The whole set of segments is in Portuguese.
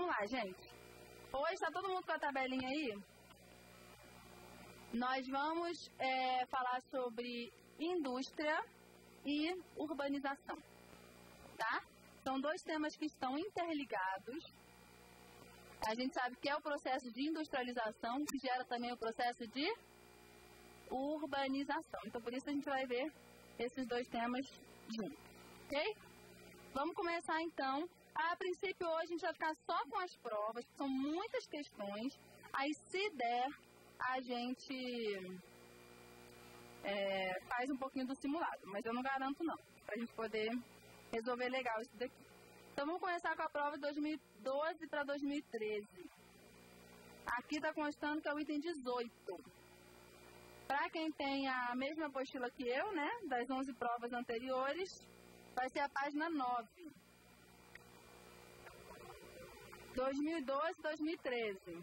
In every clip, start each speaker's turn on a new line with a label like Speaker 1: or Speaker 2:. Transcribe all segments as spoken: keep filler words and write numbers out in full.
Speaker 1: lá, gente. Hoje está todo mundo com a tabelinha aí? Nós vamos é, falar sobre indústria e urbanização, tá? São dois temas que estão interligados. A gente sabe que é o processo de industrialização que gera também o processo de urbanização. Então, por isso a gente vai ver esses dois temas juntos, ok? Vamos começar, então. A princípio, hoje a gente vai ficar só com as provas, que são muitas questões. Aí, se der, a gente é, faz um pouquinho do simulado, mas eu não garanto não, para a gente poder resolver legal isso daqui. Então, vamos começar com a prova de dois mil e doze para dois mil e treze. Aqui está constando que é o item dezoito. Para quem tem a mesma apostila que eu, né, das onze provas anteriores, vai ser a página nove. dois mil e doze, dois mil e treze.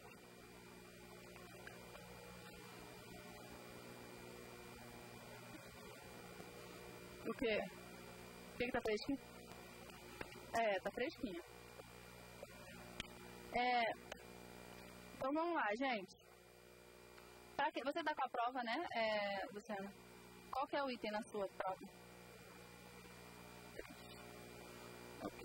Speaker 1: O quê? O que que tá fresquinho? É, tá fresquinho. É, então vamos lá, gente. Pra que, você tá com a prova, né, é, Luciana? Qual que é o item na sua prova? Okay.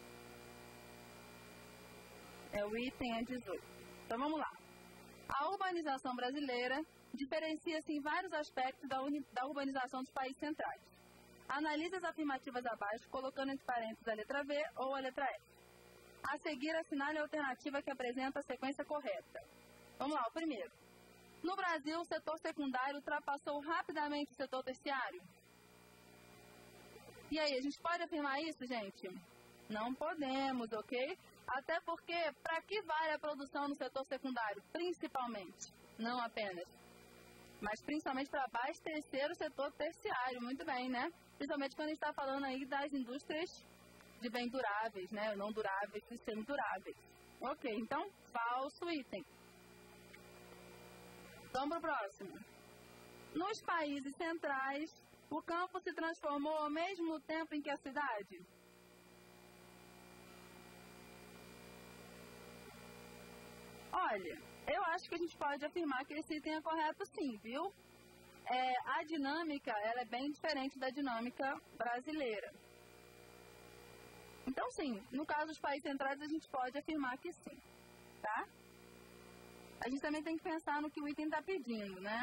Speaker 1: É o item é dezoito. Então vamos lá. A urbanização brasileira diferencia-se em vários aspectos da, uni, da urbanização dos países centrais. Analise as afirmativas abaixo, colocando entre parênteses a letra V ou a letra F. A seguir, assinale a alternativa que apresenta a sequência correta. Vamos lá, o primeiro. No Brasil, o setor secundário ultrapassou rapidamente o setor terciário? E aí, a gente pode afirmar isso, gente? Não podemos, ok? Até porque, para que vale a produção no setor secundário? Principalmente, não apenas. Mas principalmente para abastecer o setor terciário, muito bem, né? Principalmente quando a gente está falando aí das indústrias de bens duráveis, né? Não duráveis e semiduráveis. Ok, então, falso item. Vamos para o próximo. Nos países centrais, o campo se transformou ao mesmo tempo em que a cidade? Olha, eu acho que a gente pode afirmar que esse item é correto sim, viu? É, a dinâmica, ela é bem diferente da dinâmica brasileira. Então, sim, no caso dos países centrais, a gente pode afirmar que sim, tá? A gente também tem que pensar no que o item está pedindo, né?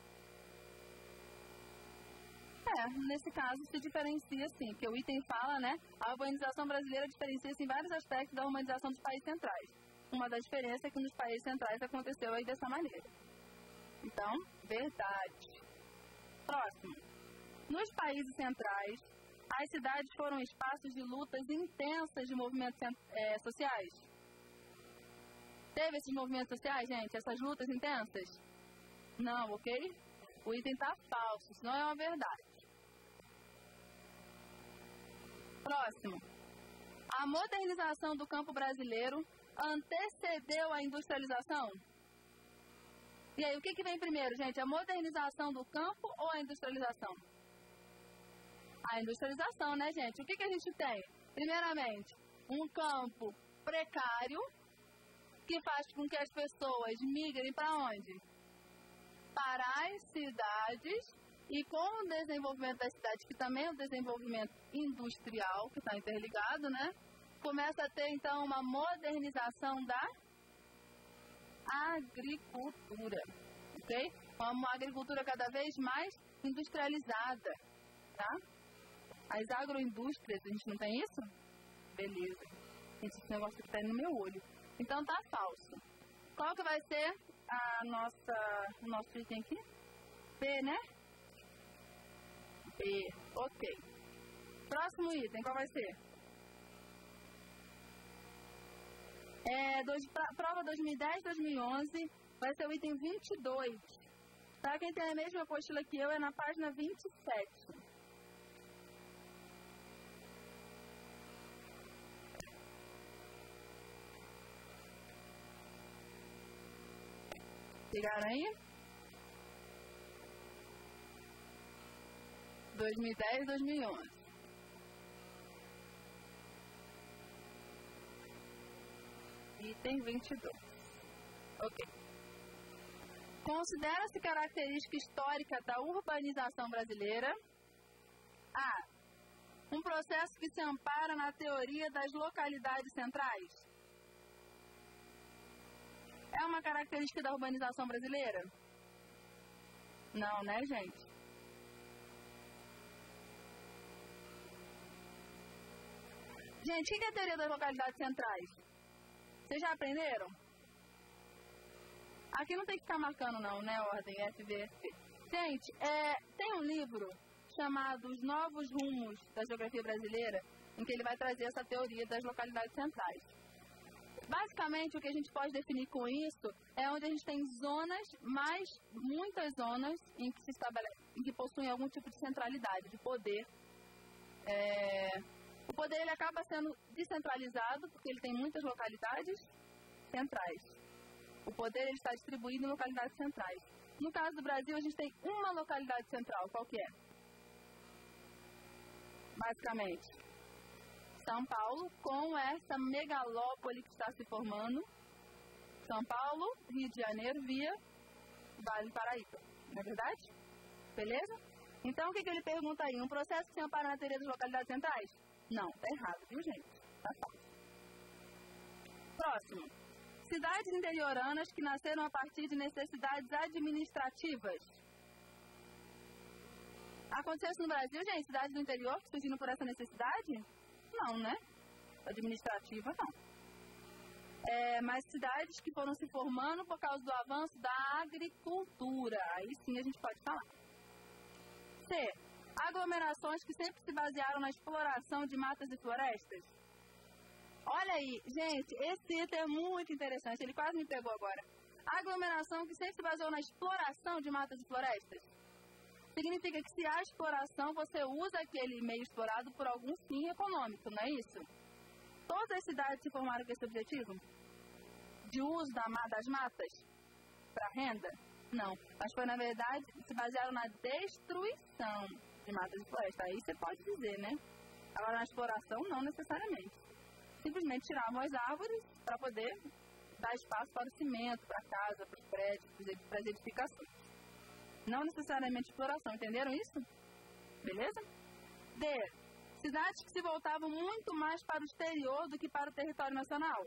Speaker 1: É, nesse caso se diferencia sim, porque o item fala, né? A urbanização brasileira diferencia-se em vários aspectos da urbanização dos países centrais. Uma das diferenças é que nos países centrais aconteceu aí dessa maneira. Então, verdade. Próximo. Nos países centrais, as cidades foram espaços de lutas intensas de movimentos é, sociais? Teve esses movimentos sociais, gente? Essas lutas intensas? Não, ok? O item está falso, isso não é uma verdade. Próximo. A modernização do campo brasileiro antecedeu a industrialização? E aí, o que, que vem primeiro, gente? A modernização do campo ou a industrialização? A industrialização, né, gente? O que, que a gente tem? Primeiramente, um campo precário que faz com que as pessoas migrem para onde? Para as cidades, e com o desenvolvimento das cidades, que também é o desenvolvimento industrial, que está interligado, né? Começa a ter, então, uma modernização da agricultura, ok? Uma agricultura cada vez mais industrializada, tá? As agroindústrias, a gente não tem isso? Beleza. Gente, esse negócio está no meu olho. Então, tá falso. Qual que vai ser a nossa, o nosso item aqui? B, né? B, ok. Próximo item, qual vai ser? É, dois, pra, prova dois mil e dez, dois mil e onze, vai ser o item vinte e dois. Para quem tem a mesma apostila que eu, é na página vinte e sete. Pegaram aí? dois mil e dez, dois mil e onze. item vinte e dois. Ok. Considera-se característica histórica da urbanização brasileira A. Um processo que se ampara na teoria das localidades centrais. É uma característica da urbanização brasileira? Não, né, gente? Gente, o que é a teoria das localidades centrais? Vocês já aprenderam? Aqui não tem que ficar marcando não, né, ordem F V F P. Gente, é, tem um livro chamado Os Novos Rumos da Geografia Brasileira, em que ele vai trazer essa teoria das localidades centrais. Basicamente, o que a gente pode definir com isso é onde a gente tem zonas, mais muitas zonas, em que se estabelece, em que possuem algum tipo de centralidade, de poder. É, o poder ele acaba sendo descentralizado, porque ele tem muitas localidades centrais. O poder ele está distribuído em localidades centrais. No caso do Brasil, a gente tem uma localidade central. Qual que é? Basicamente, São Paulo, com essa megalópole que está se formando. São Paulo, Rio de Janeiro, via Vale do Paraíba. Não é verdade? Beleza? Então, o que, que ele pergunta aí? Um processo que se ampara na teoria das localidades centrais? Não, tá errado, viu, gente? Tá fácil. Próximo. Cidades interioranas que nasceram a partir de necessidades administrativas. Aconteceu isso no Brasil, gente? Cidades do interior que surgiram por essa necessidade? Não, né? Administrativa, não. É, mas cidades que foram se formando por causa do avanço da agricultura. Aí sim a gente pode falar. C. Aglomerações que sempre se basearam na exploração de matas e florestas. Olha aí, gente, esse item é muito interessante, ele quase me pegou agora. Aglomeração que sempre se baseou na exploração de matas e florestas. Significa que se há exploração, você usa aquele meio explorado por algum fim econômico, não é isso? Todas as cidades se formaram com esse objetivo? De uso da, das matas para renda? Não, mas foi na verdade, se basearam na destruição de matas e florestas. Aí você pode dizer, né? Agora na exploração, não necessariamente. Simplesmente tiravam as árvores para poder dar espaço para o cimento, para a casa, para os prédios, para as edificações. Não necessariamente exploração, entenderam isso? Beleza? D. Cidades que se voltavam muito mais para o exterior do que para o território nacional.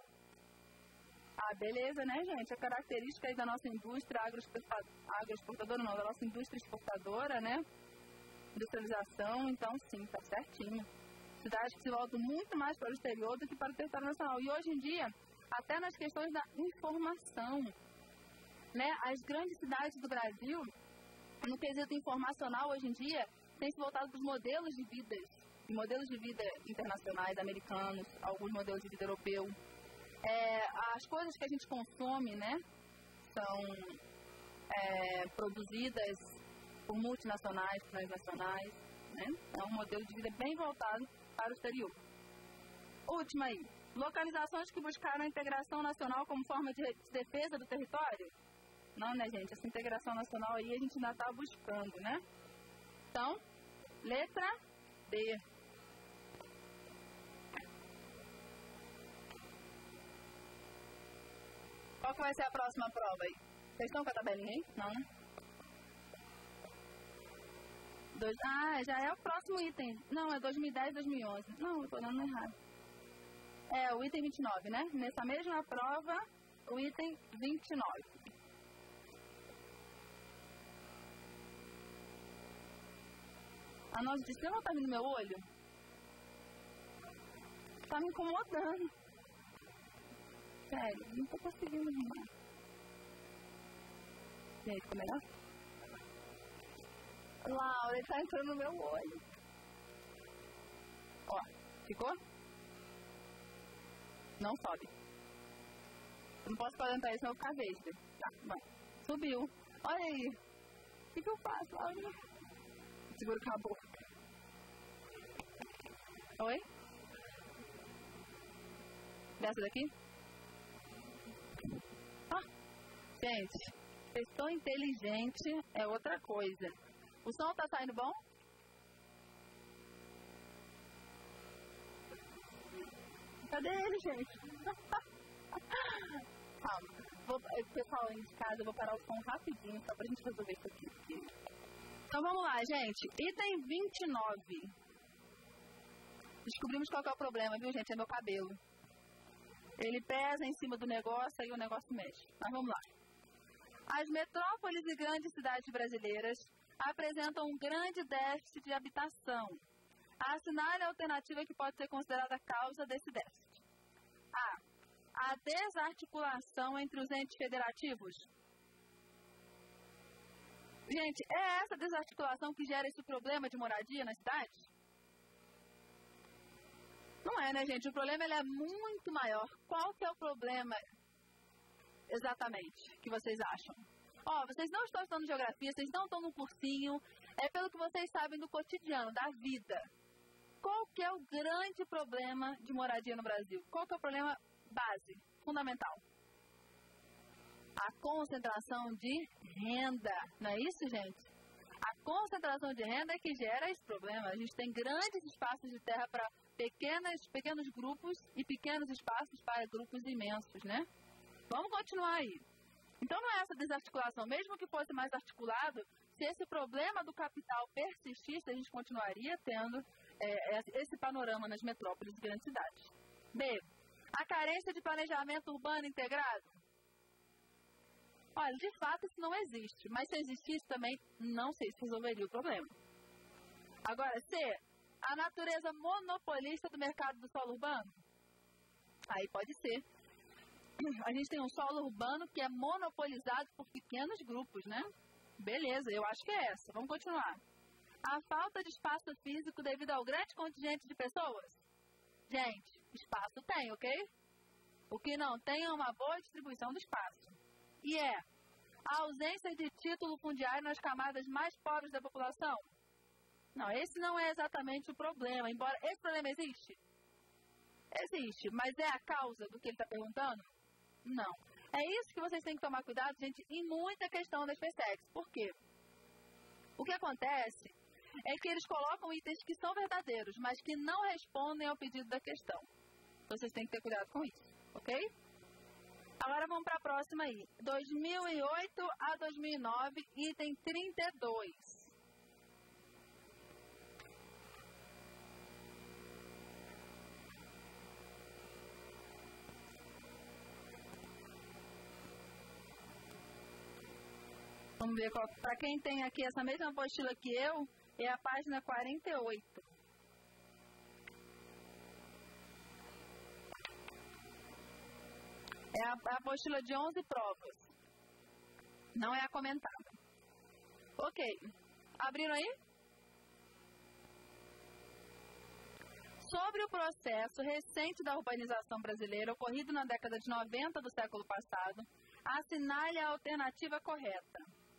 Speaker 1: Ah, beleza, né, gente? A característica aí da nossa indústria agroexportadora, não, da nossa indústria exportadora, né? Industrialização, então sim, tá certinho. Cidades que se voltam muito mais para o exterior do que para o território nacional. E hoje em dia, até nas questões da informação, né? As grandes cidades do Brasil, no quesito informacional hoje em dia, têm se voltado para os modelos de vida, modelos de vida internacionais, americanos, alguns modelos de vida europeus. É, as coisas que a gente consome, né, são é, produzidas por multinacionais, transnacionais, né? É um modelo de vida bem voltado para o exterior. Última aí. Localizações que buscaram a integração nacional como forma de defesa do território? Não, né, gente? Essa integração nacional aí a gente ainda está buscando, né? Então, letra D. Qual que vai ser a próxima prova aí? Vocês estão com a tabelinha aí? Não, né? Dois, ah, já é o próximo item. Não, é dois mil e dez, dois mil e onze. Não, eu estou dando errado. É o item vinte e nove, né? Nessa mesma prova, o item vinte e nove. A nossa disse, não tá vindo no meu olho? Tá me incomodando. Sério, não tô conseguindo arrumar. E aí, ficou melhor? Laura, ele tá entrando no meu olho. Ó, ficou? Não sobe. Eu não posso adiantar isso, senão eu vou ficar verde. Tá, bom. Subiu. Olha aí. O que, que eu faço, Laura? Seguro com a boca. Oi? Dessa daqui? Ah, gente, pessoa inteligente é outra coisa. O som tá saindo bom? Cadê ele, gente? Calma. Vou, pessoal, em casa, eu vou parar o som rapidinho só pra gente resolver isso aqui. Então vamos lá, gente. Item vinte e nove. Descobrimos qual que é o problema, viu, gente? É meu cabelo. Ele pesa em cima do negócio, aí o negócio mexe. Mas vamos lá. As metrópoles e grandes cidades brasileiras apresentam um grande déficit de habitação. Assinale a alternativa que pode ser considerada a causa desse déficit. A. A desarticulação entre os entes federativos. Gente, é essa desarticulação que gera esse problema de moradia na cidade? Não é, né, gente? O problema ele é muito maior. Qual que é o problema exatamente que vocês acham? Ó, vocês não estão estudando geografia, vocês não estão no cursinho, é pelo que vocês sabem do cotidiano, da vida. Qual que é o grande problema de moradia no Brasil? Qual que é o problema base, fundamental? A concentração de renda. Não é isso, gente? A concentração de renda é que gera esse problema. A gente tem grandes espaços de terra para pequenas, pequenos grupos e pequenos espaços para grupos imensos, né? Vamos continuar aí. Então não é essa desarticulação. Mesmo que fosse mais articulado, se esse problema do capital persistisse, a gente continuaria tendo é, esse panorama nas metrópoles e grandes cidades. B. A carência de planejamento urbano integrado. Olha, de fato isso não existe, mas se existisse também, não sei se resolveria o problema. Agora, C. A natureza monopolista do mercado do solo urbano. Aí pode ser. A gente tem um solo urbano que é monopolizado por pequenos grupos, né? Beleza, eu acho que é essa. Vamos continuar. A falta de espaço físico devido ao grande contingente de pessoas. Gente, espaço tem, ok? O que não tem é uma boa distribuição do espaço. E é a ausência de título fundiário nas camadas mais pobres da população. Não, esse não é exatamente o problema, embora esse problema existe. Existe, mas é a causa do que ele está perguntando? Não. É isso que vocês têm que tomar cuidado, gente, em muita questão das PSECs. Por quê? O que acontece é que eles colocam itens que são verdadeiros, mas que não respondem ao pedido da questão. Vocês têm que ter cuidado com isso, ok? Agora vamos para a próxima aí. dois mil e oito a dois mil e nove, item trinta e dois. Vamos ver, para quem tem aqui essa mesma apostila que eu, é a página quarenta e oito. É a, a apostila de onze provas. Não é a comentada. Ok. Abriram aí? Sobre o processo recente da urbanização brasileira, ocorrido na década de noventa do século passado, assinale a alternativa correta.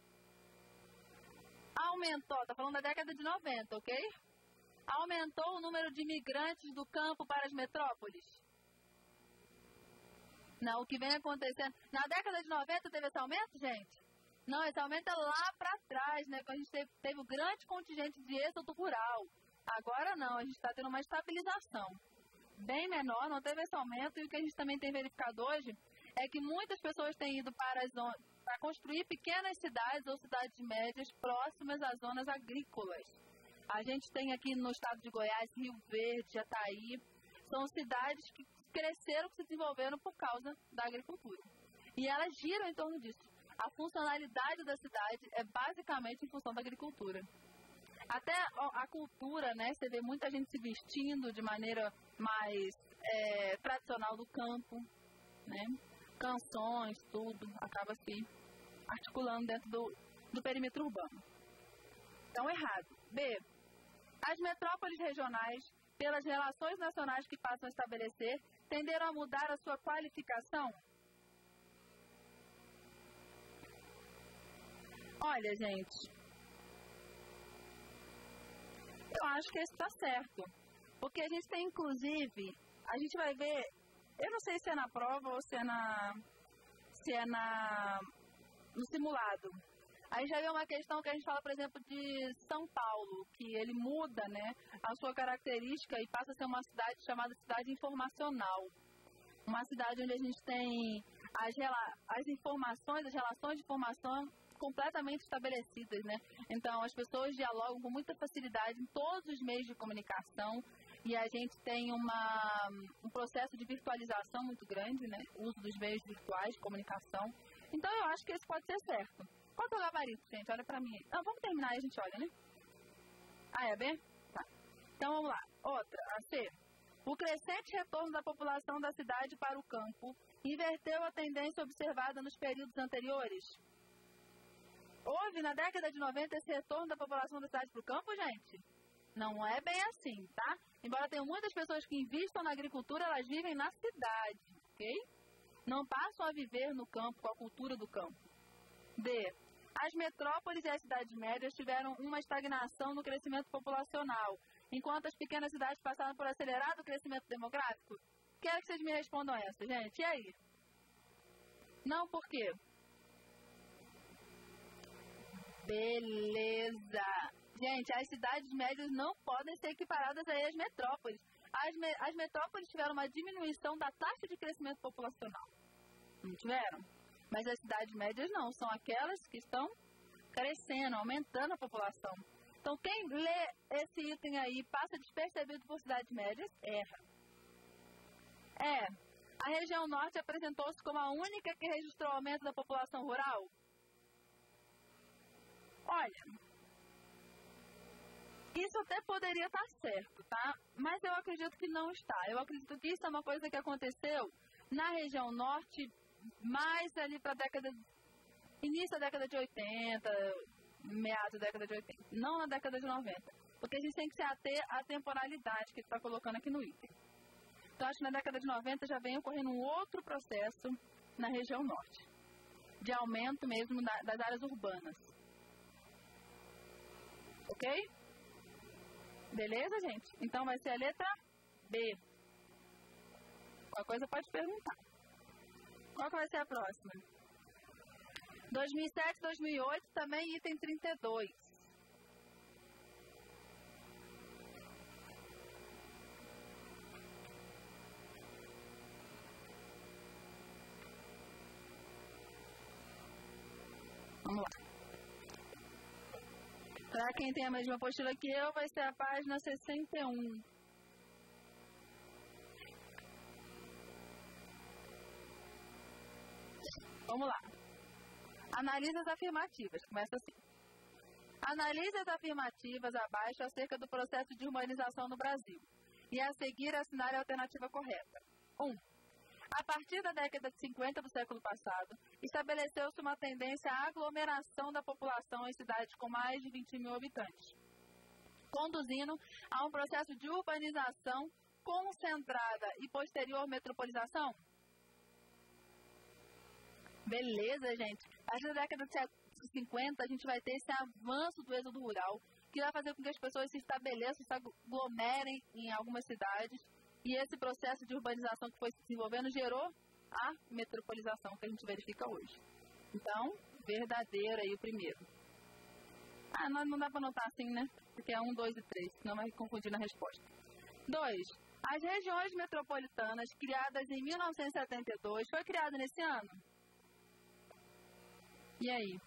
Speaker 1: Aumentou, está falando da década de noventa, ok? Aumentou o número de imigrantes do campo para as metrópoles? Não, o que vem acontecendo... Na década de noventa teve esse aumento, gente? Não, esse aumento é lá para trás, né? Quando a gente teve, teve um grande contingente de êxodo rural. Agora não, a gente está tendo uma estabilização. Bem menor, não teve esse aumento. E o que a gente também tem verificado hoje é que muitas pessoas têm ido para as zonas... para construir pequenas cidades ou cidades médias próximas às zonas agrícolas. A gente tem aqui no estado de Goiás, Rio Verde, Jataí, são cidades que cresceram, que se desenvolveram por causa da agricultura. E elas giram em torno disso. A funcionalidade da cidade é basicamente em função da agricultura. Até a cultura, né? Você vê muita gente se vestindo de maneira mais é, tradicional do campo, né? Canções, tudo, acaba se articulando dentro do, do perímetro urbano. Então, errado. B. As metrópoles regionais, pelas relações nacionais que passam a estabelecer, tenderam a mudar a sua qualificação? Olha, gente, eu acho que isso está certo. Porque a gente tem, inclusive, a gente vai ver, eu não sei se é na prova ou se é na, se é na, no simulado. Aí já é uma questão que a gente fala, por exemplo, de São Paulo, que ele muda, né, a sua característica e passa a ser uma cidade chamada cidade informacional. Uma cidade onde a gente tem as, as informações, as relações de informação completamente estabelecidas, né? Então, as pessoas dialogam com muita facilidade em todos os meios de comunicação e a gente tem uma, um processo de virtualização muito grande, né? O uso dos meios virtuais de comunicação. Então, eu acho que esse pode ser certo. Qual é o gabarito, gente? Olha pra mim. Não, vamos terminar e a gente olha, né? Ah, é B? Tá. Então, vamos lá. Outra, a C. O crescente retorno da população da cidade para o campo inverteu a tendência observada nos períodos anteriores? Houve na década de noventa esse retorno da população da cidade para o campo, gente? Não é bem assim, tá? Embora tenham muitas pessoas que investam na agricultura, elas vivem na cidade, ok? Não passam a viver no campo, com a cultura do campo. D. As metrópoles e as cidades médias tiveram uma estagnação no crescimento populacional, enquanto as pequenas cidades passaram por acelerado crescimento demográfico? Quero que vocês me respondam essa, gente. E aí? Não, por quê? Beleza! Gente, as cidades médias não podem ser equiparadas aí às metrópoles. As, me as metrópoles tiveram uma diminuição da taxa de crescimento populacional. Não tiveram? Mas as cidades médias não, são aquelas que estão crescendo, aumentando a população. Então, quem lê esse item aí passa despercebido por cidades médias, erra. É, a região norte apresentou-se como a única que registrou aumento da população rural? Olha, isso até poderia estar certo, tá? Mas eu acredito que não está. Eu acredito que isso é uma coisa que aconteceu na região norte, mais ali para a década, início da década de oitenta, meados da década de oitenta, não na década de noventa. Porque a gente tem que se ater à temporalidade que está colocando aqui no item. Então, acho que na década de noventa já vem ocorrendo um outro processo na região norte, de aumento mesmo na, das áreas urbanas. Ok? Beleza, gente? Então, vai ser a letra B. Qualquer coisa pode perguntar. Qual que vai ser a próxima? dois mil e sete, dois mil e oito, também item trinta e dois. Vamos lá. Para quem tem a mesma apostila que eu, vai ser a página sessenta e um. Vamos lá. Analise as afirmativas. Começa assim. Analise as afirmativas abaixo acerca do processo de urbanização no Brasil. E a seguir assinale a alternativa correta. um. A partir da década de cinquenta do século passado, estabeleceu-se uma tendência à aglomeração da população em cidades com mais de vinte mil habitantes, conduzindo a um processo de urbanização concentrada e posterior metropolização? Beleza, gente. A partir da década de cinquenta, a gente vai ter esse avanço do êxodo rural, que vai fazer com que as pessoas se estabeleçam, se aglomerem em algumas cidades. E esse processo de urbanização que foi se desenvolvendo gerou a metropolização que a gente verifica hoje. Então, verdadeiro aí o primeiro. Ah, não, não dá para anotar assim, né? Porque é um, dois e três, senão vai confundir na resposta. dois. As regiões metropolitanas, criadas em mil novecentos e setenta e dois, foi criada nesse ano? E aí?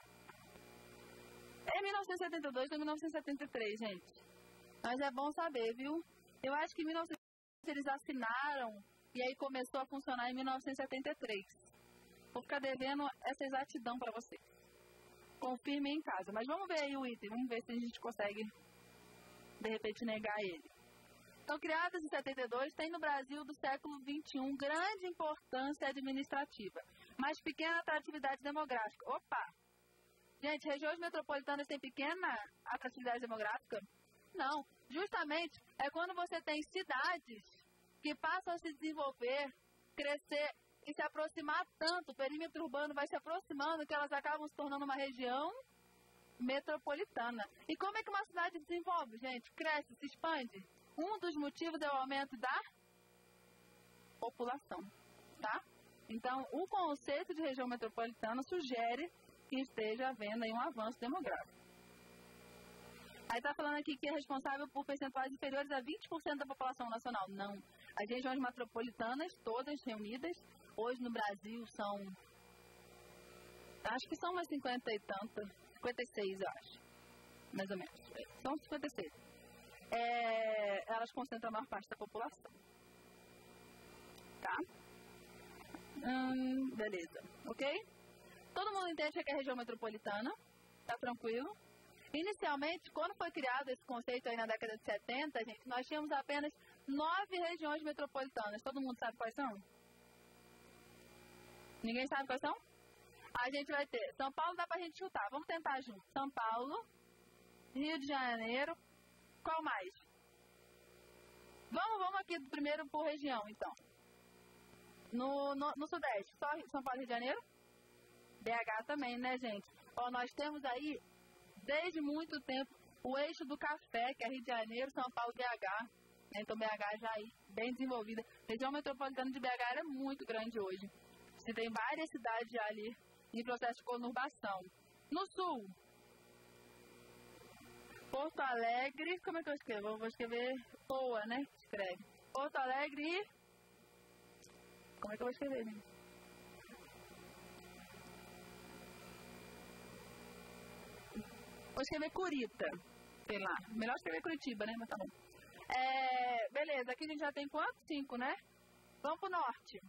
Speaker 1: É mil novecentos e setenta e dois ou mil novecentos e setenta e três, gente? Mas é bom saber, viu? Eu acho que em mil novecentos e setenta e dois eles assinaram e aí começou a funcionar em mil novecentos e setenta e três. Vou ficar devendo essa exatidão para vocês. Confirmem em casa. Mas vamos ver aí o item, vamos ver se a gente consegue, de repente, negar ele. Então, criadas em setenta e dois, tem no Brasil do século vinte e um grande importância administrativa, mas pequena atratividade demográfica. Opa! Gente, regiões metropolitanas têm pequena atratividade demográfica? Não. Justamente é quando você tem cidades que passam a se desenvolver, crescer e se aproximar tanto, o perímetro urbano vai se aproximando, que elas acabam se tornando uma região metropolitana. E como é que uma cidade se desenvolve, gente? Cresce, se expande. Um dos motivos é o aumento da população, tá? Então, o conceito de região metropolitana sugere que esteja havendo aí um avanço demográfico. Aí está falando aqui que é responsável por percentuais inferiores a vinte por cento da população nacional. Não. as regiões metropolitanas, todas reunidas. Hoje no Brasil são, acho que são umas cinquenta e tantas, cinquenta e seis, eu acho, mais ou menos. São cinquenta e seis. É, elas concentram a maior parte da população. Tá? Hum, beleza. Ok? Todo mundo entende que é a região metropolitana. Tá tranquilo? Inicialmente, quando foi criado esse conceito aí na década de setenta, gente, nós tínhamos apenas nove regiões metropolitanas. Todo mundo sabe quais são? Ninguém sabe quais são? A gente vai ter São Paulo, dá pra gente chutar. Vamos tentar junto. São Paulo, Rio de Janeiro, qual mais? Vamos, vamos aqui primeiro por região, então. No, no, no Sudeste, só São Paulo e Rio de Janeiro? B H também, né, gente? Ó, nós temos aí, desde muito tempo, o eixo do café, que é Rio de Janeiro, São Paulo, B H. Então, B H já aí, bem desenvolvida. A região metropolitana de B H é muito grande hoje. Você tem várias cidades já ali em processo de conurbação. No Sul, Porto Alegre, como é que eu escrevo? Eu vou escrever Poa, né? Escreve. Porto Alegre e... Como é que eu vou escrever, gente? Vou escrever Curita. Sei lá. Melhor escrever Curitiba, né? Mas tá bom. É, beleza, aqui a gente já tem quantos? Cinco, né? Vamos pro norte.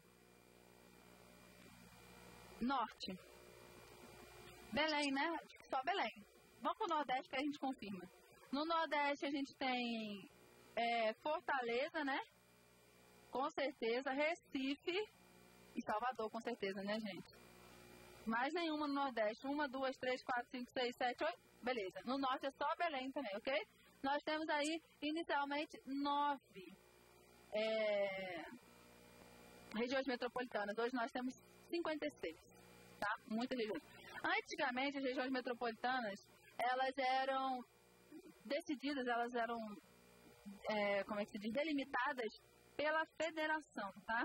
Speaker 1: Norte. Belém, né? Só Belém. Vamos pro Nordeste que a gente confirma. No Nordeste a gente tem é, Fortaleza, né? Com certeza. Recife e Salvador, com certeza, né, gente? Mais nenhuma no Nordeste. Uma, duas, três, quatro, cinco, seis, sete, oito. Beleza. No Norte é só Belém também, ok? Nós temos aí, inicialmente, nove é, regiões metropolitanas. Hoje nós temos cinquenta e seis, tá? Muitas regiões. Antigamente, as regiões metropolitanas, elas eram decididas, elas eram, é, como é que se diz, delimitadas pela federação, tá?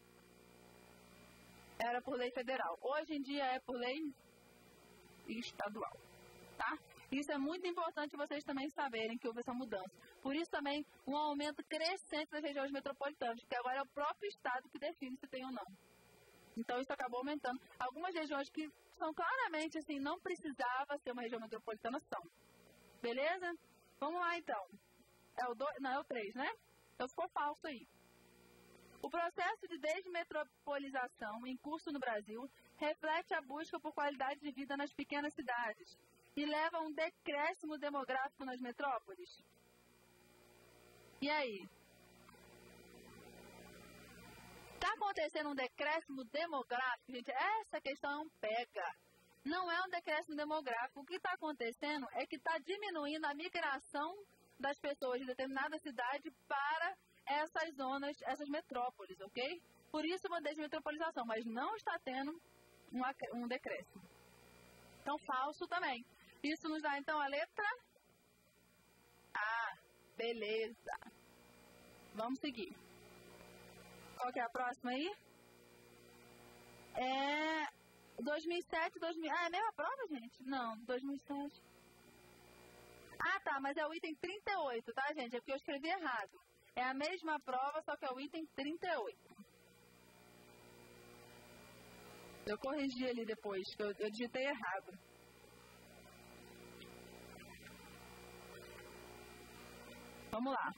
Speaker 1: Era por lei federal. Hoje em dia é por lei estadual, tá? Isso é muito importante vocês também saberem que houve essa mudança. Por isso também um aumento crescente das regiões metropolitanas, porque agora é o próprio estado que define se tem ou não. Então isso acabou aumentando. Algumas regiões que são claramente assim, não precisava ser uma região metropolitana, são. Beleza? Vamos lá então. É o dois, não, é o três, né? Então ficou falso aí. O processo de desmetropolização em curso no Brasil reflete a busca por qualidade de vida nas pequenas cidades e leva a um decréscimo demográfico nas metrópoles. E aí? Está acontecendo um decréscimo demográfico, gente? Essa questão pega. Não é um decréscimo demográfico. O que está acontecendo é que está diminuindo a migração das pessoas de determinada cidade para essas zonas, essas metrópoles, ok? Por isso uma desmetropolização, mas não está tendo um, um decréscimo. Então, falso também. Isso nos dá, então, a letra A. Beleza. Vamos seguir. Qual que é a próxima aí? É dois mil e sete, dois mil... Ah, é a mesma prova, gente? Não, dois mil e sete. Ah, tá, mas é o item trinta e oito, tá, gente? É porque eu escrevi errado. É a mesma prova, só que é o item trinta e oito. Eu corrigi ali depois, que eu, eu digitei errado. Vamos lá.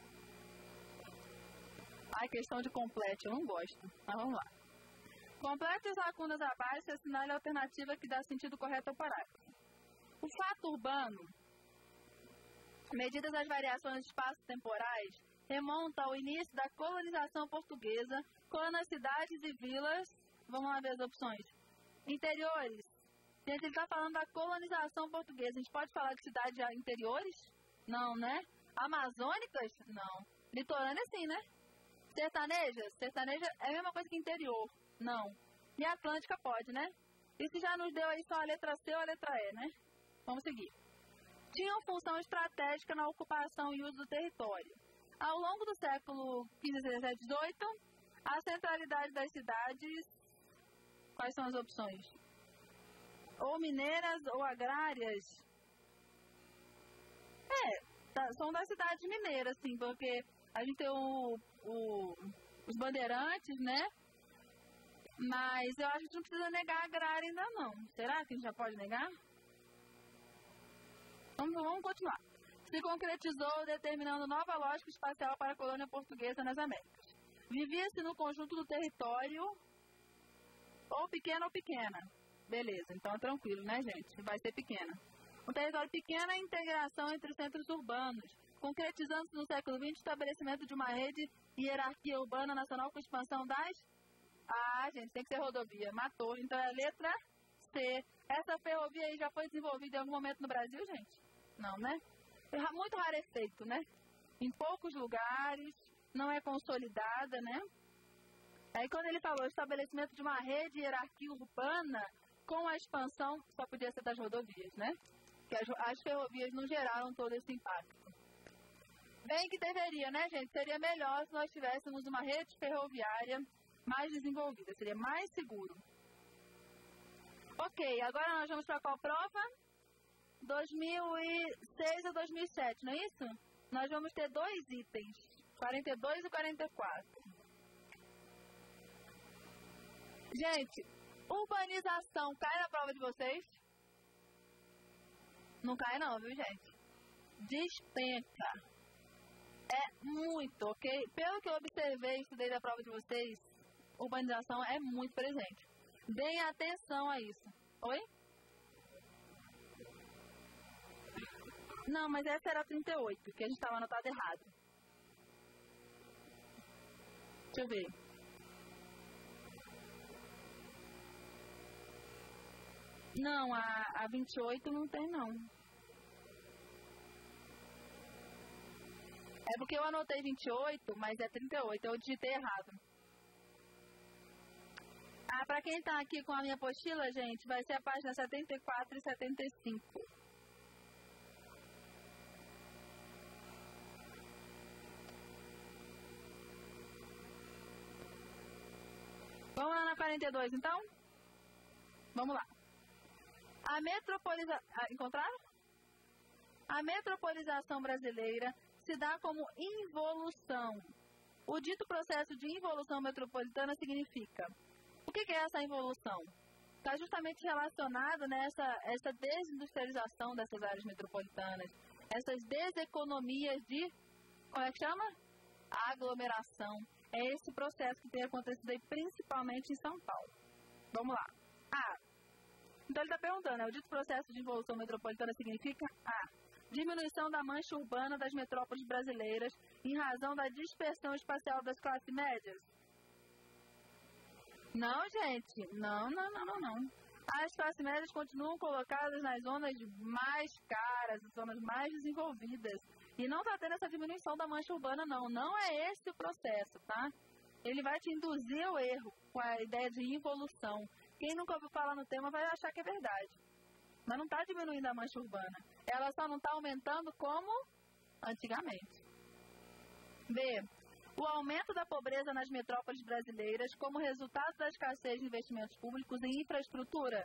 Speaker 1: Ai, questão de complete, eu não gosto. Mas vamos lá. Complete as lacunas abaixo e assinale a alternativa que dá sentido correto ao parágrafo. O fato urbano, medidas as variações de espaços temporais, remonta ao início da colonização portuguesa, quando as cidades e vilas... Vamos lá ver as opções. Interiores. Gente, ele está falando da colonização portuguesa. A gente pode falar de cidades interiores? Não, né? Amazônicas? Não. Litorânea, sim, né? Sertaneja? Sertaneja é a mesma coisa que interior. Não. E Atlântica pode, né? Isso já nos deu aí só a letra C ou a letra E, né? Vamos seguir. Tinham função estratégica na ocupação e uso do território. Ao longo do século quinze, dezessete, dezoito, a centralidade das cidades... Quais são as opções? Ou mineiras ou agrárias? É, são das cidades mineiras, sim, porque a gente tem o, o os bandeirantes, né? Mas eu acho que a gente não precisa negar a agrária ainda não. Será que a gente já pode negar? Vamos, vamos continuar. Se concretizou determinando nova lógica espacial para a colônia portuguesa nas Américas. Vivia-se no conjunto do território, ou pequena ou pequena. Beleza, então é tranquilo, né, gente? Vai ser pequena. Um território pequeno é a integração entre os centros urbanos, concretizando-se no século vinte o estabelecimento de uma rede e hierarquia urbana nacional com expansão das... Ah, gente, tem que ser rodovia. Matou. Então é a letra C. Essa ferrovia aí já foi desenvolvida em algum momento no Brasil, gente? Não, né? É muito rarefeito, né? Em poucos lugares, não é consolidada, né? Aí quando ele falou estabelecimento de uma rede e hierarquia urbana com a expansão, só podia ser das rodovias, né? Que as, as ferrovias não geraram todo esse impacto. Bem que deveria, né, gente? Seria melhor se nós tivéssemos uma rede ferroviária mais desenvolvida, seria mais seguro. Ok, agora nós vamos para qual prova? dois mil e seis a dois mil e sete, não é isso? Nós vamos ter dois itens, quarenta e dois e quarenta e quatro. Gente, urbanização cai na prova de vocês? Não cai não, viu, gente? Despenca. É muito, ok? Pelo que eu observei e estudei da prova de vocês, urbanização é muito presente. Deem atenção a isso. Oi? Não, mas essa era trinta e oito, que a gente estava anotado errado. Deixa eu ver. Não, a, a vinte e oito não tem, não. É porque eu anotei vinte e oito, mas é trinta e oito, eu digitei errado. Ah, pra quem tá aqui com a minha apostila, gente, vai ser a página setenta e quatro e setenta e cinco. Vamos lá na quarenta e dois, então? Vamos lá. A metropolização... Ah, encontraram? A metropolização brasileira se dá como involução. O dito processo de involução metropolitana significa... O que, que é essa involução? Está justamente relacionado nessa essa desindustrialização dessas áreas metropolitanas, essas deseconomias de, como é que chama? Aglomeração. É esse processo que tem acontecido aí, principalmente em São Paulo. Vamos lá. A. Então ele está perguntando, o dito processo de involução metropolitana significa A. Diminuição da mancha urbana das metrópoles brasileiras em razão da dispersão espacial das classes médias. Não, gente. Não, não, não, não, não. As classes médias continuam colocadas nas zonas mais caras, nas zonas mais desenvolvidas. E não está tendo essa diminuição da mancha urbana, não. Não é esse o processo, tá? Ele vai te induzir ao erro com a ideia de involução. Quem nunca ouviu falar no tema vai achar que é verdade. Mas não está diminuindo a mancha urbana. Ela só não está aumentando como antigamente. B. O aumento da pobreza nas metrópoles brasileiras como resultado da escassez de investimentos públicos em infraestrutura.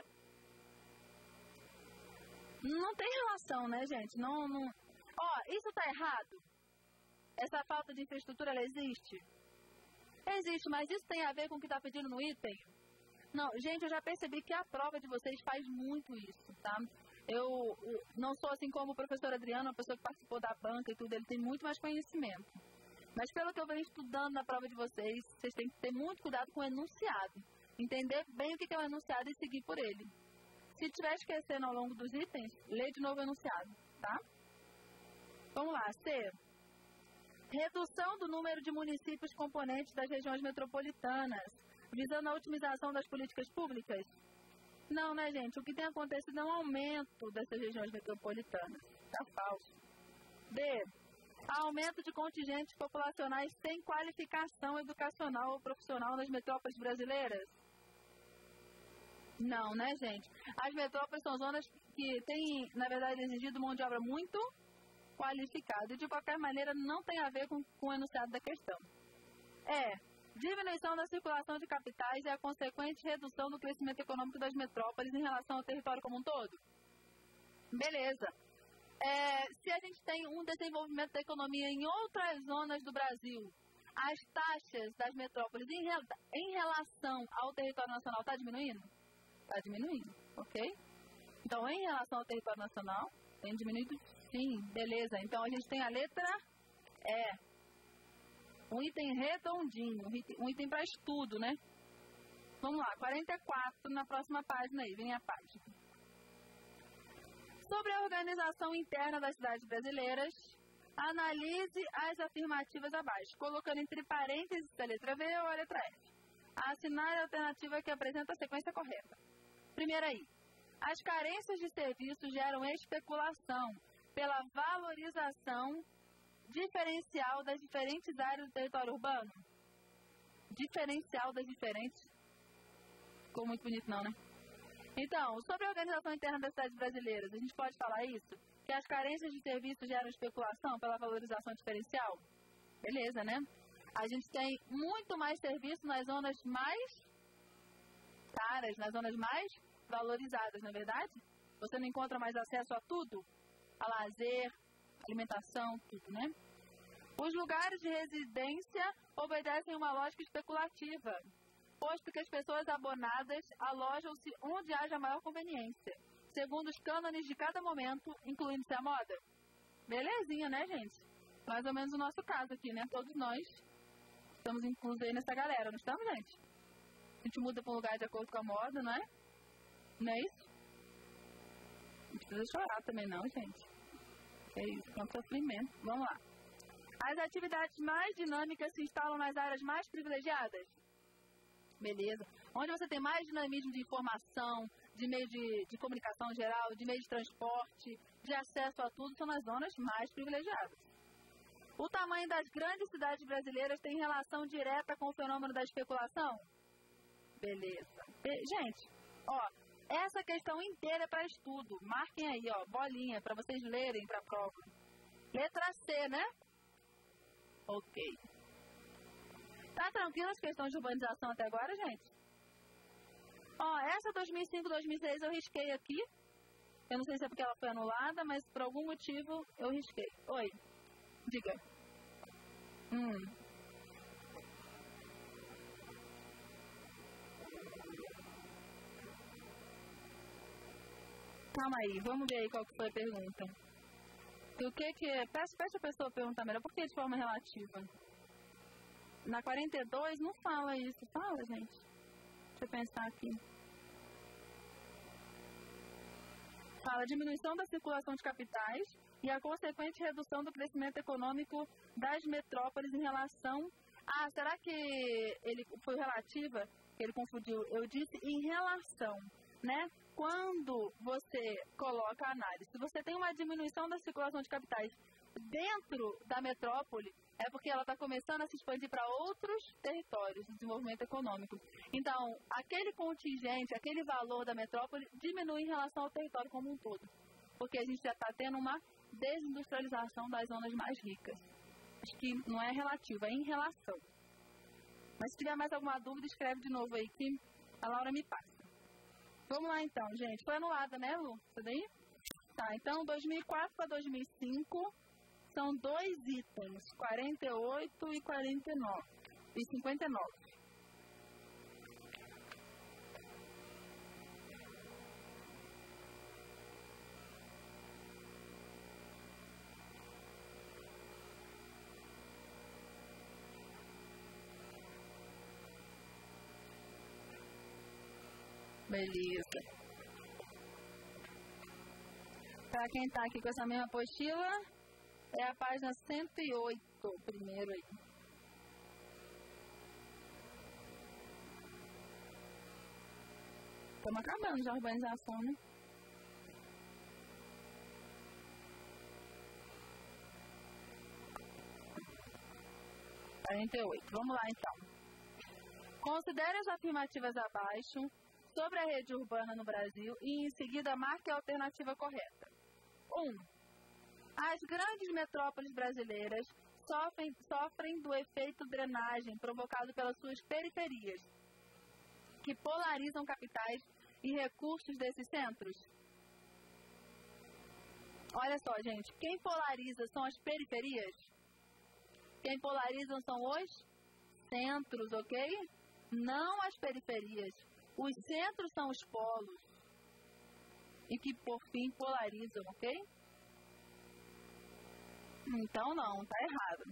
Speaker 1: Não tem relação, né, gente? Não, não... Ó, isso está errado? Essa falta de infraestrutura, ela existe? Existe, mas isso tem a ver com o que está pedindo no item? Não, gente, eu já percebi que a prova de vocês faz muito isso, tá? Eu, eu não sou assim como o professor Adriano, uma pessoa que participou da banca e tudo, ele tem muito mais conhecimento. Mas pelo que eu venho estudando na prova de vocês, vocês têm que ter muito cuidado com o enunciado. Entender bem o que é o enunciado e seguir por ele. Se estiver esquecendo ao longo dos itens, lê de novo o enunciado, tá? Vamos lá, C. Redução do número de municípios componentes das regiões metropolitanas, visando a otimização das políticas públicas? Não, né, gente? O que tem acontecido é um aumento dessas regiões metropolitanas. Tá falso. D. Aumento de contingentes populacionais sem qualificação educacional ou profissional nas metrópoles brasileiras? Não, né, gente? As metrópoles são zonas que têm, na verdade, exigido mão de obra muito qualificada. E, de qualquer maneira, não tem a ver com, com o enunciado da questão. É, diminuição da circulação de capitais e a consequente redução do crescimento econômico das metrópoles em relação ao território como um todo? Beleza. É, se a gente tem um desenvolvimento da economia em outras zonas do Brasil, as taxas das metrópoles em, re, em relação ao território nacional está diminuindo? Está diminuindo, ok? Então, em relação ao território nacional, tem diminuído sim, beleza. Então, a gente tem a letra E. Um item redondinho, um item para estudo, né? Vamos lá, quarenta e quatro na próxima página aí, vem a página. Sobre a organização interna das cidades brasileiras, analise as afirmativas abaixo, colocando entre parênteses a letra V ou a letra F. Assinar a alternativa que apresenta a sequência correta. Primeiro aí, as carências de serviços geram especulação pela valorização diferencial das diferentes áreas do território urbano. Diferencial das diferentes. Ficou muito bonito não, né? Então, sobre a organização interna das cidades brasileiras, a gente pode falar isso? Que as carências de serviços geram especulação pela valorização diferencial? Beleza, né? A gente tem muito mais serviço nas zonas mais caras, nas zonas mais valorizadas, não é verdade? Você não encontra mais acesso a tudo? A lazer, alimentação, tudo, né? Os lugares de residência obedecem uma lógica especulativa, posto que as pessoas abonadas alojam-se onde haja maior conveniência, segundo os cânones de cada momento, incluindo-se a moda. Belezinha, né, gente? Mais ou menos o nosso caso aqui, né? Todos nós estamos inclusos aí nessa galera, não estamos, gente? A gente muda para um lugar de acordo com a moda, não é? Não é isso? Não precisa chorar também não, gente. É isso, é um sofrimento. Vamos lá. As atividades mais dinâmicas se instalam nas áreas mais privilegiadas. Beleza. Onde você tem mais dinamismo de informação, de meio de, de comunicação geral, de meio de transporte, de acesso a tudo, são nas zonas mais privilegiadas. O tamanho das grandes cidades brasileiras tem relação direta com o fenômeno da especulação? Beleza. Be- gente, ó, essa questão inteira é para estudo. Marquem aí, ó, bolinha, para vocês lerem para a prova. Letra C, né? Ok. Tá tranquilo as questões de urbanização até agora, gente? Ó, essa dois mil e cinco, dois mil e seis eu risquei aqui. Eu não sei se é porque ela foi anulada, mas por algum motivo eu risquei. Oi, diga. Hum. Calma aí, vamos ver aí qual que foi a pergunta. O que que é? Peço, peço a pessoa perguntar melhor, por que de forma relativa? Na quarenta e dois não fala isso, fala, gente? Deixa eu pensar aqui. Fala diminuição da circulação de capitais e a consequente redução do crescimento econômico das metrópoles em relação... Ah, será que ele foi relativa? Ele confundiu. Eu disse em relação, né? Quando você coloca a análise, se você tem uma diminuição da circulação de capitais dentro da metrópole, é porque ela está começando a se expandir para outros territórios de desenvolvimento econômico. Então, aquele contingente, aquele valor da metrópole diminui em relação ao território como um todo, porque a gente já está tendo uma desindustrialização das zonas mais ricas. Acho que não é relativo, é em relação. Mas se tiver mais alguma dúvida, escreve de novo aí que a Laura me passa. Vamos lá então, gente. Foi anulada, né, Lu? Isso daí? Tá, então dois mil e quatro para dois mil e cinco são dois itens, quarenta e oito e quarenta e nove. E cinquenta e nove. Beleza. Para quem está aqui com essa mesma apostila, é a página cento e oito, primeiro aí. Estamos acabando já a urbanização, né? quarenta e oito. Vamos lá então. Considere as afirmativas abaixo sobre a rede urbana no Brasil e, em seguida, marque a alternativa correta. um. As grandes metrópoles brasileiras sofrem, sofrem do efeito drenagem provocado pelas suas periferias, que polarizam capitais e recursos desses centros. Olha só, gente, quem polariza são as periferias. Quem polarizam são os centros, ok? Não as periferias. Os centros são os polos. E que, por fim, polarizam, ok? Então, não, tá errado.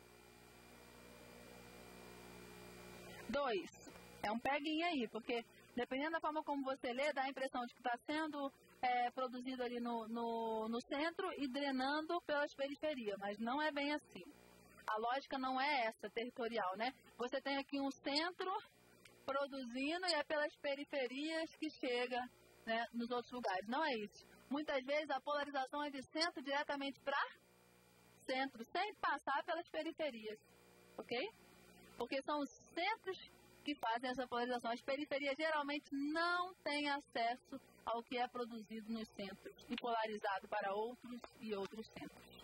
Speaker 1: Dois. É um peguinho aí, porque dependendo da forma como você lê, dá a impressão de que está sendo é, produzido ali no, no, no centro e drenando pelas periferias, mas não é bem assim. A lógica não é essa, territorial, né? Você tem aqui um centro produzindo e é pelas periferias que chega, né, nos outros lugares. Não é isso. Muitas vezes a polarização é de centro diretamente para centro, sem passar pelas periferias, ok? Porque são os centros que fazem essa polarização. As periferias geralmente não têm acesso ao que é produzido nos centros e polarizado para outros e outros centros.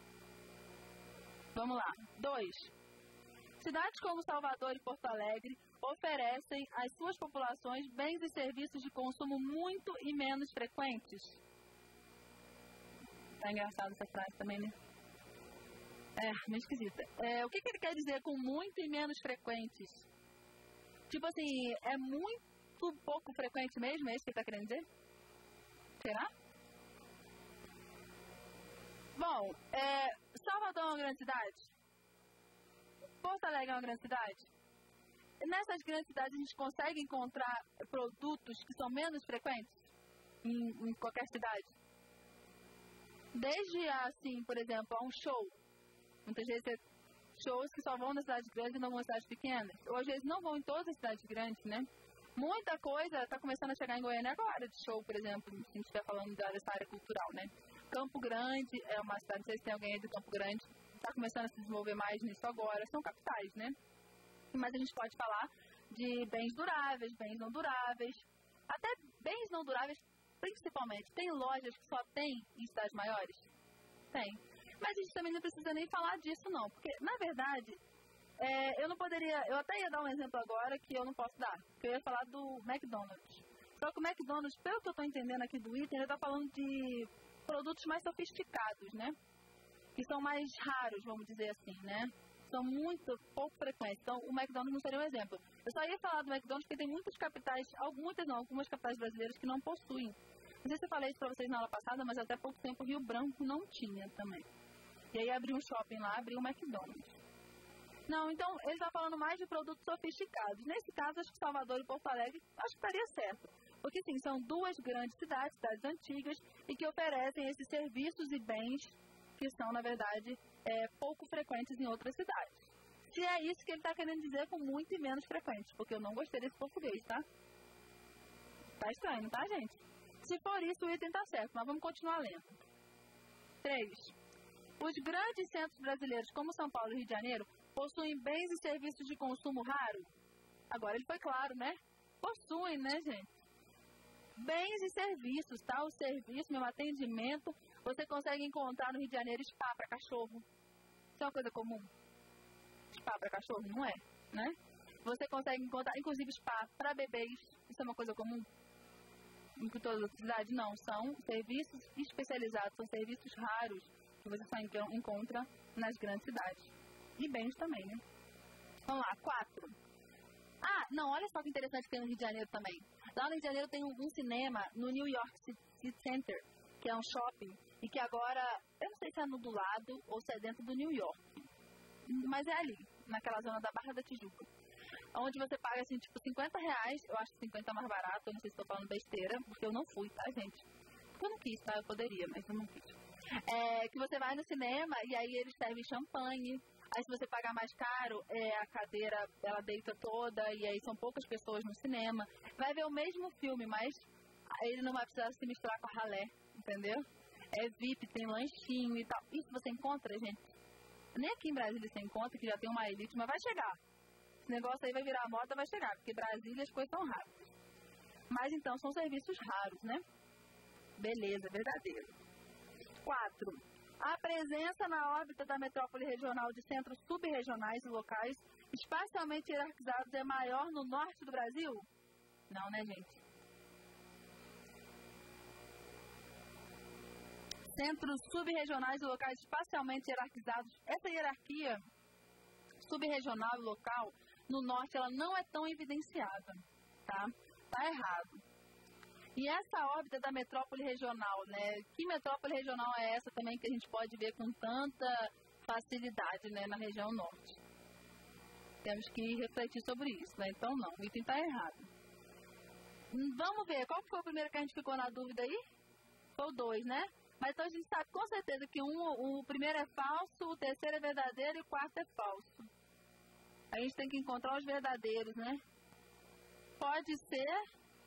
Speaker 1: Vamos lá. Dois. Cidades como Salvador e Porto Alegre oferecem às suas populações bens e serviços de consumo muito e menos frequentes. Tá engraçado essa frase também, né? É, meio esquisita. É, o que, que ele quer dizer com muito e menos frequentes? Tipo assim, é muito pouco frequente mesmo? É isso que ele está querendo dizer? Será? Bom, é, Salvador é uma grande cidade? Porto Alegre é uma grande cidade? Nessas grandes cidades a gente consegue encontrar produtos que são menos frequentes em, em qualquer cidade? Desde, assim, por exemplo, a um show. Muitas vezes é shows que só vão nas cidades grandes e não vão nas cidades pequenas. Ou às vezes não vão em todas as cidades grandes, né? Muita coisa está começando a chegar em Goiânia agora, de show, por exemplo, se a gente estiver falando dessa área cultural, né? Campo Grande é uma cidade, não sei se tem alguém aí de Campo Grande, está começando a se desenvolver mais nisso agora, são capitais, né? Mas a gente pode falar de bens duráveis, bens não duráveis, até bens não duráveis, principalmente. Tem lojas que só tem em cidades maiores? Tem. Mas a gente também não precisa nem falar disso, não. Porque, na verdade, é, eu não poderia... Eu até ia dar um exemplo agora que eu não posso dar. Que eu ia falar do McDonald's. Só que o McDonald's, pelo que eu estou entendendo aqui do item, ele está falando de produtos mais sofisticados, né? Que são mais raros, vamos dizer assim, né? São muito pouco frequentes. Então, o McDonald's não seria um exemplo. Eu só ia falar do McDonald's porque tem muitas capitais, muitas não, algumas capitais brasileiras que não possuem. Não sei se eu falei isso para vocês na aula passada, mas até pouco tempo o Rio Branco não tinha também. E aí abriu um shopping lá, abriu um McDonald's. Não, então ele está falando mais de produtos sofisticados. Nesse caso, acho que Salvador e Porto Alegre, acho que estaria certo. Porque sim, são duas grandes cidades, cidades antigas, e que oferecem esses serviços e bens que são, na verdade, é, pouco frequentes em outras cidades. Se é isso que ele está querendo dizer com muito e menos frequentes, porque eu não gostei desse português, tá? Tá estranho, tá, gente? Se for isso, o item tá certo, mas vamos continuar lendo. três. Os grandes centros brasileiros, como São Paulo e Rio de Janeiro, possuem bens e serviços de consumo raro? Agora ele foi claro, né? Possuem, né, gente? Bens e serviços, tá? O serviço, meu atendimento, você consegue encontrar no Rio de Janeiro spa para cachorro. Isso é uma coisa comum? Spa para cachorro? Não é, né? Você consegue encontrar, inclusive, spa para bebês. Isso é uma coisa comum? Em todas as cidades? Não, são serviços especializados, são serviços raros que você só encontra nas grandes cidades. E bens também, né? Vamos lá, quatro. Ah, não, olha só que interessante que tem no Rio de Janeiro também. Lá no Rio de Janeiro tem um, um cinema no New York City Center, que é um shopping, e que agora, eu não sei se é no do lado ou se é dentro do New York, mas é ali, naquela zona da Barra da Tijuca, onde você paga, assim, tipo, cinquenta reais, eu acho que cinquenta é mais barato, eu não sei se estou falando besteira, porque eu não fui, tá, gente? Eu não quis, tá? Eu poderia, mas eu não quis. É, que você vai no cinema e aí eles servem champanhe. Aí se você pagar mais caro, é, a cadeira, ela deita toda, e aí são poucas pessoas no cinema. Vai ver o mesmo filme, mas ele não vai precisar se misturar com a ralé, entendeu? É V I P, tem lanchinho e tal. Isso você encontra, gente? Nem aqui em Brasília você encontra, que já tem uma elite, mas vai chegar. Esse negócio aí vai virar moda, vai chegar, porque Brasília as coisas são rápidas. Mas então, são serviços raros, né? Beleza, verdadeiro. quatro. A presença na órbita da metrópole regional de centros subregionais e locais espacialmente hierarquizados é maior no norte do Brasil? Não, né, gente? Centros subregionais e locais espacialmente hierarquizados. Essa hierarquia subregional e local, no norte ela não é tão evidenciada, tá? Tá errado. E essa órbita da metrópole regional, né? Que metrópole regional é essa também que a gente pode ver com tanta facilidade, né, na região norte? Temos que refletir sobre isso, né? Então não, o item está errado. Vamos ver, qual foi o primeiro que a gente ficou na dúvida aí? Foi o dois, né? Mas então a gente sabe com certeza que um, o primeiro é falso, o terceiro é verdadeiro e o quarto é falso. A gente tem que encontrar os verdadeiros, né? Pode ser...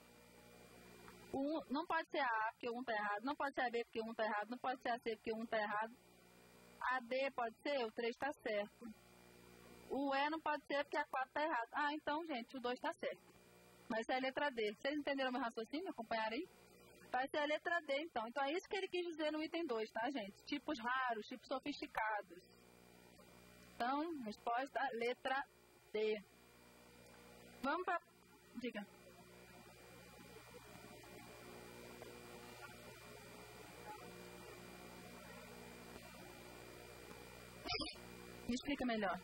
Speaker 1: Um, não pode ser a A porque um está errado, não pode ser a B porque um está errado, não pode ser a C porque um está errado. A D pode ser, o três está certo. O E não pode ser porque a quatro está errado. Ah, então, gente, o dois está certo. Vai ser a letra D. Vocês entenderam meu raciocínio? Acompanharam aí? Vai ser a letra D, então. Então, é isso que ele quis dizer no item dois, tá, gente? Tipos raros, tipos sofisticados. Então, resposta, letra D. Vamos para... Diga. Me explica melhor.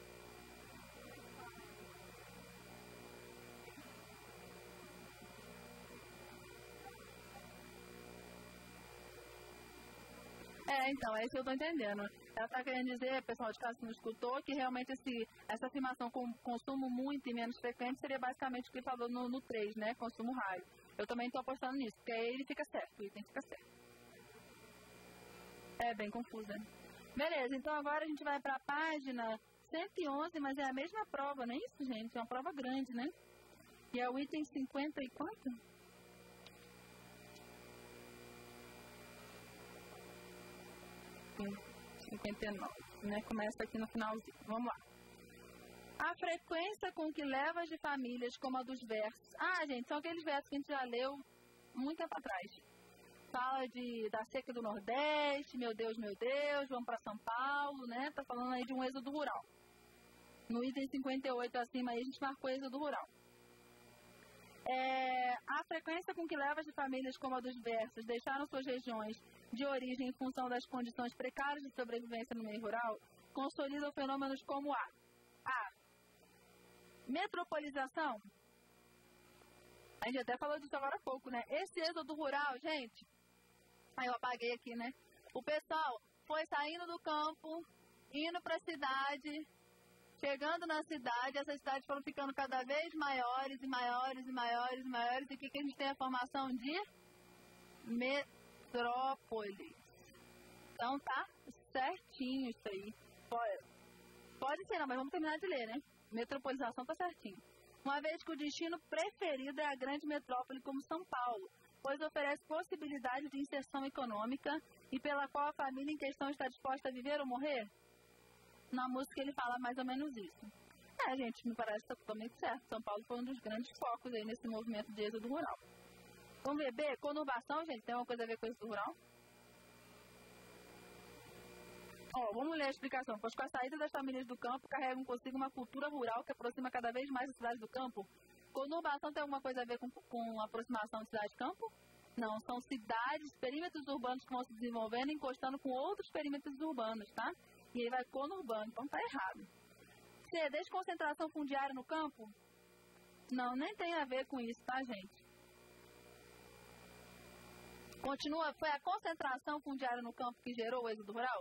Speaker 1: É, então, é isso que eu estou entendendo. Ela está querendo dizer, pessoal de casa que não escutou, que realmente esse, essa afirmação com consumo muito e menos frequente seria basicamente o que ele falou no, no três, né? Consumo raro. Eu também estou apostando nisso, porque aí ele fica certo, o item fica certo. É bem confuso, né? Beleza, então agora a gente vai para a página cento e onze, mas é a mesma prova, não é isso, gente? É uma prova grande, né? E é o item cinquenta e quanto? cinquenta e nove, né? Começa aqui no finalzinho. Vamos lá. A frequência com que levas de famílias como a dos versos. Ah, gente, são aqueles versos que a gente já leu muito tempo atrás. Fala de, da seca do Nordeste, meu Deus, meu Deus, vamos para São Paulo, né? Tá falando aí de um êxodo rural. No item cinquenta e oito acima aí a gente marcou êxodo rural. É, a frequência com que levas de famílias como a dos versos deixaram suas regiões de origem em função das condições precárias de sobrevivência no meio rural consolidam fenômenos como a A. Metropolização. A gente até falou disso agora há pouco, né? Esse êxodo rural, gente, aí eu apaguei aqui, né? O pessoal foi saindo do campo, indo para a cidade, chegando na cidade, essas cidades foram ficando cada vez maiores e maiores e maiores e maiores. E o que, que a gente tem a formação de metrópolis. Então tá certinho isso aí. Pode, pode ser, não, mas vamos terminar de ler, né? Metropolização tá certinho. Uma vez que o destino preferido é a grande metrópole como São Paulo, pois oferece possibilidade de inserção econômica e pela qual a família em questão está disposta a viver ou morrer? Na música ele fala mais ou menos isso. É, gente, me parece que está totalmente certo. São Paulo foi um dos grandes focos aí nesse movimento de êxodo rural. Vamos ver, B, conurbação, gente, tem alguma coisa a ver com êxodo rural? Ó, vamos ler a explicação. Pois com a saída das famílias do campo, carregam consigo uma cultura rural que aproxima cada vez mais as cidades do campo. Conurbação tem alguma coisa a ver com, com aproximação de cidade-campo? Não, são cidades, perímetros urbanos que vão se desenvolvendo e encostando com outros perímetros urbanos, tá? E aí vai conurbano, então tá errado. C, desconcentração fundiária no campo? Não, nem tem a ver com isso, tá, gente? Continua, foi a concentração fundiária no campo que gerou o êxodo rural?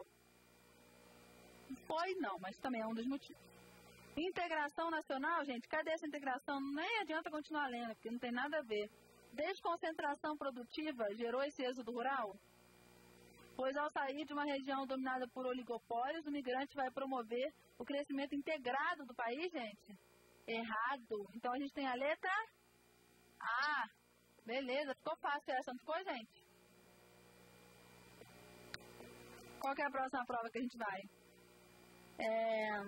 Speaker 1: Foi não, mas também é um dos motivos. Integração nacional, gente, cadê essa integração? Nem adianta continuar lendo, porque não tem nada a ver. Desconcentração produtiva gerou esse êxodo rural? Pois ao sair de uma região dominada por oligopólios, o migrante vai promover o crescimento integrado do país, gente? Errado. Então a gente tem a letra A. Beleza, ficou fácil essa, não ficou, gente? Qual que é a próxima prova que a gente vai? É...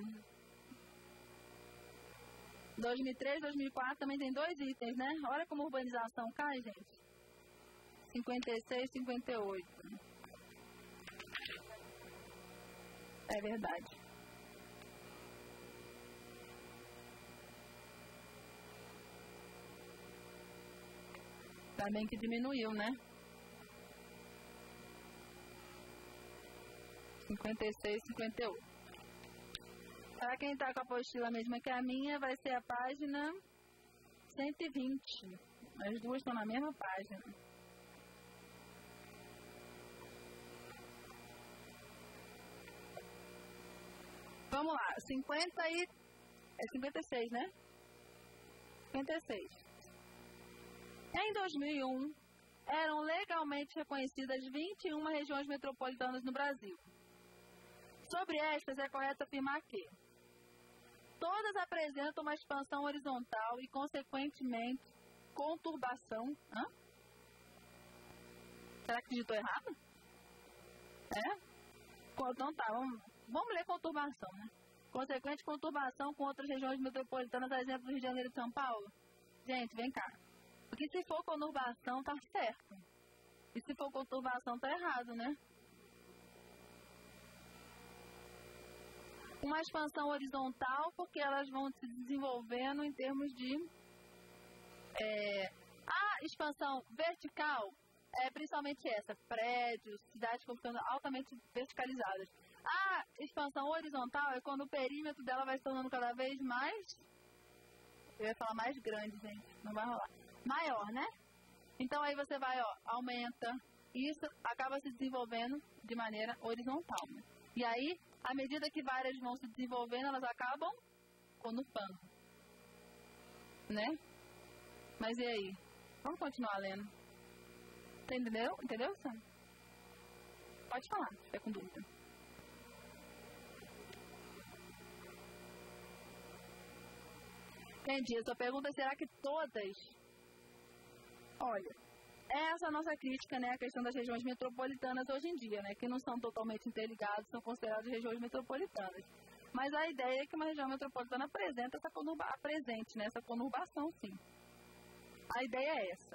Speaker 1: dois mil e três, dois mil e quatro também tem dois itens, né? Olha como a urbanização cai, gente. cinquenta e seis, cinquenta e oito. É verdade. Ainda bem que diminuiu, né? cinquenta e seis, cinquenta e oito. Para quem está com a apostila mesma que a minha, vai ser a página cento e vinte. As duas estão na mesma página. Vamos lá, cinquenta e... é cinquenta e seis, né? cinquenta e seis. Em dois mil e um, eram legalmente reconhecidas vinte e uma regiões metropolitanas no Brasil. Sobre estas, é correto afirmar que todas apresentam uma expansão horizontal e, consequentemente, conturbação. Hã? Será que digitou errado? É? Então tá, vamos, vamos ler conturbação, né? Consequente conturbação com outras regiões metropolitanas, exemplo do Rio de Janeiro e São Paulo. Gente, vem cá. Porque se for conurbação, tá certo. E se for conturbação, tá errado, né? Uma expansão horizontal, porque elas vão se desenvolvendo em termos de... É, a expansão vertical é principalmente essa, prédios, cidades ficando altamente verticalizadas. A expansão horizontal é quando o perímetro dela vai se tornando cada vez mais... Eu ia falar mais grande, gente, não vai rolar. Maior, né? Então aí você vai, ó, aumenta, isso acaba se desenvolvendo de maneira horizontal. Né? E aí, à medida que várias vão se desenvolvendo, elas acabam conurpando. Né? Mas e aí? Vamos continuar lendo. Entendeu? Entendeu, Sam? Pode falar, se tiver com dúvida. Entendi. A sua pergunta, será que todas... Olha, essa é a nossa crítica, né, a questão das regiões metropolitanas hoje em dia, né, que não são totalmente interligadas, são consideradas regiões metropolitanas. Mas a ideia é que uma região metropolitana apresenta essa conurba, apresente, né, essa conurbação, sim. A ideia é essa.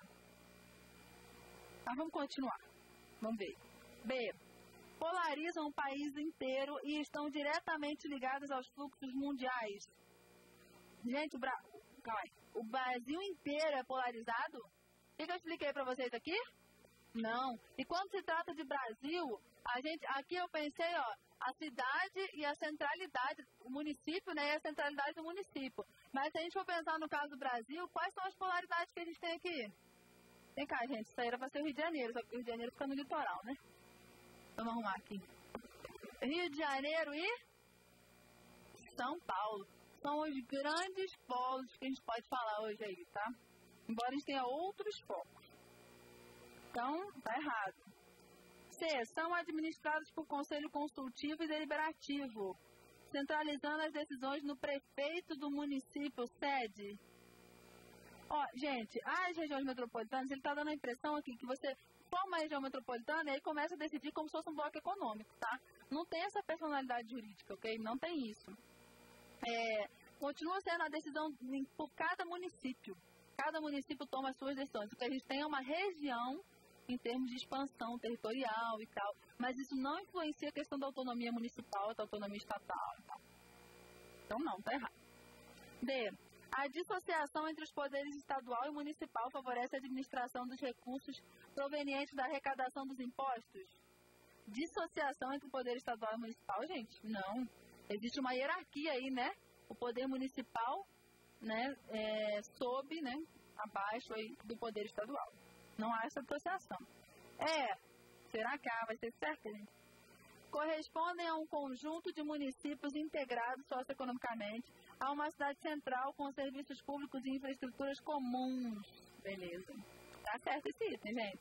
Speaker 1: Mas vamos continuar. Vamos ver. B. Polarizam o país inteiro e estão diretamente ligados aos fluxos mundiais. Gente, o, Bra... o Brasil inteiro é polarizado? O que eu expliquei para vocês aqui? Não. E quando se trata de Brasil, a gente, aqui eu pensei, ó, a cidade e a centralidade, o município, né, e a centralidade do município. Mas se a gente for pensar no caso do Brasil, quais são as polaridades que a gente tem aqui? Vem cá, gente, isso aí era para ser o Rio de Janeiro, só que o Rio de Janeiro fica no litoral, né? Vamos arrumar aqui. Rio de Janeiro e São Paulo. São os grandes polos que a gente pode falar hoje aí, tá? Embora a gente tenha outros focos. Então, tá errado. C. São administrados por conselho consultivo e deliberativo, centralizando as decisões no prefeito do município, sede. Ó, gente, as regiões metropolitanas, ele tá dando a impressão aqui que você forma uma região metropolitana e aí começa a decidir como se fosse um bloco econômico, tá? Não tem essa personalidade jurídica, ok? Não tem isso. É, continua sendo a decisão por cada município. Cada município toma as suas decisões, porque a gente tem uma região em termos de expansão territorial e tal, mas isso não influencia a questão da autonomia municipal, da autonomia estatal e tal. Então não, tá errado. D. A dissociação entre os poderes estadual e municipal favorece a administração dos recursos provenientes da arrecadação dos impostos? Dissociação entre o poder estadual e municipal, gente? Não. Existe uma hierarquia aí, né? O poder municipal, né, é, sob, né, abaixo aí do poder estadual. Não há essa associação. É, será que A vai ser certo, gente? Correspondem a um conjunto de municípios integrados socioeconomicamente a uma cidade central com serviços públicos e infraestruturas comuns. Beleza. Tá certo esse item, gente.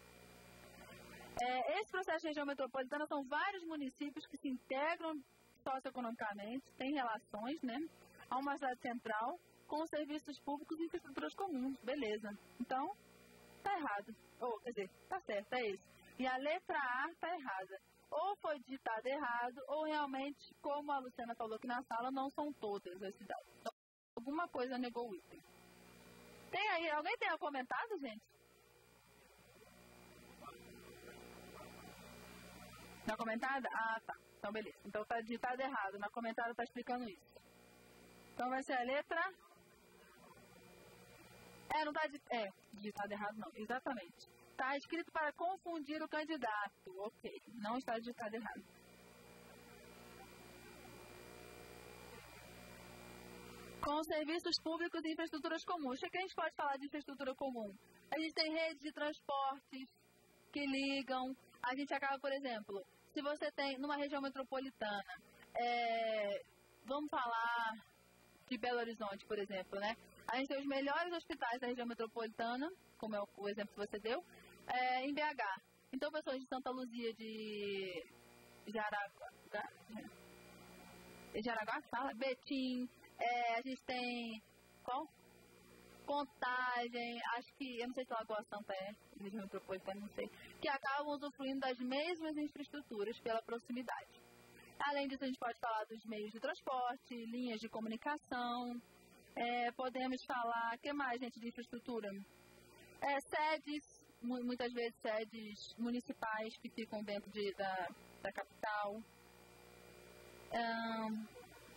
Speaker 1: É, esse processo de região metropolitana são vários municípios que se integram socioeconomicamente, têm relações, né, a uma cidade central com serviços públicos e infraestruturas comuns. Beleza. Então, tá errado. Ou, quer dizer, tá certo, é isso. E a letra A tá errada. Ou foi digitado errado, ou realmente, como a Luciana falou aqui na sala, não são todas as cidades. Então, alguma coisa negou o item. Tem aí, alguém tem comentado, gente? Na comentada? Ah, tá. Então, beleza. Então, tá digitado errado. Na comentada tá explicando isso. Então, vai ser a letra... É, não tá é, digitado errado, não. Exatamente. Está escrito para confundir o candidato. Ok, não está digitado errado. com serviços públicos e infraestruturas comuns. O que a gente pode falar de infraestrutura comum? A gente tem redes de transportes que ligam. A gente acaba, por exemplo, se você tem numa região metropolitana, é, vamos falar de Belo Horizonte, por exemplo, né? A gente tem os melhores hospitais da região metropolitana, como é o, o exemplo que você deu, é, em B H. Então, pessoas de Santa Luzia, de Jaraguá, Jaraguá fala? Betim, é, a gente tem, qual? Contagem, acho que, eu não sei se Lagoa Santa é, região metropolitana, não sei, que acabam usufruindo das mesmas infraestruturas pela proximidade. Além disso, a gente pode falar dos meios de transporte, linhas de comunicação, é, podemos falar, o que mais, gente, de infraestrutura? É, sedes, muitas vezes sedes municipais que ficam dentro de, da, da capital. Um,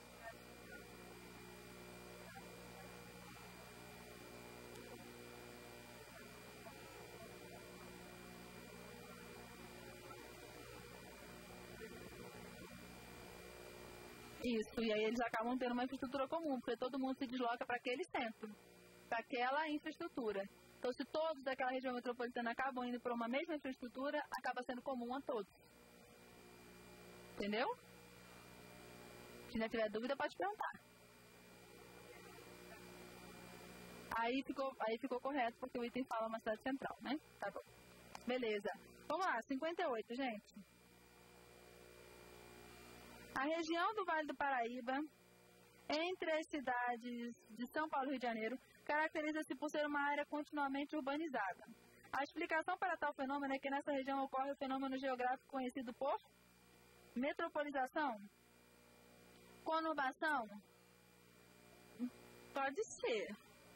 Speaker 1: Isso, e aí eles acabam tendo uma infraestrutura comum, porque todo mundo se desloca para aquele centro, para aquela infraestrutura. Então, se todos daquela região metropolitana acabam indo para uma mesma infraestrutura, acaba sendo comum a todos. Entendeu? Se não tiver dúvida, pode perguntar. Aí ficou, aí ficou correto, porque o item fala uma cidade central, né? Tá bom. Beleza. Vamos lá, cinquenta e oito, gente. A região do Vale do Paraíba, entre as cidades de São Paulo e Rio de Janeiro, caracteriza-se por ser uma área continuamente urbanizada. A explicação para tal fenômeno é que nessa região ocorre o fenômeno geográfico conhecido por metropolização, conurbação. Pode ser.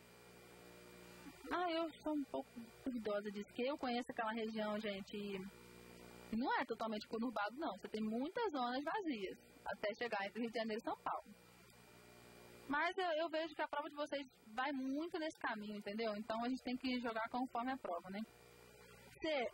Speaker 1: Ah, eu sou um pouco duvidosa disso, que eu conheço aquela região, gente, e não é totalmente conurbado, não. Você tem muitas zonas vazias até chegar entre Rio de Janeiro e São Paulo. Mas eu, eu vejo que a prova de vocês vai muito nesse caminho, entendeu? Então a gente tem que jogar conforme a prova, né? C.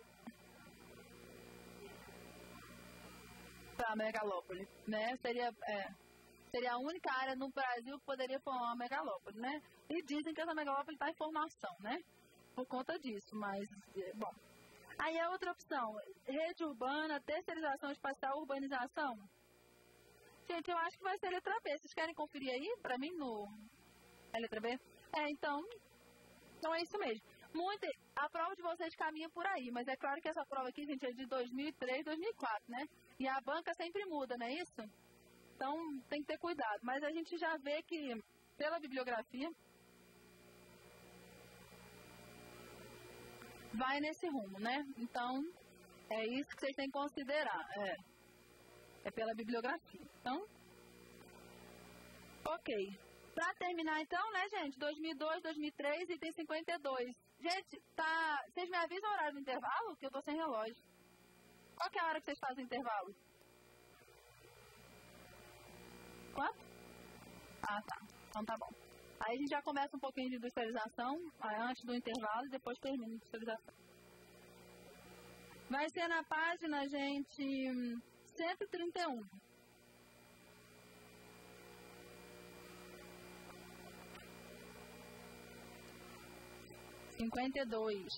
Speaker 1: Para a megalópole, né? Seria, é, seria a única área no Brasil que poderia formar uma megalópole, né? E dizem que essa megalópole está em formação, né? Por conta disso, mas, bom. Aí a outra opção, rede urbana, terceirização espacial, urbanização. Gente, eu acho que vai ser a letra B. Vocês querem conferir aí para mim no... É a letra B? É, então... Então é isso mesmo. Muito... A prova de vocês caminha por aí, mas é claro que essa prova aqui, gente, é de dois mil e três, dois mil e quatro, né? E a banca sempre muda, não é isso? Então tem que ter cuidado. Mas a gente já vê que, pela bibliografia, vai nesse rumo, né? Então, é isso que vocês têm que considerar. É. É pela bibliografia. Então, ok. Pra terminar então, né, gente? dois mil e dois, dois mil e três, item cinquenta e dois. Gente, tá... Vocês me avisam o horário do intervalo? Que eu tô sem relógio. Qual que é a hora que vocês fazem o intervalo? Quanto? Ah, tá. Então tá bom. Aí a gente já começa um pouquinho de industrialização antes do intervalo e depois termina a industrialização. Vai ser na página, gente... cento e trinta e um. cinquenta e dois.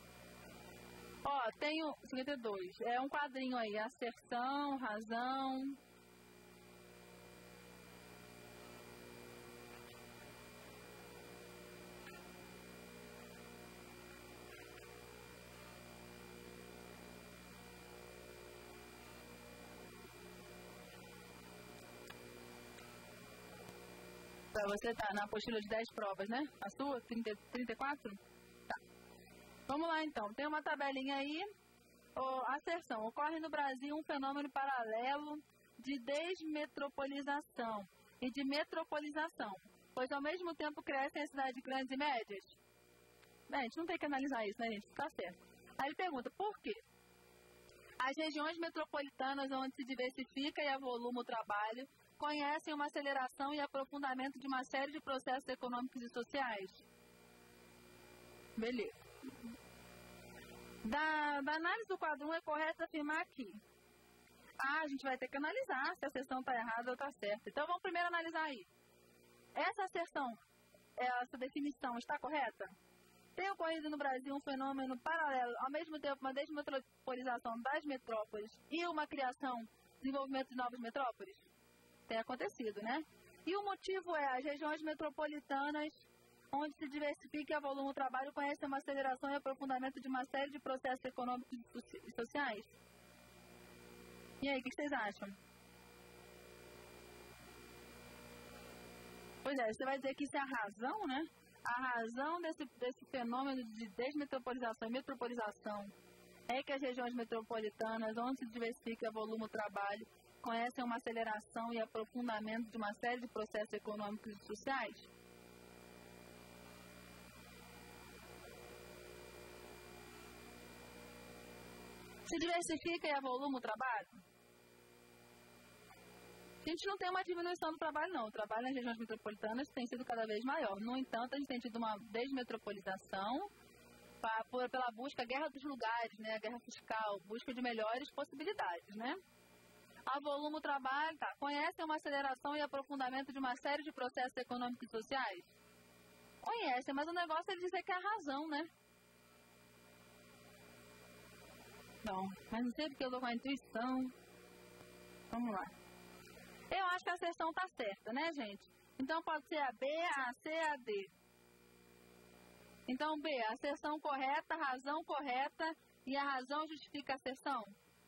Speaker 1: Ó, tem o cinquenta e dois. É um quadrinho aí, asserção, razão. Pra você tá na apostila de dez provas, né? A sua, trinta, trinta e quatro? Tá. Vamos lá então. Tem uma tabelinha aí. Oh, asserção. Ocorre no Brasil um fenômeno paralelo de desmetropolização e de metropolização, pois ao mesmo tempo crescem as cidades grandes e médias. Bem, a gente não tem que analisar isso, né, gente? Tá certo. Aí ele pergunta, por quê? As regiões metropolitanas onde se diversifica e avoluma o trabalho conhecem uma aceleração e aprofundamento de uma série de processos econômicos e sociais. Beleza. Da, da análise do quadro um é correto afirmar aqui. Ah, a gente vai ter que analisar se a seção está errada ou está certa. Então vamos primeiro analisar aí. essa asserção, essa definição está correta? Tem ocorrido no Brasil um fenômeno paralelo, ao mesmo tempo uma desmetropolização das metrópoles e uma criação, desenvolvimento de novas metrópoles? Tem acontecido, né? E o motivo é as regiões metropolitanas, onde se diversifica e avoluma o trabalho, conhecem uma aceleração e aprofundamento de uma série de processos econômicos e sociais. E aí, o que vocês acham? Pois é, você vai dizer que isso é a razão, né? A razão desse, desse fenômeno de desmetropolização e metropolização é que as regiões metropolitanas, onde se diversifica e avoluma o trabalho, conhecem uma aceleração e aprofundamento de uma série de processos econômicos e sociais? Se diversifica e avoluma o trabalho? A gente não tem uma diminuição do trabalho, não. O trabalho nas regiões metropolitanas tem sido cada vez maior. No entanto, a gente tem tido uma desmetropolização pra, por, pela busca, guerra dos lugares, né? Guerra fiscal, busca de melhores possibilidades, né? Avoluma o trabalho, tá? Conhecem uma aceleração e aprofundamento de uma série de processos econômicos e sociais? Conhecem, mas o negócio é dizer que é a razão, né? Não, mas não sei porque eu tô com a intuição. Vamos lá. Eu acho que a asserção tá certa, né, gente? Então pode ser a B, a C, a D. Então B, a asserção correta, a razão correta e a razão justifica a asserção?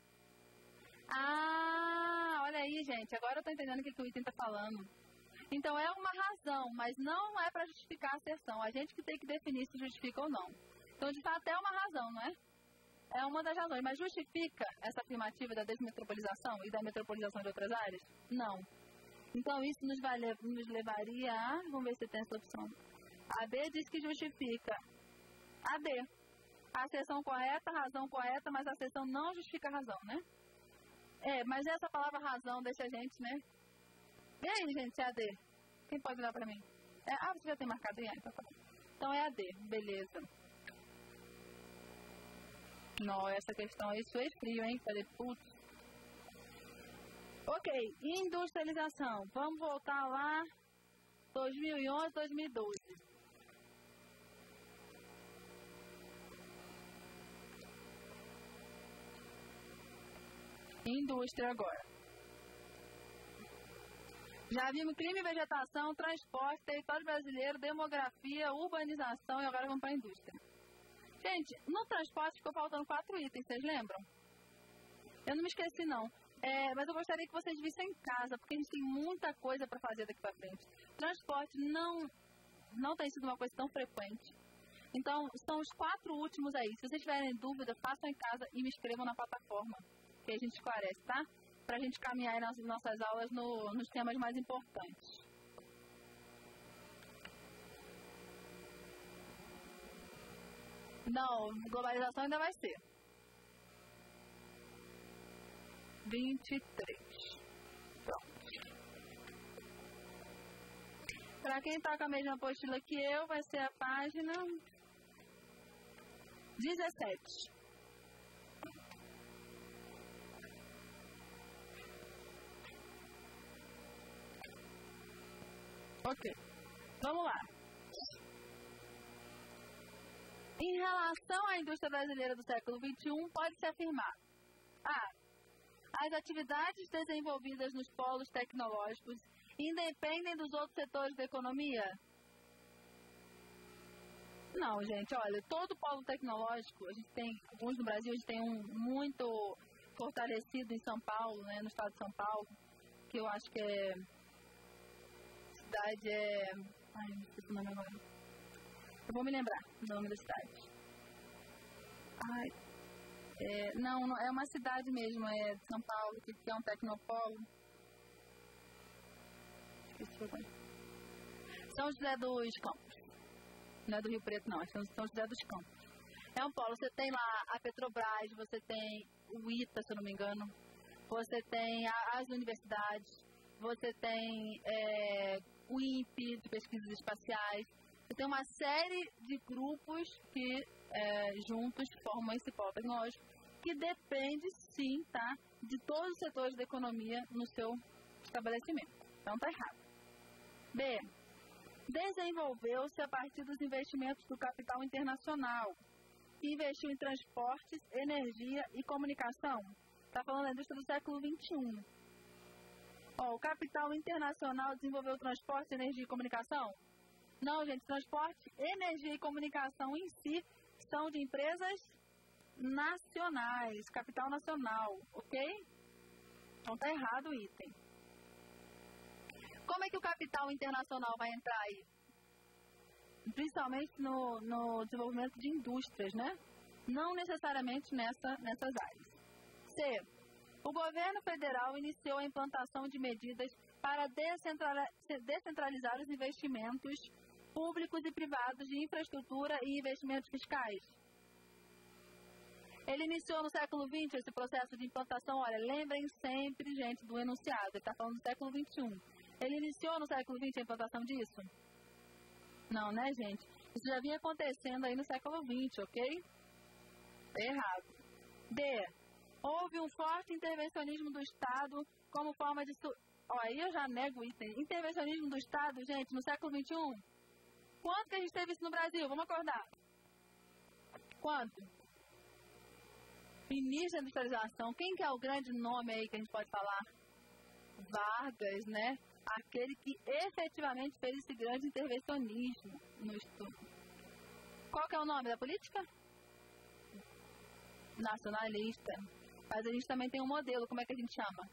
Speaker 1: Ah, olha aí, gente. Agora eu tô entendendo o que, que o item tá falando. Então é uma razão, mas não é para justificar a asserção. A gente que tem que definir se justifica ou não. Então de fato é uma razão, não é? É uma das razões, mas justifica essa afirmativa da desmetropolização e da metropolização de outras áreas? Não. Então isso nos, vai, nos levaria a... Vamos ver se tem essa opção. A B diz que justifica. A D. A asserção correta, a razão correta, mas a asserção não justifica a razão, né? É, mas essa palavra razão deixa a gente, né? E aí, gente, é a D. Quem pode olhar pra mim? É, ah, você já tem marcado? Ah, então tá bom. Então é a D, beleza. Não, essa questão aí foi frio, hein? Falei, putz. Ok, industrialização. Vamos voltar lá, dois mil e onze, dois mil e doze. Indústria agora. Já vimos crime e vegetação, transporte, território brasileiro, demografia, urbanização e agora vamos para a indústria. Gente, no transporte ficou faltando quatro itens, vocês lembram? Eu não me esqueci, não. É, mas eu gostaria que vocês vissem em casa, porque a gente tem muita coisa para fazer daqui para frente. Transporte não, não tem sido uma coisa tão frequente. Então, são os quatro últimos aí. Se vocês tiverem dúvida, façam em casa e me escrevam na plataforma, que a gente esclarece, tá? Para a gente caminhar nas nossas aulas no, nos temas mais importantes. Não, globalização ainda vai ser. vinte e três. Pronto. Para quem está com a mesma apostila que eu, vai ser a página dezessete. Ok. Vamos lá. Em relação à indústria brasileira do século vinte e um, pode-se afirmar: A. As atividades desenvolvidas nos polos tecnológicos independem dos outros setores da economia? Não, gente, olha, todo polo tecnológico, a gente tem, alguns no Brasil, a gente tem um muito fortalecido em São Paulo, né, no estado de São Paulo, que eu acho que é, cidade é, ai, não sei o nome agora, eu vou me lembrar o nome da cidade. Ai, é, não, não, é uma cidade mesmo, é de São Paulo, que, que é um tecnopolo. Esqueci agora. São José dos Campos. Não é do Rio Preto, não, é São José dos Campos. É um polo, você tem lá a Petrobras, você tem o ITA, se eu não me engano, você tem a, as universidades, você tem é, o INPE, de pesquisas espaciais, você tem uma série de grupos que é, juntos formam esse polo tecnológico, que depende, sim, tá, de todos os setores da economia no seu estabelecimento. Então, tá errado. B. desenvolveu-se a partir dos investimentos do capital internacional, que investiu em transportes, energia e comunicação. Está falando da indústria do século vinte e um. Ó, o capital internacional desenvolveu transporte, energia e comunicação? Não, gente, transporte, energia e comunicação em si são de empresas nacionais, capital nacional, ok? Então tá errado o item. Como é que o capital internacional vai entrar aí? Principalmente no, no desenvolvimento de indústrias, né? Não necessariamente nessa, nessas áreas. C. O governo federal iniciou a implantação de medidas para descentralizar os investimentos públicos e privados de infraestrutura e investimentos fiscais. Ele iniciou no século vinte esse processo de implantação. Olha, lembrem sempre, gente, do enunciado. Ele está falando do século vinte e um. Ele iniciou no século vinte a implantação disso? Não, né, gente? Isso já vinha acontecendo aí no século vinte, ok? Errado. D. Houve um forte intervencionismo do Estado como forma de... Su... Ó, aí eu já nego o item. Intervencionismo do Estado, gente, no século vinte e um. Quanto que a gente teve isso no Brasil? Vamos acordar. Quanto? Início da industrialização. Quem que é o grande nome aí que a gente pode falar? Vargas, né? Aquele que efetivamente fez esse grande intervencionismo no estudo. Qual que é o nome da política? Nacionalista. Mas a gente também tem um modelo, como é que a gente chama?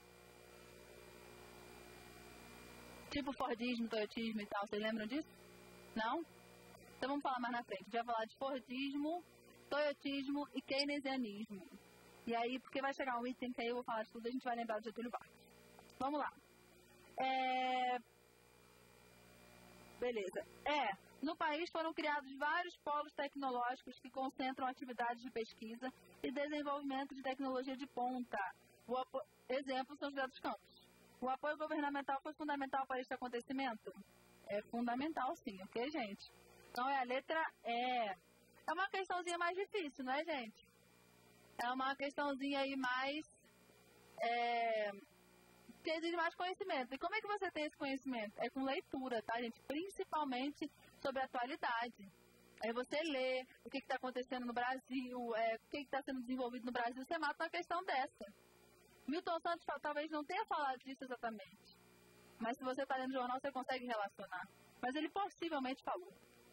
Speaker 1: Tipo Fordismo, Toyotismo e tal, vocês lembram disso? Não? Então vamos falar mais na frente. A gente vai falar de Fordismo, Toyotismo e Keynesianismo. E aí, porque vai chegar um item que aí eu vou falar de tudo, a gente vai lembrar do Getúlio Vargas. Vamos lá. É... Beleza. É, no país foram criados vários polos tecnológicos que concentram atividades de pesquisa e desenvolvimento de tecnologia de ponta. O apo... Exemplo são os José dos Campos. O apoio governamental foi fundamental para este acontecimento? É fundamental, sim, ok, gente? Então é a letra E. É uma questãozinha mais difícil, não é, gente? É uma questãozinha aí mais... É... que exige mais conhecimento. E como é que você tem esse conhecimento? É com leitura, tá, gente? Principalmente sobre a atualidade. Aí você lê o que está acontecendo no Brasil, é, o que está sendo desenvolvido no Brasil, você mata uma questão dessa. Milton Santos talvez não tenha falado disso exatamente. Mas se você está lendo o jornal, você consegue relacionar. Mas ele possivelmente falou.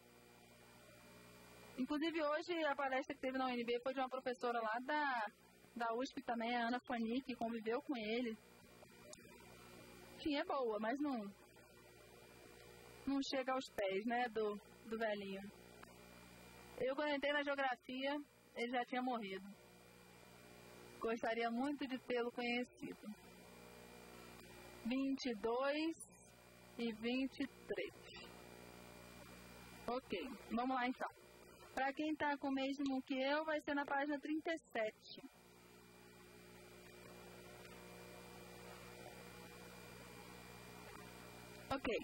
Speaker 1: Inclusive, hoje, a palestra que teve na U N B foi de uma professora lá da, da U S P também, a Ana Fani, que conviveu com ele. Enfim, é boa, mas não, não chega aos pés, né, do, do velhinho. Eu, quando entrei na geografia, ele já tinha morrido. Gostaria muito de tê-lo conhecido. vinte e dois e vinte e três. Ok, vamos lá então. Para quem está com o mesmo que eu, vai ser na página trinta e sete. Ok.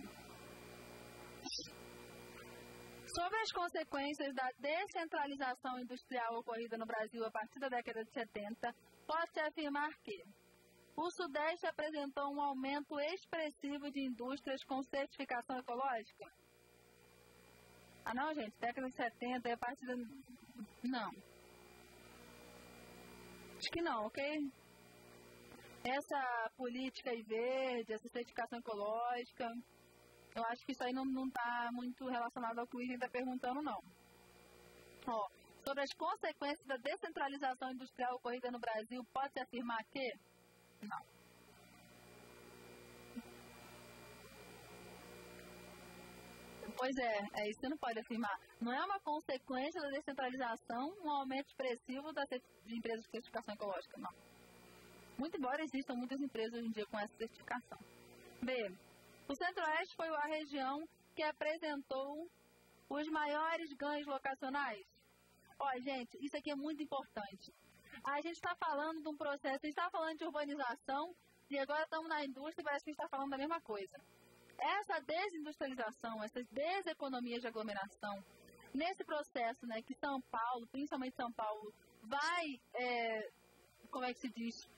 Speaker 1: Sobre as consequências da descentralização industrial ocorrida no Brasil a partir da década de setenta, pode-se afirmar que o Sudeste apresentou um aumento expressivo de indústrias com certificação ecológica? Ah, não, gente, década de setenta, é a partir da... Não. Acho que não, ok? Essa política aí verde, essa certificação ecológica, eu acho que isso aí não está muito relacionado ao que o William está perguntando, não. Ó, sobre as consequências da descentralização industrial ocorrida no Brasil, pode-se afirmar que? Não. Pois é, é isso que você não pode afirmar. Não é uma consequência da descentralização um aumento expressivo da de empresas de certificação ecológica, não. Muito embora existam muitas empresas hoje em dia com essa certificação. B. O Centro-Oeste foi a região que apresentou os maiores ganhos locacionais. Olha, gente, isso aqui é muito importante. A gente está falando de um processo, a gente está falando de urbanização e agora estamos na indústria e parece que a gente está falando da mesma coisa. Essa desindustrialização, essas deseconomias de aglomeração, nesse processo, né, que São Paulo, principalmente São Paulo, vai, é, como é que se diz,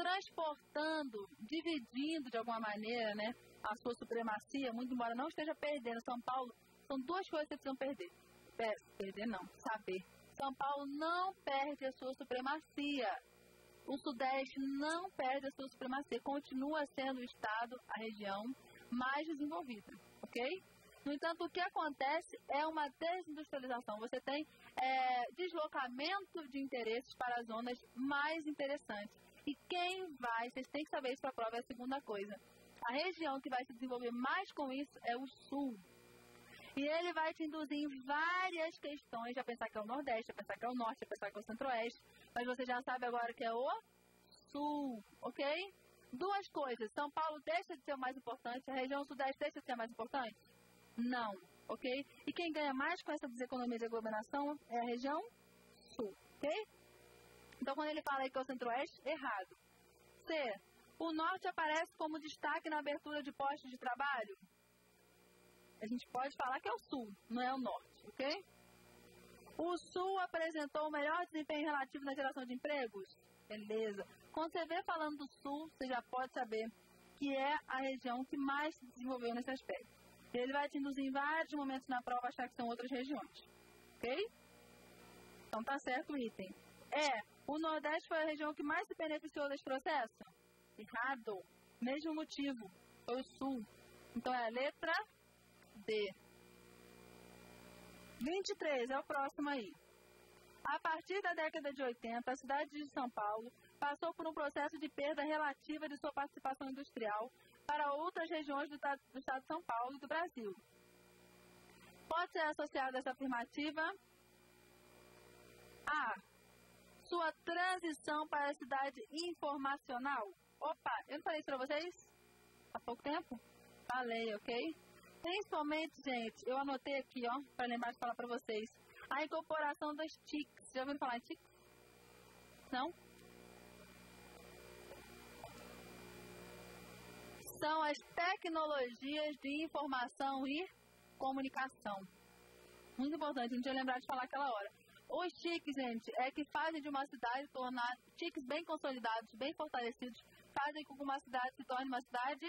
Speaker 1: transportando, dividindo de alguma maneira, né, a sua supremacia, muito embora não esteja perdendo. São Paulo, são duas coisas que precisam perder. Perder não, saber. São Paulo não perde a sua supremacia. O Sudeste não perde a sua supremacia. Continua sendo o Estado, a região mais desenvolvida, ok? No entanto, o que acontece é uma desindustrialização. Você tem é, deslocamento de interesses para as zonas mais interessantes. E quem vai, vocês têm que saber isso para a prova, é a segunda coisa. A região que vai se desenvolver mais com isso é o Sul. E ele vai te induzir em várias questões, já pensar que é o Nordeste, já pensar que é o Norte, já pensar que é o Centro-Oeste, mas você já sabe agora que é o Sul, ok? Duas coisas, São Paulo deixa de ser o mais importante, a região Sudeste deixa de ser a mais importante? Não, ok? E quem ganha mais com essa deseconomia de aglomeração é a região Sul, ok? Então, quando ele fala aí que é o Centro-Oeste, errado. C, o Norte aparece como destaque na abertura de postos de trabalho? A gente pode falar que é o Sul, não é o Norte, ok? O Sul apresentou o melhor desempenho relativo na geração de empregos? Beleza. Quando você vê falando do Sul, você já pode saber que é a região que mais se desenvolveu nesse aspecto. Ele vai te induzir em vários momentos na prova a achar que são outras regiões, ok? Então tá certo o item. É, o Nordeste foi a região que mais se beneficiou desse processo? Errado. Mesmo motivo, foi o Sul. Então é a letra D. vinte e três é o próximo aí. A partir da década de oitenta, a cidade de São Paulo passou por um processo de perda relativa de sua participação industrial para outras regiões do, do estado de São Paulo e do Brasil. Pode ser associada essa afirmativa a sua transição para a cidade informacional. Opa, eu não falei isso para vocês há pouco tempo? Falei, ok? Principalmente, gente, eu anotei aqui, ó, para lembrar de falar para vocês, a incorporação das T I Cs. Já ouviram falar em T I Cs? Não? São as tecnologias de informação e comunicação. Muito importante, a gente vai lembrar de falar aquela hora. Os T I Cs, gente, é que fazem de uma cidade tornar T I Cs bem consolidados, bem fortalecidos, fazem com que uma cidade se torne uma cidade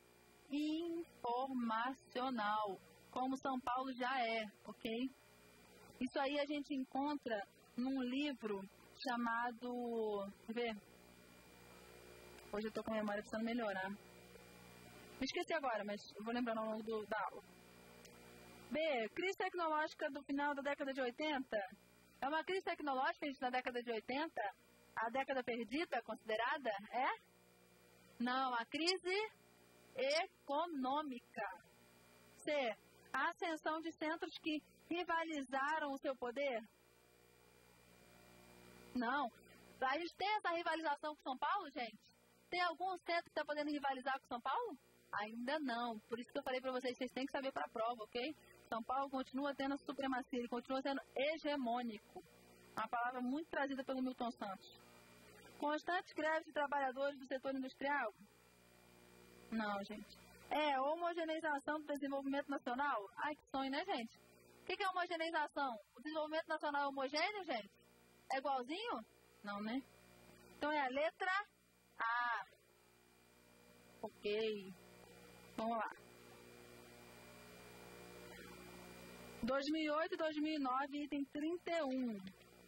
Speaker 1: informacional, como São Paulo já é, ok? Isso aí a gente encontra num livro chamado... Quer ver? Hoje eu tô com a memória precisando melhorar. Me esqueci agora, mas eu vou lembrar ao longo do, da aula. B. Crise tecnológica do final da década de oitenta. É uma crise tecnológica, gente, na década de oitenta? A década perdida, considerada? É? Não, a crise econômica. C. A ascensão de centros que rivalizaram o seu poder? Não. A gente tem essa rivalização com São Paulo, gente? Tem algum centro que está podendo rivalizar com São Paulo? Ainda não. Por isso que eu falei para vocês, vocês têm que saber para a prova, ok? São Paulo continua tendo a supremacia, ele continua sendo hegemônico. Uma palavra muito trazida pelo Milton Santos. Constantes greves de trabalhadores do setor industrial? Não, gente. É homogeneização do desenvolvimento nacional? Ai, que sonho, né, gente? O que é homogeneização? O desenvolvimento nacional é homogêneo, gente? É igualzinho? Não, né? Então é a letra A. Ok. Vamos lá. dois mil e oito e dois mil e nove, item trinta e um.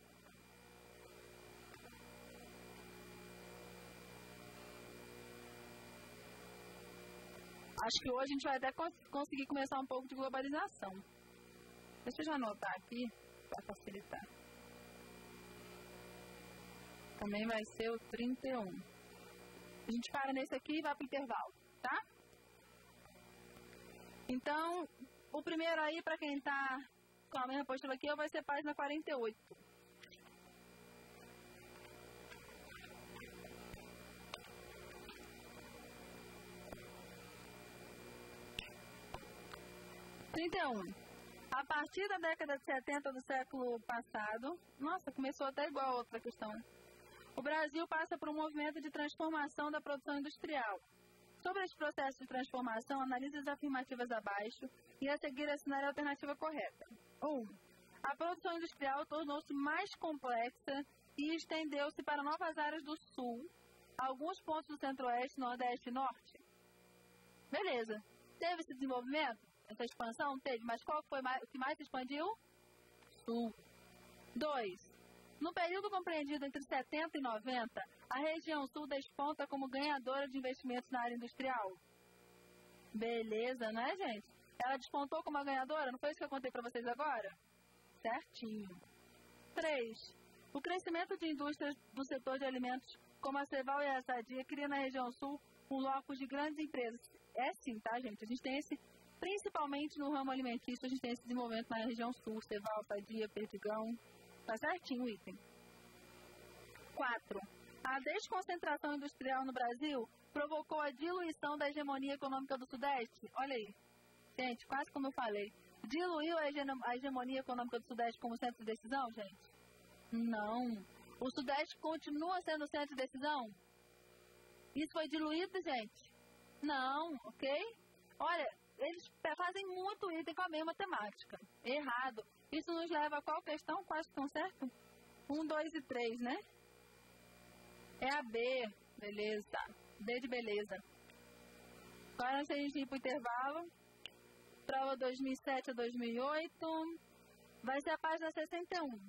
Speaker 1: Acho que hoje a gente vai até cons conseguir começar um pouco de globalização. Deixa eu já anotar aqui, para facilitar. Também vai ser o trinta e um. A gente para nesse aqui e vai para o intervalo, tá? Então, o primeiro aí, para quem está com a mesma postura aqui, vai ser página quarenta e oito. trinta e um. A partir da década de setenta do século passado, nossa, começou até igual a outra questão, né? O Brasil passa por um movimento de transformação da produção industrial. Sobre esse processo de transformação, analise as afirmativas abaixo e a seguir assinar a alternativa correta. um. A produção industrial tornou-se mais complexa e estendeu-se para novas áreas do Sul, alguns pontos do Centro-Oeste, Nordeste e Norte. Beleza. Teve esse desenvolvimento? Essa expansão? Teve. Mas qual foi mais, o que mais expandiu? Sul. Dois. No período compreendido entre setenta e noventa, a região sul desponta como ganhadora de investimentos na área industrial. Beleza, não é, gente? Ela despontou como a ganhadora? Não foi isso que eu contei para vocês agora? Certinho. Três. O crescimento de indústrias do setor de alimentos, como a Ceval e a Sadia, cria na região sul um locus de grandes empresas. É sim, tá, gente? A gente tem esse, principalmente no ramo alimentício, a gente tem esse desenvolvimento na região sul, Ceval, Sadia, Perdigão. Tá certinho o item. Quatro. A desconcentração industrial no Brasil provocou a diluição da hegemonia econômica do Sudeste. Olha aí. Gente, quase como eu falei. Diluiu a hegemonia econômica do Sudeste como centro de decisão, gente? Não. O Sudeste continua sendo centro de decisão? Isso foi diluído, gente? Não, ok? Olha, eles fazem muito item com a mesma temática. Errado. Isso nos leva a qual questão? Quais estão certo? Um, dois e três, né? É a B. Beleza. B de beleza. Agora a gente ir para o intervalo. Prova dois mil e sete a dois mil e oito. Vai ser a página sessenta e um.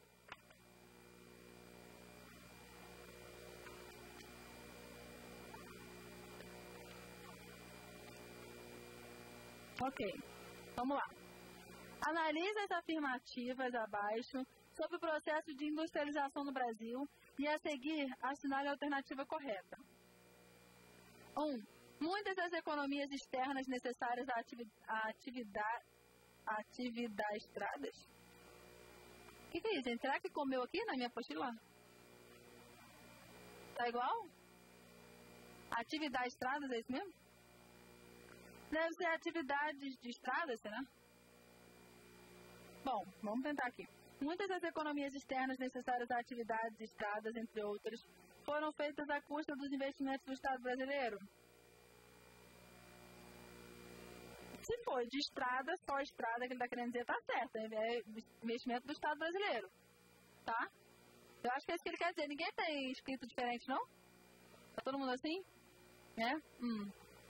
Speaker 1: Ok. Vamos lá. Analise as afirmativas abaixo sobre o processo de industrialização no Brasil e, a seguir, assinale a alternativa correta. um. Muitas das economias externas necessárias à atividade, atividade estradas. O que, que é isso, gente? Será que comeu aqui na minha apostila? Tá igual? Atividade estradas, é isso mesmo? Deve ser atividades de estradas, será? Bom, vamos tentar aqui. Muitas das economias externas necessárias à atividade de estradas, entre outras, foram feitas à custa dos investimentos do Estado brasileiro. Se for de estrada, só estrada que ele está querendo dizer, tá certo. É investimento do Estado brasileiro. Tá? Eu acho que é isso que ele quer dizer. Ninguém tem escrito diferente, não? Tá todo mundo assim? É? Hum.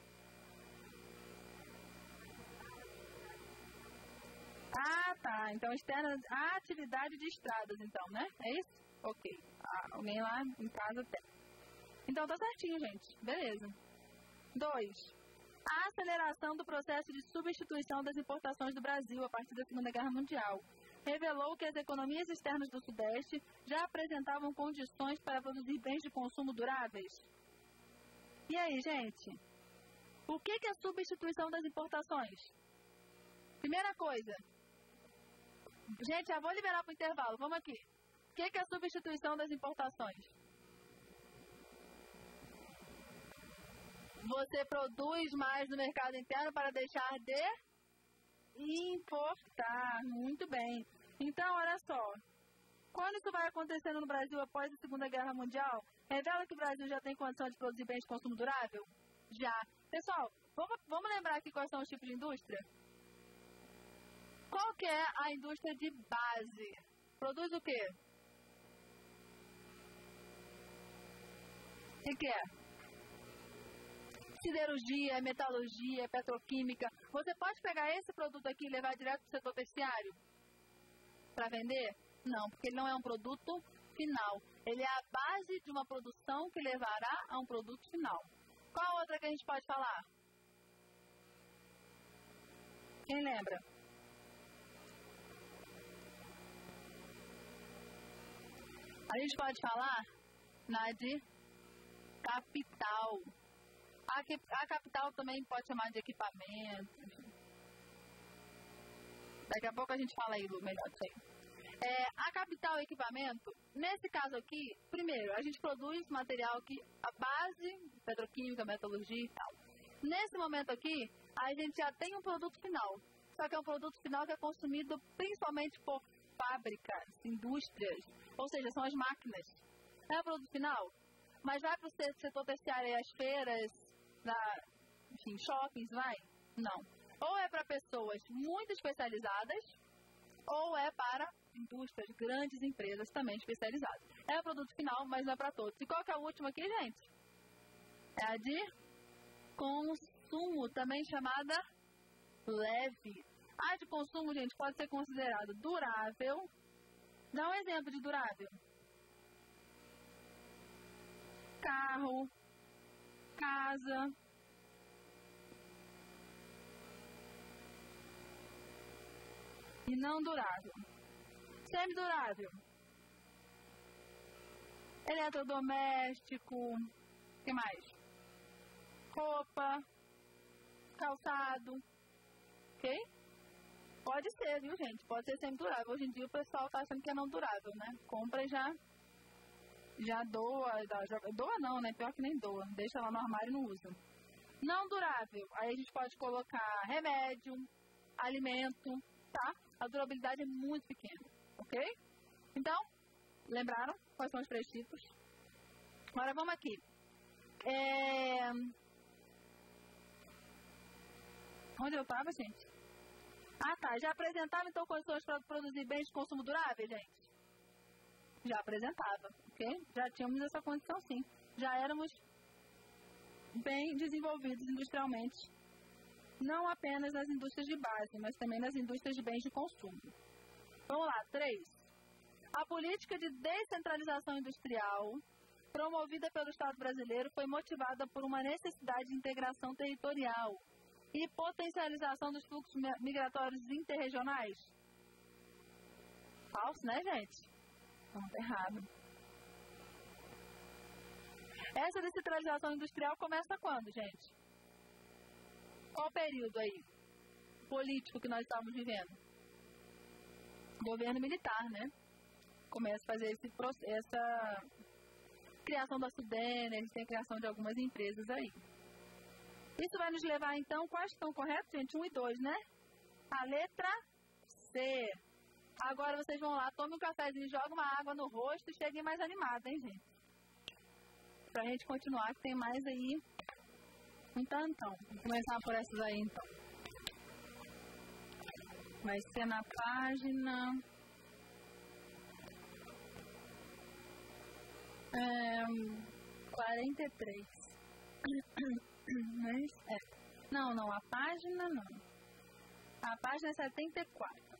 Speaker 1: Ah, tá. Então, externa, a atividade de estradas, então, né? É isso? Ok. Ah, alguém lá em casa tem. Então, tá certinho, gente. Beleza. Dois. A aceleração do processo de substituição das importações do Brasil a partir da Segunda Guerra Mundial revelou que as economias externas do Sudeste já apresentavam condições para produzir bens de consumo duráveis. E aí, gente? O que é a substituição das importações? Primeira coisa. Gente, já vou liberar para o intervalo. Vamos aqui. O que é a substituição das importações? Você produz mais no mercado interno para deixar de importar. Muito bem. Então, olha só. Quando isso vai acontecendo no Brasil após a Segunda Guerra Mundial, revela que o Brasil já tem condição de produzir bens de consumo durável? Já. Pessoal, vamos, vamos lembrar aqui quais são os tipos de indústria? Qual que é a indústria de base? Produz o quê? O que, que é? Siderurgia, metalurgia, petroquímica. Você pode pegar esse produto aqui e levar direto para o setor terciário? Para vender? Não, porque ele não é um produto final. Ele é a base de uma produção que levará a um produto final. Qual outra que a gente pode falar? Quem lembra? A gente pode falar na de capital. A, a capital também pode chamar de equipamento. Daqui a pouco a gente fala aí melhor disso aí. É, a capital e equipamento, nesse caso aqui, primeiro, a gente produz material que a base, petroquímica, metalurgia e tal. Nesse momento aqui, a gente já tem um produto final. Só que é um produto final que é consumido principalmente por fábricas, indústrias, ou seja, são as máquinas. Não é o produto final, mas vai para o setor terciário, as feiras, na, enfim, shoppings, vai? Não. Ou é para pessoas muito especializadas, ou é para indústrias, grandes empresas também especializadas. É o produto final, mas não é para todos. E qual que é o último aqui, gente? É a de consumo, também chamada leve. A de consumo, gente, pode ser considerada durável. Dá um exemplo de durável. Carro, casa. E não durável. Semidurável. Eletrodoméstico. O que mais? Roupa. Calçado. Ok? Pode ser, viu, gente? Pode ser semidurável. Hoje em dia o pessoal tá achando que é não durável, né? Compra e já, já doa. Já, doa não, né? Pior que nem doa. Deixa lá no armário e não usa. Não durável. Aí a gente pode colocar remédio, alimento, tá? A durabilidade é muito pequena, ok? Então, lembraram quais são os três tipos? Agora vamos aqui. É... Onde eu estava, gente? Ah, tá. Já apresentava, então, condições para produzir bens de consumo durável, gente? Já apresentava, ok? Já tínhamos essa condição, sim. Já éramos bem desenvolvidos industrialmente. Não apenas nas indústrias de base, mas também nas indústrias de bens de consumo. Vamos lá, três. A política de descentralização industrial, promovida pelo Estado brasileiro, foi motivada por uma necessidade de integração territorial e potencialização dos fluxos migratórios interregionais. Falso, né, gente? Não, tá errado. Essa descentralização industrial começa quando, gente? Qual período aí político que nós estávamos vivendo? Governo militar, né? Começa a fazer esse, essa criação da Sudene, eles têm a criação de algumas empresas aí. Isso vai nos levar, então, quais estão corretos, gente? Um e dois, né? A letra C. Agora vocês vão lá, tomem um cafezinho, jogam uma água no rosto e cheguem mais animados, hein, gente? Pra gente continuar, que tem mais aí. Então, então, vou começar por essas aí, então. Vai ser na página... É, quarenta e três. Mas, é. Não, não, a página não. A página é setenta e quatro.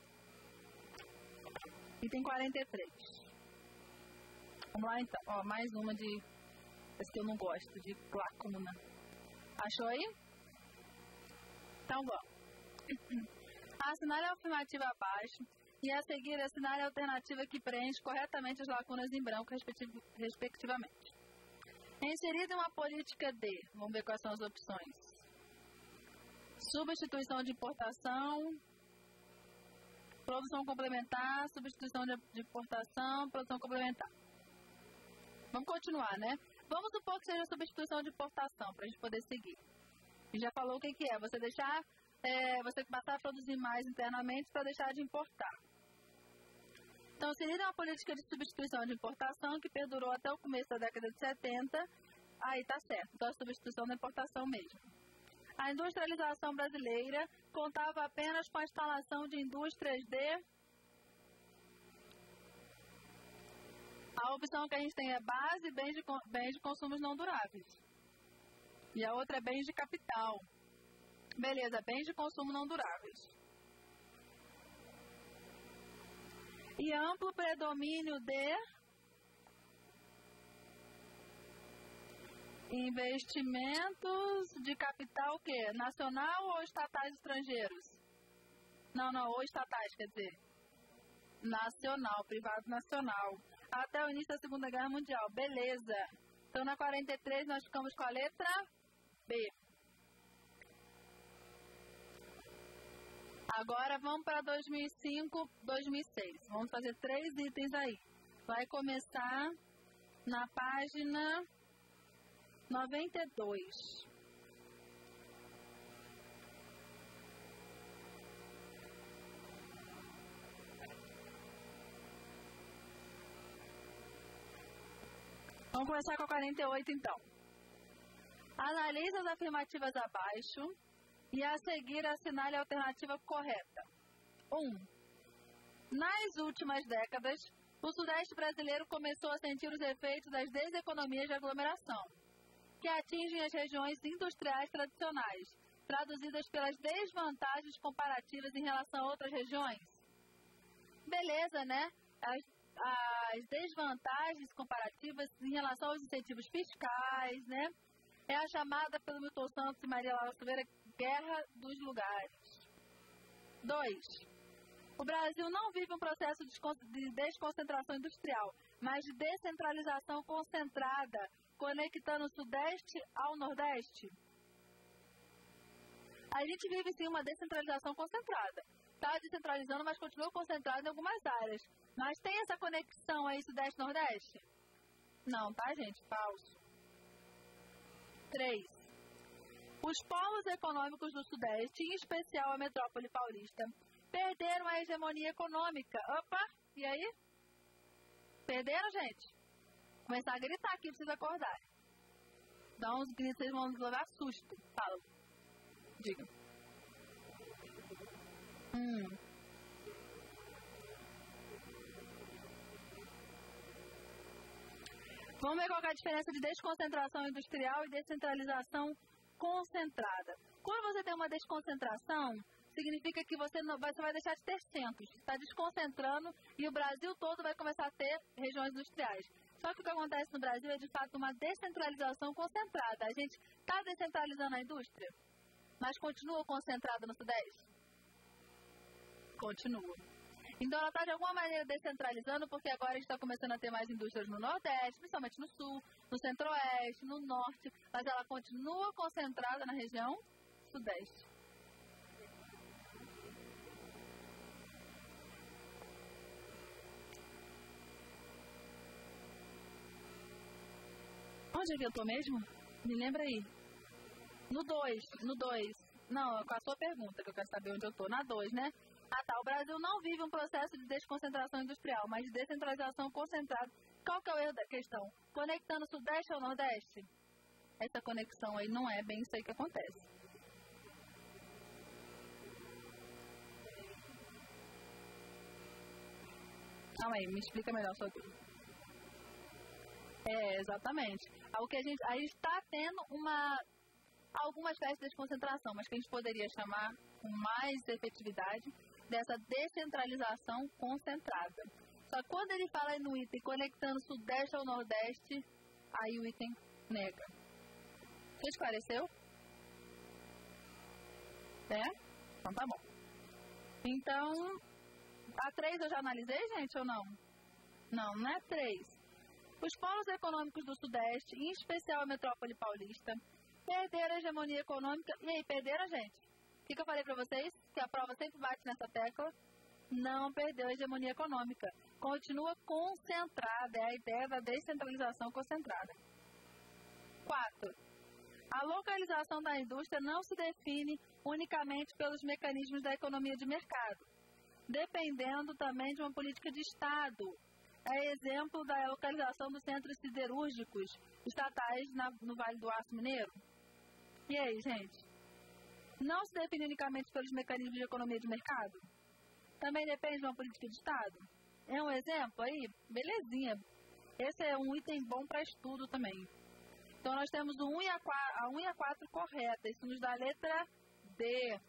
Speaker 1: E tem quarenta e três. Vamos lá, então. Ó, mais uma de... Essa que eu não gosto, de clácuna. Achou aí? Então, vamos. Assinale a afirmativa abaixo e a seguir assinale a alternativa que preenche corretamente as lacunas em branco, respectivamente. Inserida uma política de... Vamos ver quais são as opções. Substituição de importação, produção complementar, substituição de importação, produção complementar. Vamos continuar, né? Vamos supor que seja substituição de importação, para a gente poder seguir. A gente já falou o que, que é. Você deixar, é, você passar a produzir mais internamente para deixar de importar. Então, seria uma política de substituição de importação que perdurou até o começo da década de setenta. Aí tá certo, então a substituição da importação mesmo. A industrialização brasileira contava apenas com a instalação de indústrias de... A opção que a gente tem é base, bens de, bens de consumos não duráveis. E a outra é bens de capital. Beleza, bens de consumo não duráveis. E amplo predomínio de investimentos de capital o quê? Nacional ou estatais estrangeiros? Não, não, ou estatais, quer dizer. Nacional, privado nacional. Até o início da Segunda Guerra Mundial. Beleza. Então, na quarenta e três, nós ficamos com a letra B. Agora, vamos para dois mil e cinco, dois mil e seis. Vamos fazer três itens aí. Vai começar na página noventa e dois. Vamos começar com a quarenta e oito, então. Analise as afirmativas abaixo e a seguir assinale a alternativa correta. um. Nas últimas décadas, o Sudeste brasileiro começou a sentir os efeitos das deseconomias de aglomeração. que atingem as regiões industriais tradicionais, traduzidas pelas desvantagens comparativas em relação a outras regiões? Beleza, né? As, as desvantagens comparativas em relação aos incentivos fiscais, né? É a chamada pelo Milton Santos e Maria Laura Silveira guerra dos lugares. Dois. O Brasil não vive um processo de desconcentração industrial, mas de descentralização concentrada, conectando o Sudeste ao Nordeste. A gente vive, sim, uma descentralização concentrada. Está descentralizando, mas continua concentrado em algumas áreas. Mas tem essa conexão aí Sudeste-Nordeste? Não, tá, gente? Falso. Três. Os polos econômicos do Sudeste, em especial a metrópole paulista, perderam a hegemonia econômica. Opa! E aí? Perderam, gente? Começar a gritar aqui pra vocês acordarem. Dá uns gritos, vocês vão levar susto. Fala. Diga. Hum. Vamos ver qual é a diferença de desconcentração industrial e descentralização concentrada. Quando você tem uma desconcentração, significa que você, não, você vai deixar de ter centros. Está desconcentrando e o Brasil todo vai começar a ter regiões industriais. Só que o que acontece no Brasil é, de fato, uma descentralização concentrada. A gente está descentralizando a indústria, mas continua concentrada no Sudeste? Continua. Então, ela está, de alguma maneira, descentralizando, porque agora a gente está começando a ter mais indústrias no Nordeste, principalmente no Sul, no Centro-Oeste, no Norte, mas ela continua concentrada na região Sudeste. Onde é que eu tô mesmo? Me lembra aí. No dois, no dois. Não, com a sua pergunta, que eu quero saber onde eu tô. Na dois, né? Ah, tá. O Brasil não vive um processo de desconcentração industrial, mas de descentralização concentrada. Qual que é o erro da questão? Conectando o Sudeste ao Nordeste? Essa conexão aí não é bem isso aí que acontece. Calma aí, me explica melhor sua dúvida. É, exatamente. O que a gente, aí está tendo uma, alguma espécie de desconcentração, mas que a gente poderia chamar com mais efetividade dessa descentralização concentrada. Só que quando ele fala no item conectando Sudeste ao Nordeste, aí o item nega. Você esclareceu? É? Então tá bom. Então, a três eu já analisei, gente, ou não? Não, não é três. Os polos econômicos do Sudeste, em especial a metrópole paulista, perderam a hegemonia econômica. E aí, perderam, gente? O que, que eu falei para vocês? Que a prova sempre bate nessa tecla. Não perdeu a hegemonia econômica. Continua concentrada. É a ideia da descentralização concentrada. Quatro. A localização da indústria não se define unicamente pelos mecanismos da economia de mercado, dependendo também de uma política de Estado. É exemplo da localização dos centros siderúrgicos estatais na, no Vale do Aço Mineiro. E aí, gente? Não se define unicamente pelos mecanismos de economia de mercado? Também depende de uma política de Estado? É um exemplo aí? Belezinha. Esse é um item bom para estudo também. Então, nós temos o um e a quatro, a um e a quatro correta. Isso nos dá a letra D.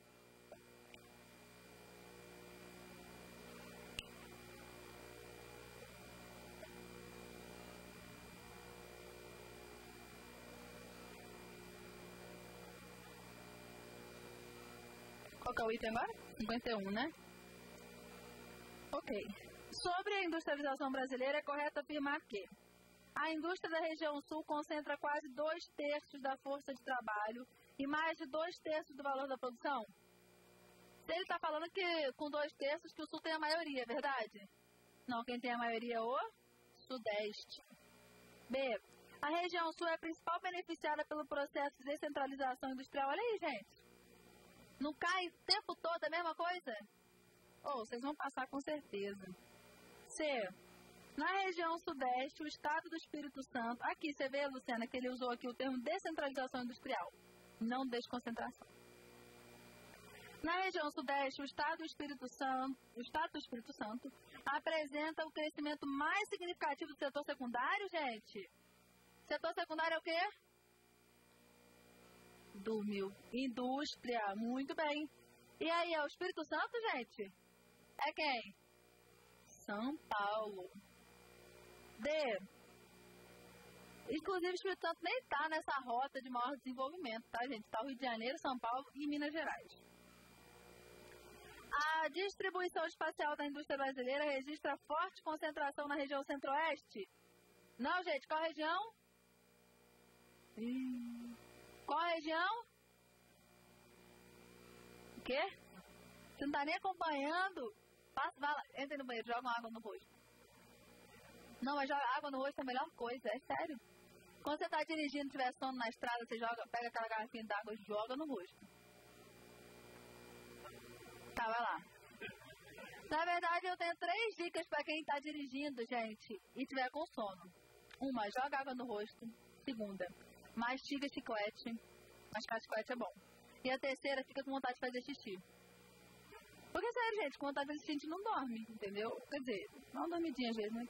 Speaker 1: Qual que é o item agora? cinquenta e um, né? Ok. Sobre a industrialização brasileira, é correto afirmar que a indústria da região sul concentra quase dois terços da força de trabalho e mais de dois terços do valor da produção. Se ele está falando que com dois terços que o sul tem a maioria, é verdade? Não, quem tem a maioria é o Sudeste. B. A região sul é a principal beneficiada pelo processo de descentralização industrial. Olha aí, gente. Não cai o tempo todo a mesma coisa? Ou oh, vocês vão passar com certeza. C. Na região sudeste, o estado do Espírito Santo... Aqui, você vê, Luciana, que ele usou aqui o termo descentralização industrial, não desconcentração. Na região sudeste, o estado do Espírito Santo, o estado do Espírito Santo apresenta o crescimento mais significativo do setor secundário, gente. Setor secundário é o quê? Dormiu. Indústria. Muito bem. E aí, é o Espírito Santo, gente? É quem? São Paulo. D. Inclusive, o Espírito Santo nem está nessa rota de maior desenvolvimento, tá, gente? Está o Rio de Janeiro, São Paulo e Minas Gerais. A distribuição espacial da indústria brasileira registra forte concentração na região centro-oeste. Não, gente, qual região? Hum. Qual região? O quê? Você não está nem acompanhando? Passa, vai lá, entra no banheiro, joga uma água no rosto. Não, mas joga água no rosto é a melhor coisa, é sério. Quando você está dirigindo, tiver sono na estrada, você joga, pega aquela garrafinha d'água e joga no rosto. Tá, vai lá. Na verdade, eu tenho três dicas para quem está dirigindo, gente, e tiver com sono. Uma, joga água no rosto. Segunda, mastiga chiclete. Mastigar chiclete é bom. E a terceira, fica com vontade de fazer xixi. Porque, sério, gente, com vontade de fazer xixi a gente não dorme, entendeu? Quer dizer, dá uma dormidinha às vezes, né?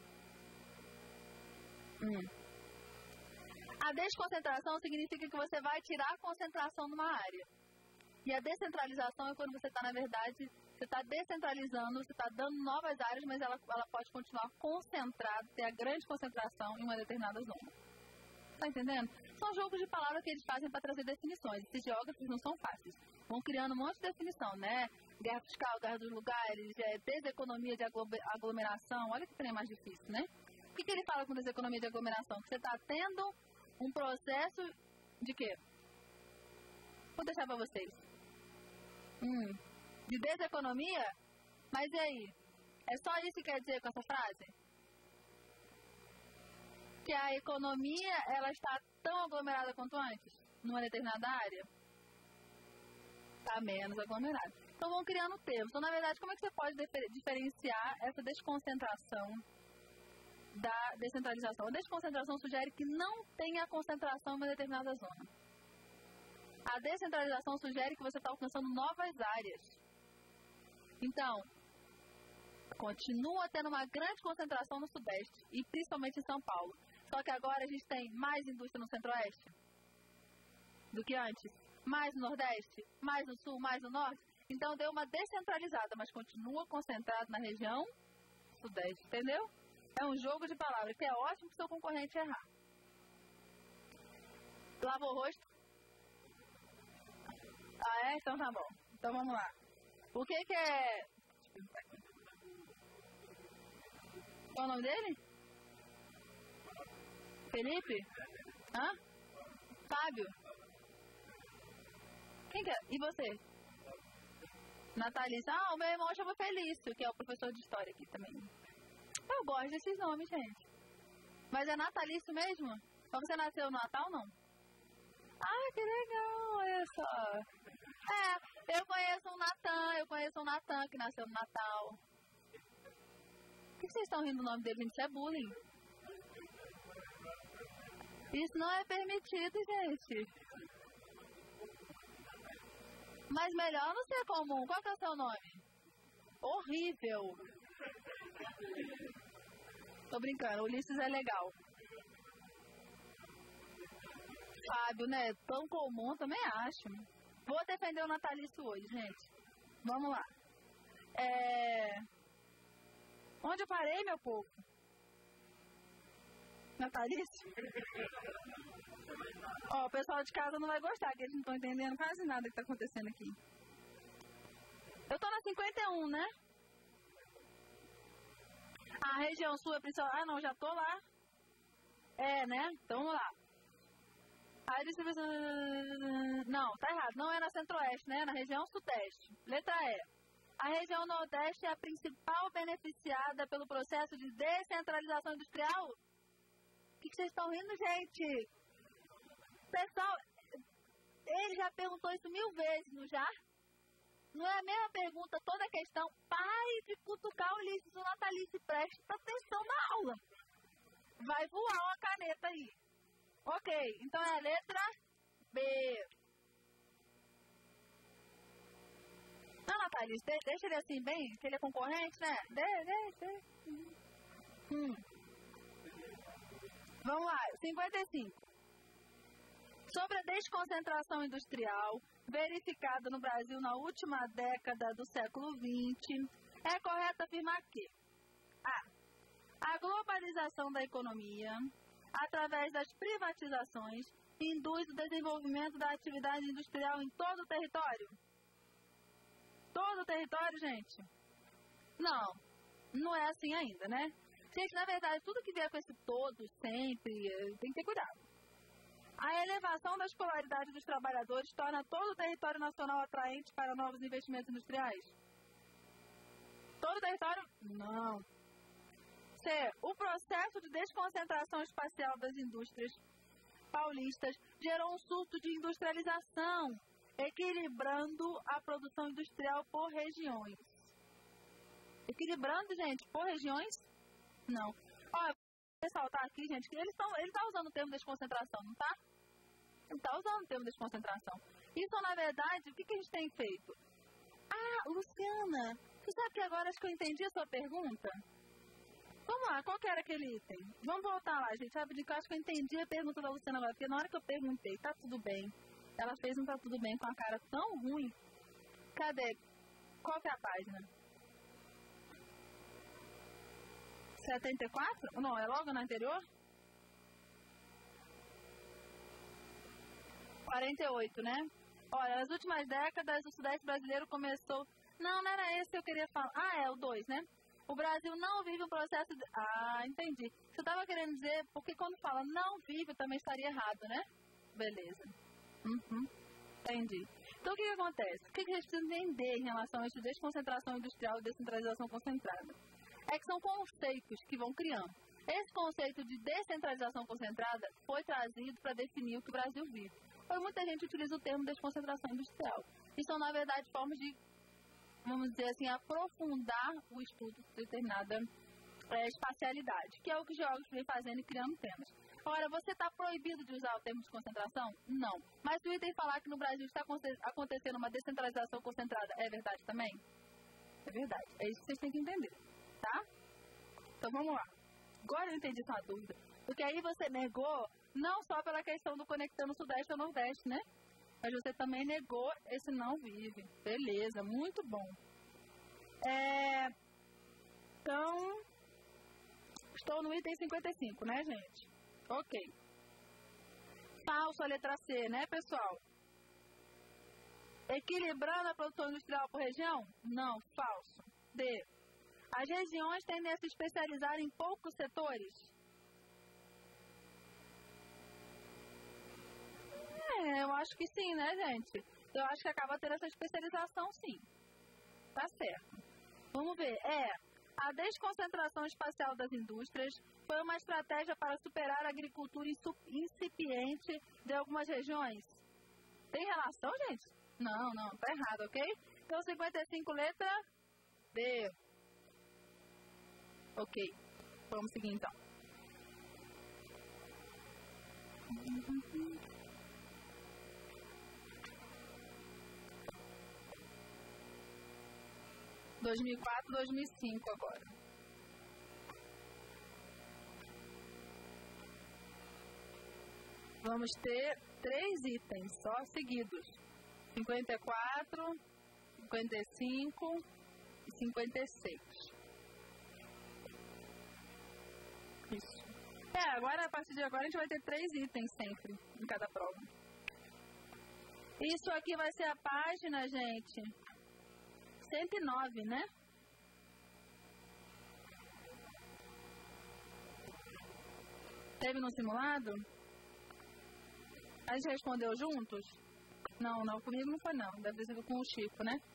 Speaker 1: Hum. A desconcentração significa que você vai tirar a concentração numa área. E a descentralização é quando você está, na verdade, você está descentralizando, você está dando novas áreas, mas ela, ela pode continuar concentrada, ter a grande concentração em uma determinada zona. Tá entendendo? São jogos de palavras que eles fazem para trazer definições. Esses geógrafos não são fáceis. Vão criando um monte de definição, né? Guerra fiscal, guerra dos lugares, é, deseconomia de aglomeração. Olha que trem mais difícil, né? O que, que ele fala com deseconomia de aglomeração? Que você está tendo um processo de quê? Vou deixar para vocês. Hum, de deseconomia? Mas e aí? É só isso que quer dizer com essa frase? Que a economia, ela está tão aglomerada quanto antes? Numa determinada área? Está menos aglomerada. Então vão criando termos. Então, na verdade, como é que você pode diferenciar essa desconcentração da descentralização? A desconcentração sugere que não tenha concentração em uma determinada zona. A descentralização sugere que você está alcançando novas áreas. Então, continua tendo uma grande concentração no Sudeste, e principalmente em São Paulo. Só que agora a gente tem mais indústria no Centro-Oeste do que antes. Mais no Nordeste, mais no Sul, mais no Norte. Então deu uma descentralizada, mas continua concentrado na região Sudeste, entendeu? É um jogo de palavras, que é ótimo que seu concorrente errar. Lavou o rosto? Ah, é? Então tá bom. Então vamos lá. O que que é... Qual é o nome dele? Felipe? Hã? Fábio? Quem que é? E você? Natalícia? Ah, o meu irmão chama Felício, que é o professor de história aqui também. Eu gosto desses nomes, gente. Mas é natalício mesmo? Mas você nasceu no Natal, não? Ah, que legal, olha só. É, eu conheço um Natan, eu conheço um Natan que nasceu no Natal. Por que vocês estão rindo do nome dele, gente? Isso é bullying. Isso não é permitido, gente. Mas melhor não ser comum. Qual que é o seu nome? Horrível. Tô brincando, Ulisses é legal. Fábio, né? Tão comum, também acho. Vou defender o natalício hoje, gente. Vamos lá. É... Onde eu parei, meu povo? Natalício? Ó, o pessoal de casa não vai gostar, que eles não estão entendendo quase nada que está acontecendo aqui. Eu tô na cinquenta e um, né? A região sul é principal. Ah, não, já tô lá. É, né? Então vamos lá. A distribuição... Não, tá errado. Não é na centro-oeste, né? É na região sudeste. Letra E. A região nordeste é a principal beneficiada pelo processo de descentralização industrial. O que, que vocês estão rindo, gente? Pessoal, ele já perguntou isso mil vezes, não já? Não é a mesma pergunta, toda a questão. Pare de cutucar o Ulisses do natalício, presta atenção na aula. Vai voar uma caneta aí. Ok, então é a letra B. Não, Natalício, deixa ele assim bem, que ele é concorrente, né? Deixa, deixa. Hum. Vamos lá, cinquenta e cinco. Sobre a desconcentração industrial verificada no Brasil na última década do século vinte, é correto afirmar que a. A globalização da economia, através das privatizações, induz o desenvolvimento da atividade industrial em todo o território. Todo o território, gente? Não, não é assim ainda, né? Gente, na verdade, tudo que vier com esse todo, sempre, tem que ter cuidado. A elevação da escolaridade dos trabalhadores torna todo o território nacional atraente para novos investimentos industriais. Todo o território? Não. C. O processo de desconcentração espacial das indústrias paulistas gerou um surto de industrialização, equilibrando a produção industrial por regiões. Equilibrando, gente, por regiões? Não. Ó, vou ressaltar aqui, gente, que ele está usando o termo desconcentração, não tá? Ele está usando o termo desconcentração. Isso, na verdade, o que, que a gente tem feito? Ah, Luciana, você sabe que agora acho que eu entendi a sua pergunta? Vamos lá, qual que era aquele item? Vamos voltar lá, gente, sabe, de que eu acho que eu entendi a pergunta da Luciana agora, porque na hora que eu perguntei, tá tudo bem, ela fez um tá tudo bem com a cara tão ruim. Cadê? Qual que é a página? setenta e quatro? Não, é logo na anterior? quarenta e oito, né? Olha, nas últimas décadas, o Sudeste brasileiro começou... Não, não era esse que eu queria falar. Ah, é, o dois, né? O Brasil não vive um processo... De... Ah, entendi. Você estava querendo dizer, porque quando fala não vive, também estaria errado, né? Beleza. Uhum. Entendi. Então, o que, que acontece? O que, que a gente precisa entender em relação a isso de desconcentração industrial e descentralização concentrada? É que são conceitos que vão criando. Esse conceito de descentralização concentrada foi trazido para definir o que o Brasil vive. Hoje, muita gente utiliza o termo desconcentração industrial. E são, na verdade, formas de, vamos dizer assim, aprofundar o estudo de determinada é, espacialidade, que é o que os geólogos vêm fazendo e criando temas. Ora, você está proibido de usar o termo de concentração? Não. Mas se o item falar que no Brasil está acontecendo uma descentralização concentrada, é verdade também? É verdade. É isso que vocês têm que entender, tá? Então, vamos lá. Agora eu entendi sua dúvida. Porque aí você negou, não só pela questão do conectando o Sudeste ao Nordeste, né? Mas você também negou esse não vive. Beleza, muito bom. É... Então, estou no item cinquenta e cinco, né, gente? Ok. Falso a letra C, né, pessoal? Equilibrando a produção industrial por região? Não, falso. D. As regiões tendem a se especializar em poucos setores? É, eu acho que sim, né, gente? Eu acho que acaba tendo essa especialização, sim. Tá certo. Vamos ver. É, a desconcentração espacial das indústrias foi uma estratégia para superar a agricultura incipiente de algumas regiões. Tem relação, gente? Não, não, tá errado, ok? Então, cinquenta e cinco, letra D. Ok, vamos seguir então. dois mil e quatro, dois mil e cinco agora. Vamos ter três itens só seguidos. cinquenta e quatro, cinquenta e cinco e cinquenta e seis. Isso. É, agora, a partir de agora, a gente vai ter três itens sempre em cada prova. Isso aqui vai ser a página, gente, cento e nove, né? Teve no simulado? A gente respondeu juntos? Não, não, comigo não foi não. Deve ter sido com o Chico, né?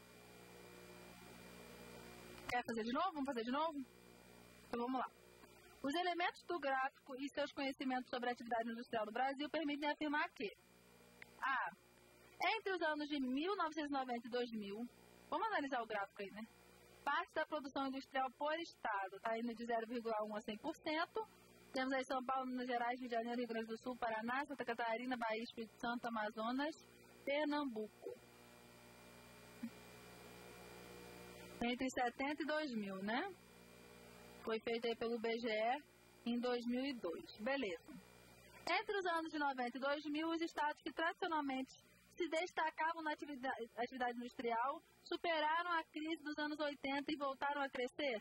Speaker 1: Quer fazer de novo? Vamos fazer de novo? Então vamos lá. Os elementos do gráfico e seus conhecimentos sobre a atividade industrial do Brasil permitem afirmar que A. Entre os anos de mil novecentos e noventa e dois mil, vamos analisar o gráfico aí, né? Parte da produção industrial por estado está indo de zero vírgula um a cem por cento. Temos aí São Paulo, Minas Gerais, Rio de Janeiro, Rio Grande do Sul, Paraná, Santa Catarina, Bahia, Espírito Santo, Amazonas, Pernambuco. Entre setenta e dois mil, né? Foi feito aí pelo I B G E em dois mil e dois. Beleza. Entre os anos de noventa e dois mil, os estados que tradicionalmente se destacavam na atividade, atividade industrial superaram a crise dos anos oitenta e voltaram a crescer?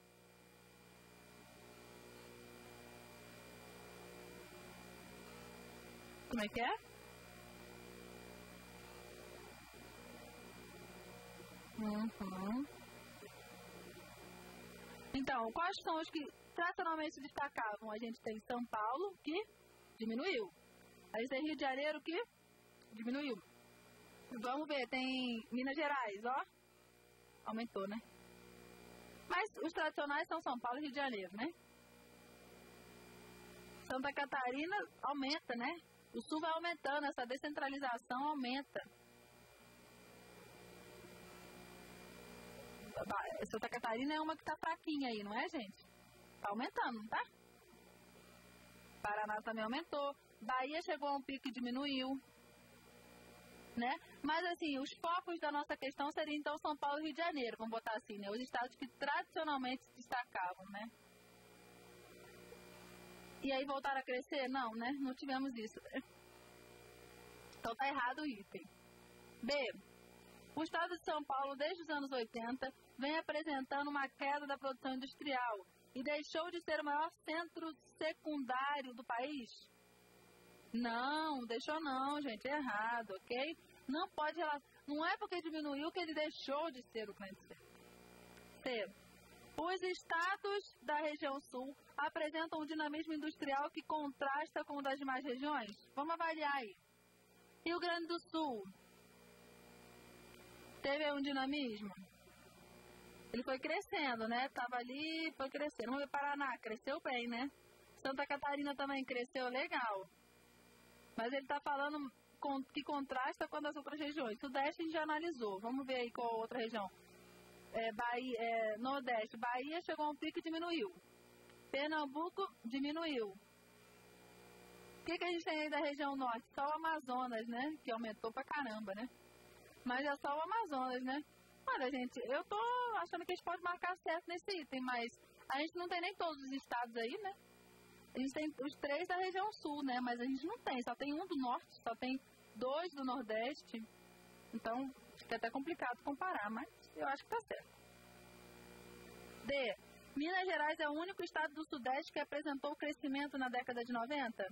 Speaker 1: Como é que é? Uhum. Então, quais são os que tradicionalmente se destacavam? A gente tem São Paulo, que diminuiu. A gente tem Rio de Janeiro, que diminuiu. Vamos ver, tem Minas Gerais, ó. Aumentou, né? Mas os tradicionais são São Paulo e Rio de Janeiro, né? Santa Catarina aumenta, né? O Sul vai aumentando, essa descentralização aumenta. Santa Catarina é uma que tá fraquinha aí, não é, gente? Tá aumentando, tá? Paraná também aumentou. Bahia chegou a um pico e diminuiu. Né? Mas assim, os focos da nossa questão seriam então São Paulo e Rio de Janeiro, vamos botar assim, né? Os estados que tradicionalmente se destacavam, né? E aí voltaram a crescer? Não, né? Não tivemos isso. Então tá errado o item. B. O estado de São Paulo, desde os anos oitenta, vem apresentando uma queda da produção industrial e deixou de ser o maior centro secundário do país? Não, deixou não, gente, é errado, ok? Não pode, não é porque diminuiu que ele deixou de ser o grande centro. C. Os estados da região sul apresentam um dinamismo industrial que contrasta com o das demais regiões? Vamos avaliar aí. Rio Grande do Sul teve um dinamismo? Ele foi crescendo, né? Tava ali, foi crescendo. Vamos ver, Paraná, cresceu bem, né? Santa Catarina também cresceu legal. Mas ele está falando com, que contrasta com as outras regiões. Sudeste a gente já analisou. Vamos ver aí qual outra região. É, Bahia, é, Nordeste. Bahia chegou a um pico e diminuiu. Pernambuco diminuiu. O que, que a gente tem aí da região Norte? Só o Amazonas, né? Que aumentou pra caramba, né? Mas é só o Amazonas, né? Olha, gente, eu tô achando que a gente pode marcar certo nesse item, mas a gente não tem nem todos os estados aí, né? A gente tem os três da região sul, né? Mas a gente não tem, só tem um do norte, só tem dois do nordeste. Então, fica até complicado comparar, mas eu acho que tá certo. D. Minas Gerais é o único estado do sudeste que apresentou crescimento na década de noventa?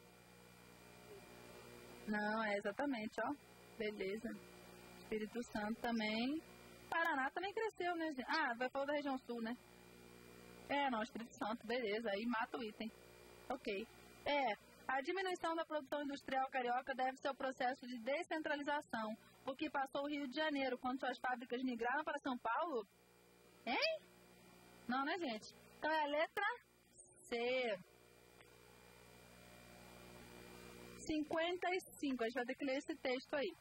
Speaker 1: Não, é exatamente, ó. Beleza. Espírito Santo também. Paraná também cresceu, né, gente? Ah, vai falar da região sul, né? É, não, Espírito Santo, beleza. Aí mata o item. Ok. É, a diminuição da produção industrial carioca deve-se ao processo de descentralização, o que passou o Rio de Janeiro, quando suas fábricas migraram para São Paulo. Hein? Não, né, gente? Então é a letra C. cinquenta e cinco. A gente vai ter que ler esse texto aí.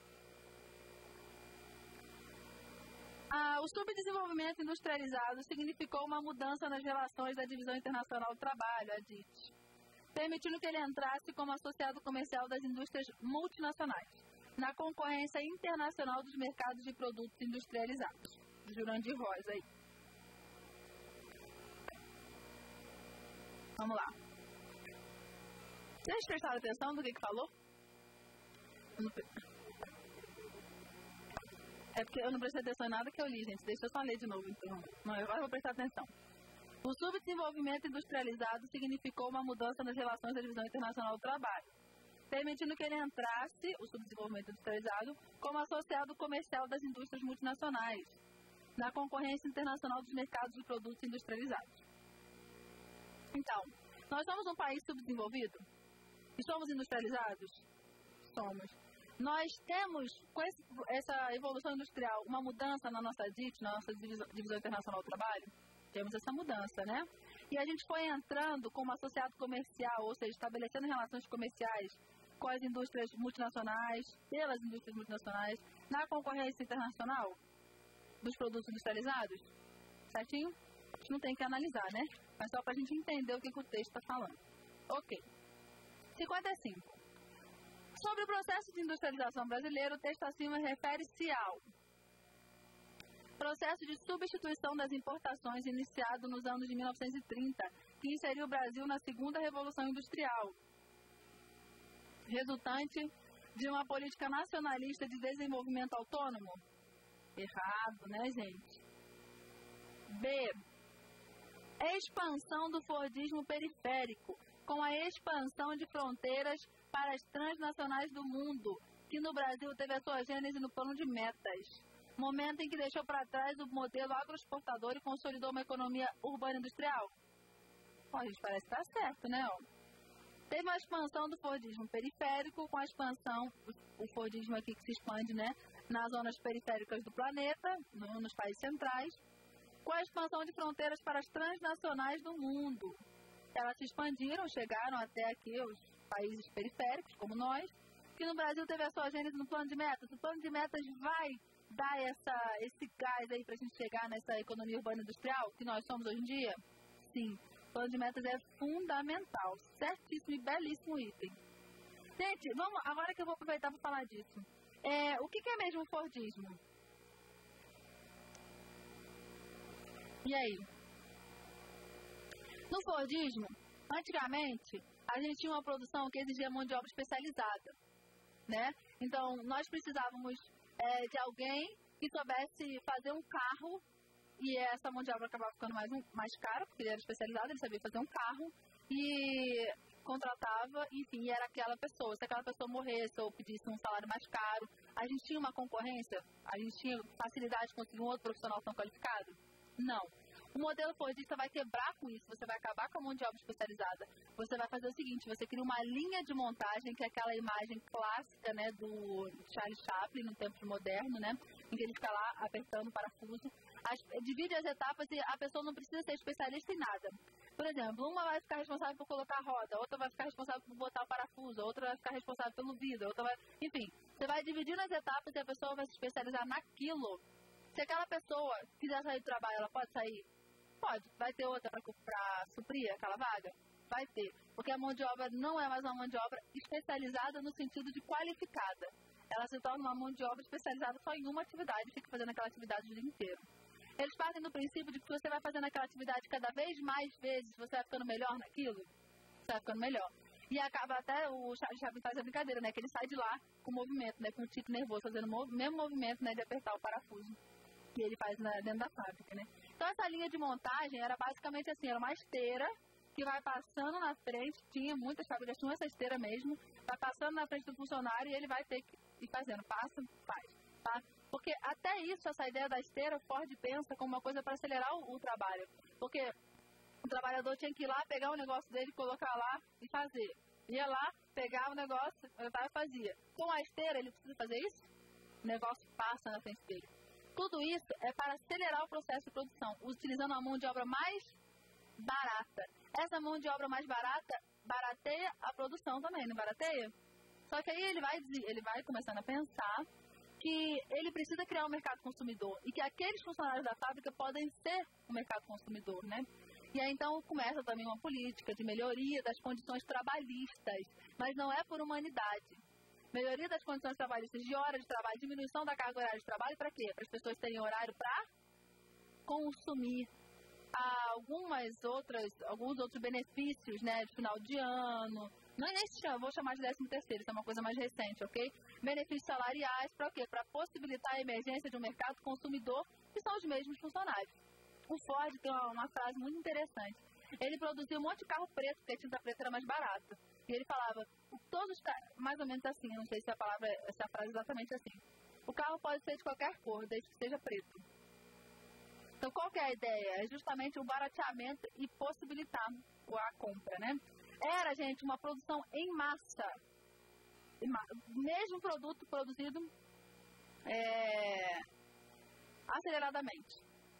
Speaker 1: Ah, o subdesenvolvimento industrializado significou uma mudança nas relações da Divisão Internacional do Trabalho, a D I T, permitindo que ele entrasse como associado comercial das indústrias multinacionais, na concorrência internacional dos mercados de produtos industrializados. Jurandir Rosa aí. Vamos lá. Vocês prestaram atenção no que que falou? É porque eu não prestei atenção em nada que eu li, gente. Deixa eu só ler de novo, então. Não, agora eu vou prestar atenção. O subdesenvolvimento industrializado significou uma mudança nas relações da Divisão Internacional do Trabalho, permitindo que ele entrasse, o subdesenvolvimento industrializado, como associado comercial das indústrias multinacionais, na concorrência internacional dos mercados de produtos industrializados. Então, nós somos um país subdesenvolvido? E somos industrializados? Somos. Nós temos, com esse, essa evolução industrial, uma mudança na nossa D I T, na nossa Divisão, Divisão Internacional do Trabalho? Temos essa mudança, né? E a gente foi entrando como associado comercial, ou seja, estabelecendo relações comerciais com as indústrias multinacionais, pelas indústrias multinacionais, na concorrência internacional dos produtos industrializados? Certinho? A gente não tem que analisar, né? Mas só para a gente entender o que, que o texto está falando. Ok. cinquenta e cinco. Sobre o processo de industrialização brasileiro, o texto acima refere-se ao processo de substituição das importações iniciado nos anos de mil novecentos e trinta, que inseriu o Brasil na segunda Revolução Industrial. resultante de uma política nacionalista de desenvolvimento autônomo? Errado, né, gente? B. Expansão do Fordismo periférico, com a expansão de fronteiras para as transnacionais do mundo, que no Brasil teve a sua gênese no plano de metas. Momento em que deixou para trás o modelo agroexportador e consolidou uma economia urbana industrial. Pô, a gente parece que está certo, né? Teve uma expansão do Fordismo periférico, com a expansão, o Fordismo aqui que se expande, né, nas zonas periféricas do planeta, no, nos países centrais, com a expansão de fronteiras para as transnacionais do mundo. Elas se expandiram, chegaram até aqui os países periféricos, como nós, que no Brasil teve a sua gênese no plano de metas. O plano de metas vai dar essa, esse gás aí para a gente chegar nessa economia urbana industrial que nós somos hoje em dia? Sim, o plano de metas é fundamental, certíssimo e belíssimo item. Gente, vamos, agora que eu vou aproveitar para falar disso. É, o que, que é mesmo o Fordismo? E aí? No Fordismo, antigamente, a gente tinha uma produção que exigia mão de obra especializada, né? Então, nós precisávamos é, de alguém que soubesse fazer um carro, e essa mão de obra acabava ficando mais, um, mais cara, porque ele era especializado, ele sabia fazer um carro, e contratava, enfim, era aquela pessoa. Se aquela pessoa morresse ou pedisse um salário mais caro, a gente tinha uma concorrência? A gente tinha facilidade de conseguir um outro profissional tão qualificado? Não. O modelo fordista vai quebrar com isso, você vai acabar com a mão de obra especializada. Você vai fazer o seguinte, você cria uma linha de montagem, que é aquela imagem clássica, né, do Charlie Chaplin, no tempo moderno, né, em que ele fica lá apertando o parafuso. As, divide as etapas e a pessoa não precisa ser especialista em nada. Por exemplo, uma vai ficar responsável por colocar a roda, outra vai ficar responsável por botar o parafuso, outra vai ficar responsável pelo vidro, outra vai... Enfim, você vai dividindo as etapas e a pessoa vai se especializar naquilo. Se aquela pessoa quiser sair do trabalho, ela pode sair? Pode. Vai ter outra para suprir aquela vaga? Vai ter. Porque a mão de obra não é mais uma mão de obra especializada no sentido de qualificada. Ela se torna uma mão de obra especializada só em uma atividade e fica fazendo aquela atividade o dia inteiro. Eles partem do princípio de que você vai fazendo aquela atividade cada vez mais vezes, você vai ficando melhor naquilo, você vai ficando melhor. E acaba até, o Charlie Chaplin faz a brincadeira, né, que ele sai de lá com o movimento, né, com o tique nervoso, fazendo o mesmo movimento, né, de apertar o parafuso que ele faz na, dentro da fábrica, né. Então essa linha de montagem era basicamente assim, era uma esteira que vai passando na frente, tinha muitas fábricas, tinha essa esteira mesmo, vai passando na frente do funcionário e ele vai ter que ir fazendo, passa, faz, tá? Porque até isso, essa ideia da esteira, o Ford pensa como uma coisa para acelerar o, o trabalho. Porque o trabalhador tinha que ir lá, pegar o negócio dele, colocar lá e fazer. Ia lá, pegava o negócio, e fazia. Com a esteira, ele precisa fazer isso? O negócio passa na frente dele. Tudo isso é para acelerar o processo de produção, utilizando a mão de obra mais barata. Essa mão de obra mais barata barateia a produção também, não barateia? Só que aí ele vai, ele vai começando a pensar que ele precisa criar um mercado consumidor e que aqueles funcionários da fábrica podem ser o mercado consumidor, né? E aí então começa também uma política de melhoria das condições trabalhistas, mas não é por humanidade. Melhoria das condições trabalhistas de horas de trabalho, diminuição da carga horária de trabalho, para quê? Para as pessoas terem horário para consumir. Há algumas outras, alguns outros benefícios, né, de final de ano. Não é nem se chama, vou chamar de décimo terceiro, isso é uma coisa mais recente, ok? Benefícios salariais, para quê? Para possibilitar a emergência de um mercado consumidor, que são os mesmos funcionários. O Ford tem uma, uma frase muito interessante. Ele produzia um monte de carro preto, porque a tinta preta era mais barata. E ele falava, todos, mais ou menos assim, não sei se a palavra, se a frase é exatamente assim. O carro pode ser de qualquer cor, desde que seja preto. Então, qual que é a ideia? É justamente o barateamento e possibilitar a compra, né? Era, gente, uma produção em massa. Mesmo produto produzido é, aceleradamente.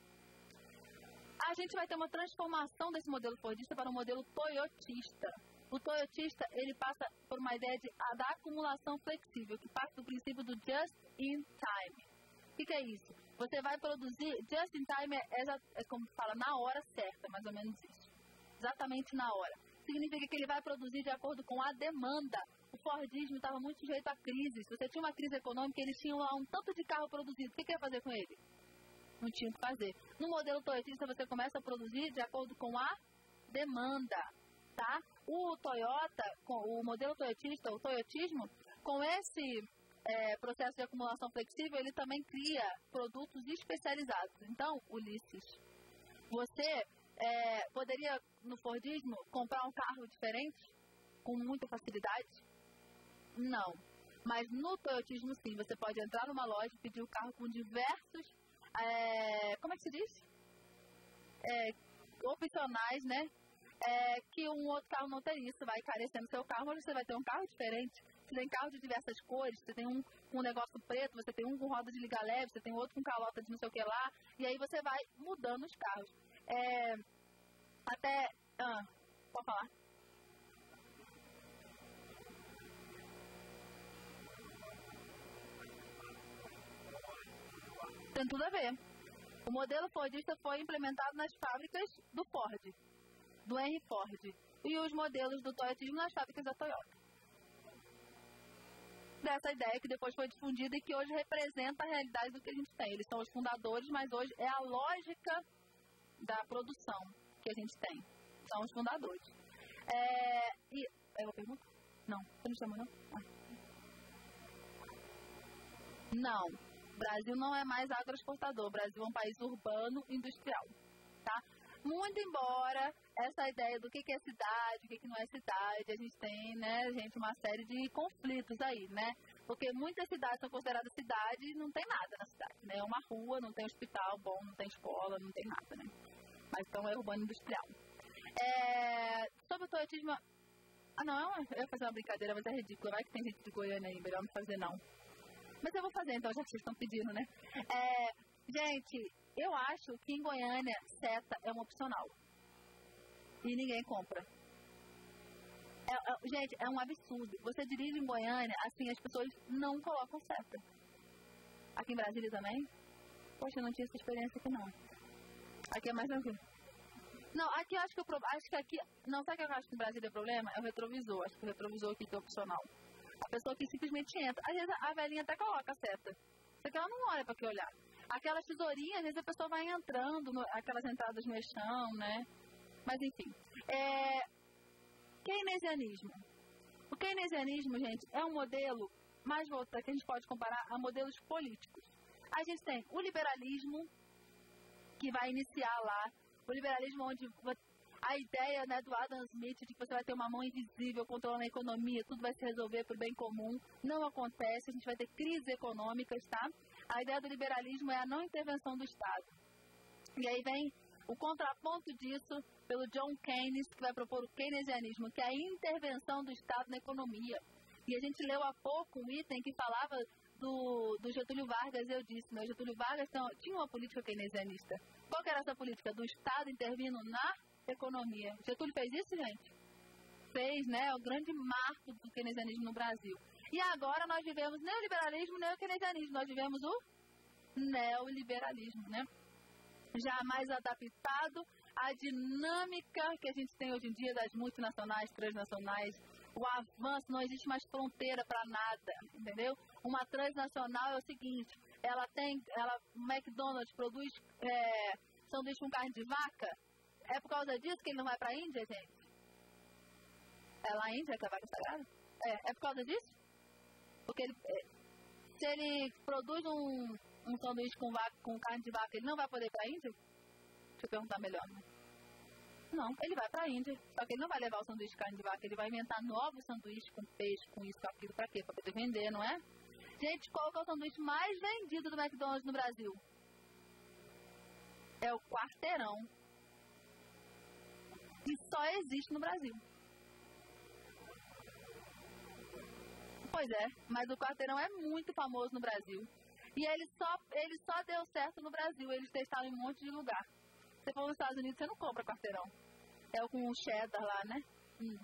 Speaker 1: A gente vai ter uma transformação desse modelo fordista para um modelo toyotista. O toyotista, ele passa por uma ideia de, da acumulação flexível, que parte do princípio do just in time. O que, que é isso? Você vai produzir, just in time é, é, é como se fala, na hora certa, mais ou menos isso. Exatamente na hora. Significa que ele vai produzir de acordo com a demanda. O Fordismo estava muito sujeito à crise. Se você tinha uma crise econômica, eles tinham lá um tanto de carro produzido. O que, que ia fazer com ele? Não tinha o que fazer. No modelo toyotista, você começa a produzir de acordo com a demanda, tá? o Toyota, com o modelo toyotista, o toyotismo, com esse é, processo de acumulação flexível, ele também cria produtos especializados. Então, Ulisses, você é, poderia, no Fordismo, comprar um carro diferente com muita facilidade? Não. Mas no toyotismo, sim, você pode entrar numa loja e pedir o carro com diversos, é, como é que se diz? É, opcionais, né? É, que um outro carro não tem isso, vai encarecendo seu carro, mas você vai ter um carro diferente. Você tem carro de diversas cores, você tem um com um negócio preto, você tem um com roda de liga leve, você tem outro com calota de não sei o que lá, e aí você vai mudando os carros. É, até... Ah, pode falar. Tem tudo a ver. O modelo Fordista foi implementado nas fábricas do Ford, do Henry Ford, e os modelos do toyotismo nas fábricas da Toyota. Dessa ideia que depois foi difundida e que hoje representa a realidade do que a gente tem. Eles são os fundadores, mas hoje é a lógica da produção que a gente tem. São os fundadores. É, e... É uma pergunta? Não. Você não chamou, não? Ah. Não. O Brasil não é mais agroexportador. O Brasil é um país urbano industrial. Tá? Muito embora essa ideia do que é cidade, o que não é cidade, a gente tem, né, gente, uma série de conflitos aí, né? Porque muitas cidades são consideradas cidade e não tem nada na cidade, né? É uma rua, não tem hospital bom, não tem escola, não tem nada, né? Mas então é urbano industrial. É... Sobre o toyotismo... Ah, não, eu ia fazer uma brincadeira, mas é ridículo. Vai que tem gente de Goiânia aí, melhor não fazer não. Mas eu vou fazer então, já que vocês estão pedindo, né? É... Gente... Eu acho que em Goiânia, seta é um opcional. E ninguém compra. É, é, gente, é um absurdo. Você dirige em Goiânia, assim, as pessoas não colocam seta. Aqui em Brasília também? Poxa, eu não tinha essa experiência aqui, não. Aqui é mais tranquilo. Não, aqui eu acho que eu acho que aqui... Não, sabe o que eu acho que em Brasília é problema? É o retrovisor. Acho que o retrovisor aqui que é opcional. A pessoa que simplesmente entra. Às vezes a velhinha até coloca a seta. Só que ela não olha para que olhar. Aquelas tesourinhas, às vezes a pessoa vai entrando, no, aquelas entradas no eixão, né? Mas enfim. É, keynesianismo. O keynesianismo, gente, é um modelo mais voltado que a gente pode comparar a modelos políticos. A gente tem o liberalismo, que vai iniciar lá, o liberalismo onde a ideia, né, do Adam Smith de que você vai ter uma mão invisível controlando a economia, tudo vai se resolver para o bem comum, não acontece, a gente vai ter crises econômicas, tá? A ideia do liberalismo é a não intervenção do Estado. E aí vem o contraponto disso pelo John Keynes, que vai propor o keynesianismo, que é a intervenção do Estado na economia. E a gente leu há pouco um item que falava do, do Getúlio Vargas, eu disse, né? O Getúlio Vargas então, tinha uma política keynesianista. Qual que era essa política? Do Estado intervindo na economia. Getúlio fez isso, gente? Fez, né? É o grande marco do keynesianismo no Brasil. E agora nós vivemos nem o liberalismo, nem o keynesianismo. Nós vivemos o neoliberalismo, né? Já mais adaptado à dinâmica que a gente tem hoje em dia das multinacionais, transnacionais. O avanço, não existe mais fronteira para nada, entendeu? Uma transnacional é o seguinte, ela tem, ela, o McDonald's produz é, sanduíche com carne de vaca. É por causa disso que ele não vai para a Índia, gente? É lá a Índia que é a vaca sagrada? É, é por causa disso? Porque ele, se ele produz um, um sanduíche com, vaca, com carne de vaca, ele não vai poder ir para a Índia? Deixa eu perguntar melhor. Né? Não, ele vai para a Índia. Só que ele não vai levar o sanduíche de carne de vaca, ele vai inventar novos sanduíches com peixe, com isso, com aquilo, para quê? Para poder vender, não é? Gente, qual que é o sanduíche mais vendido do McDonald's no Brasil? É o quarteirão. E só existe no Brasil. Pois é, mas o quarteirão é muito famoso no Brasil. E ele só, ele só deu certo no Brasil. Eles testaram em um monte de lugar. Se você for nos Estados Unidos, você não compra quarteirão. É o com cheddar lá, né? Hum.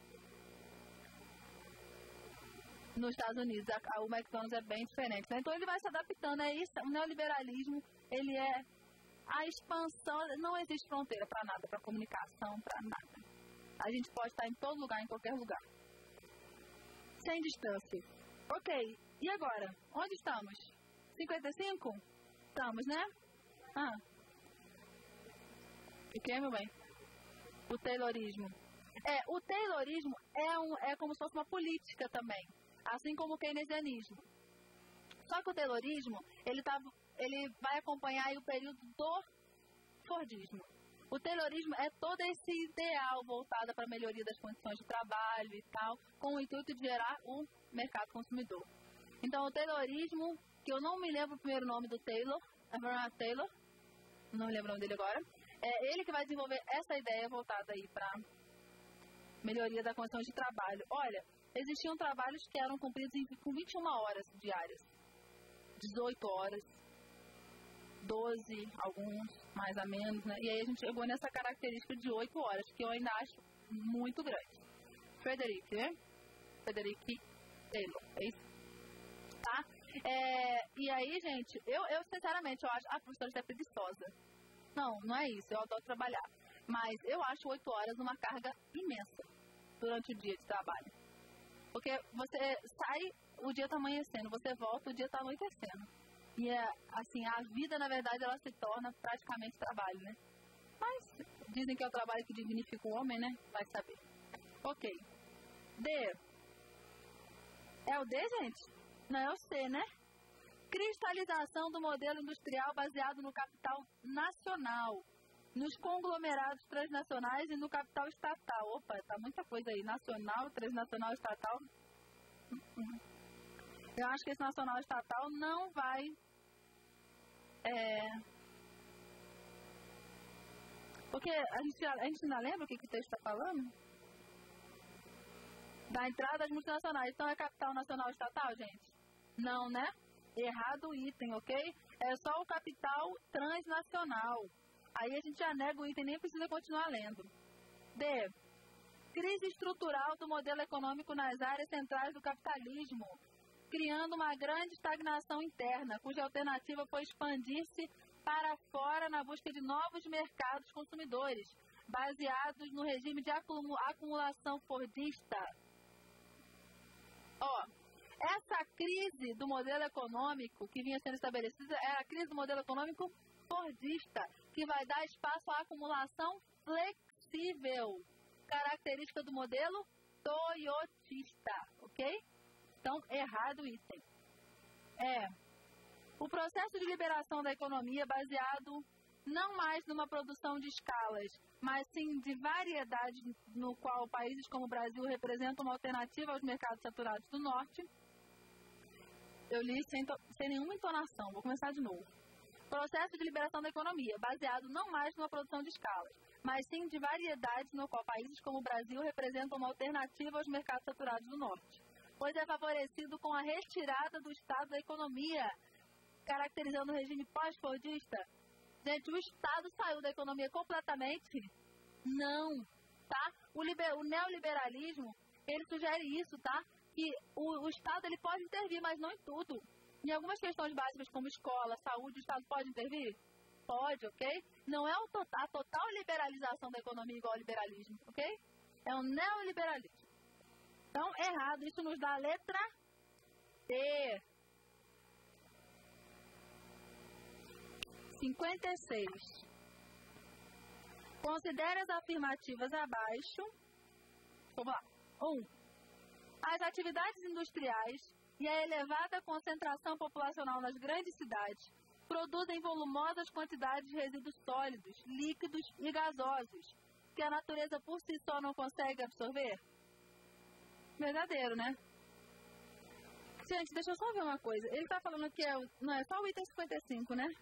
Speaker 1: Nos Estados Unidos, a, a, o McDonald's é bem diferente. Né? Então ele vai se adaptando. É isso, o neoliberalismo, ele é a expansão. Não existe fronteira para nada, para comunicação, para nada. A gente pode estar em todo lugar, em qualquer lugar. Sem distância. Ok, e agora? Onde estamos? cinquenta e cinco? Estamos, né? Ah. O que, meu bem? O Taylorismo. É, o Taylorismo é, um, é como se fosse uma política também, assim como o keynesianismo. Só que o Taylorismo, ele, tá, ele vai acompanhar aí o período do Fordismo. O Taylorismo é todo esse ideal voltado para a melhoria das condições de trabalho e tal, com o intuito de gerar o mercado consumidor. Então, o Taylorismo, que eu não me lembro o primeiro nome do Taylor, Abraham Taylor, não me lembro o nome dele agora, é ele que vai desenvolver essa ideia voltada aí para melhoria da condição de trabalho. Olha, existiam trabalhos que eram cumpridos em, com vinte e uma horas diárias, dezoito horas, doze, alguns, mais ou menos, né? E aí a gente chegou nessa característica de oito horas, que eu ainda acho muito grande. Frederick, né? Frederick Taylor, é isso? Tá? É, e aí, gente, eu, eu sinceramente, eu acho, a professora é preguiçosa. Não, não é isso, eu adoro trabalhar. Mas eu acho oito horas uma carga imensa durante o dia de trabalho. Porque você sai, o dia está amanhecendo, você volta, o dia está anoitecendo. E, é, assim, a vida, na verdade, ela se torna praticamente trabalho, né? Mas dizem que é o trabalho que dignifica o homem, né? Vai saber. Ok. D. É o D, gente? Não é o C, né? Cristalização do modelo industrial baseado no capital nacional, nos conglomerados transnacionais e no capital estatal. Opa, tá muita coisa aí. Nacional, transnacional, estatal. Eu acho que esse nacional estatal não vai... É... Porque a gente, a gente ainda lembra o que, que o texto está falando? Da entrada das multinacionais. Então é capital nacional estatal, gente? Não, né? Errado o item, ok? É só o capital transnacional. Aí a gente já nega o item, nem precisa continuar lendo. D. Crise estrutural do modelo econômico nas áreas centrais do capitalismo, criando uma grande estagnação interna, cuja alternativa foi expandir-se para fora na busca de novos mercados consumidores, baseados no regime de acumulação fordista. Ó, essa crise do modelo econômico que vinha sendo estabelecida é a crise do modelo econômico fordista, que vai dar espaço à acumulação flexível, característica do modelo toyotista, ok? Então, errado o item. É, o processo de liberação da economia baseado não mais numa produção de escalas, mas sim de variedade, no qual países como o Brasil representam uma alternativa aos mercados saturados do Norte. Eu li sem, sem nenhuma entonação, vou começar de novo. Processo de liberação da economia, baseado não mais numa produção de escalas, mas sim de variedades, no qual países como o Brasil representam uma alternativa aos mercados saturados do Norte, pois é favorecido com a retirada do Estado da economia, caracterizando o regime pós-fordista. Gente, o Estado saiu da economia completamente? Não, tá? O, liber, o neoliberalismo, ele sugere isso, tá? Que o, o Estado, ele pode intervir, mas não em tudo. Em algumas questões básicas, como escola, saúde, o Estado pode intervir? Pode, ok? Não é to a total liberalização da economia igual ao liberalismo, ok? É um neoliberalismo. Então, errado. Isso nos dá a letra D. cinquenta e seis. Considere as afirmativas abaixo. Vamos lá. um. As atividades industriais e a elevada concentração populacional nas grandes cidades produzem volumosas quantidades de resíduos sólidos, líquidos e gasosos, que a natureza por si só não consegue absorver? Verdadeiro, né? Gente, deixa eu só ver uma coisa. Ele está falando que é, não é só o item cinquenta e cinco, né?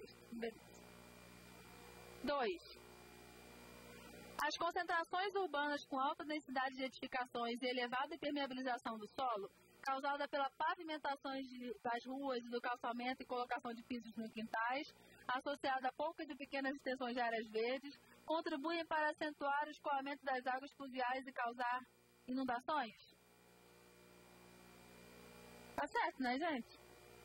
Speaker 1: dois. As concentrações urbanas com alta densidade de edificações e elevada impermeabilização do solo, causada pela pavimentação de, das ruas e do calçamento e colocação de pisos nos quintais, associada a poucas e pequenas extensões de áreas verdes, contribuem para acentuar o escoamento das águas pluviais e causar inundações? Tá certo, né, gente?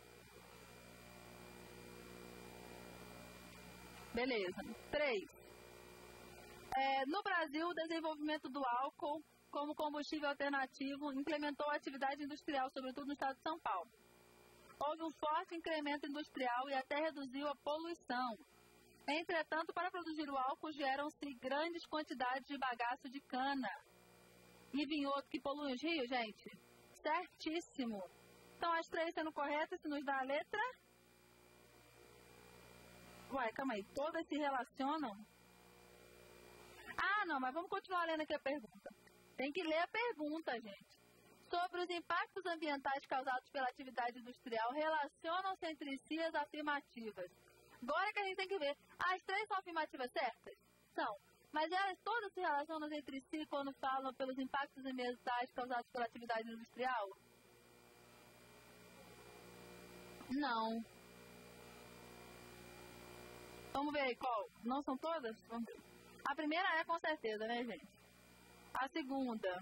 Speaker 1: Beleza. três. É, no Brasil, o desenvolvimento do álcool como combustível alternativo implementou a atividade industrial, sobretudo no estado de São Paulo. Houve um forte incremento industrial e até reduziu a poluição. Entretanto, para produzir o álcool, geram-se grandes quantidades de bagaço de cana. E vinhoto que polui os rios, gente? Certíssimo. Então, as três sendo corretas, se nos dá a letra... Uai, calma aí. Todas se relacionam? Ah, não, mas vamos continuar lendo aqui a pergunta. Tem que ler a pergunta, gente. Sobre os impactos ambientais causados pela atividade industrial, relacionam-se entre si as afirmativas. Agora que a gente tem que ver, as três são afirmativas certas? São. Mas elas todas se relacionam entre si quando falam pelos impactos ambientais causados pela atividade industrial? Não. Vamos ver aí qual? Não são todas? Vamos ver. A primeira é com certeza, né, gente? A segunda...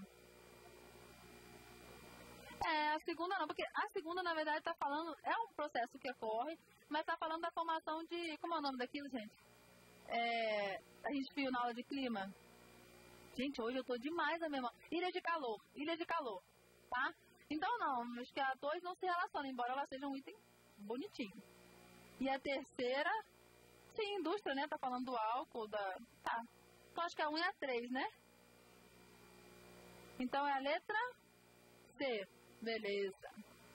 Speaker 1: É, a segunda não, porque a segunda, na verdade, está falando, é um processo que ocorre, mas está falando da formação de, como é o nome daquilo, gente? É, a gente viu na aula de clima. Gente, hoje eu tô demais a mesma. Ilha de calor, ilha de calor, tá? Então não, acho que a dois não se relacionam, embora ela seja um item bonitinho. E a terceira, sim, indústria, né? Tá falando do álcool, da... Tá. Então acho que a um e a três, né? Então é a letra C. Beleza.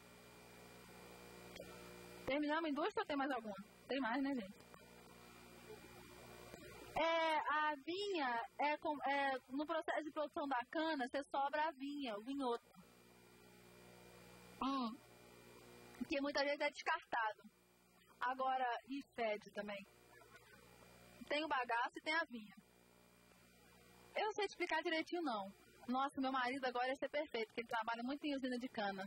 Speaker 1: Terminamos a indústria ou tem mais alguma? Tem mais, né, gente? É, a vinha, é, é, no processo de produção da cana, você sobra a vinha, o vinhoto. Hum. Que muitas vezes é descartado. Agora, e fede também. Tem o bagaço e tem a vinha. Eu não sei te explicar direitinho, não. Nossa, meu marido agora ia ser perfeito, porque ele trabalha muito em usina de cana.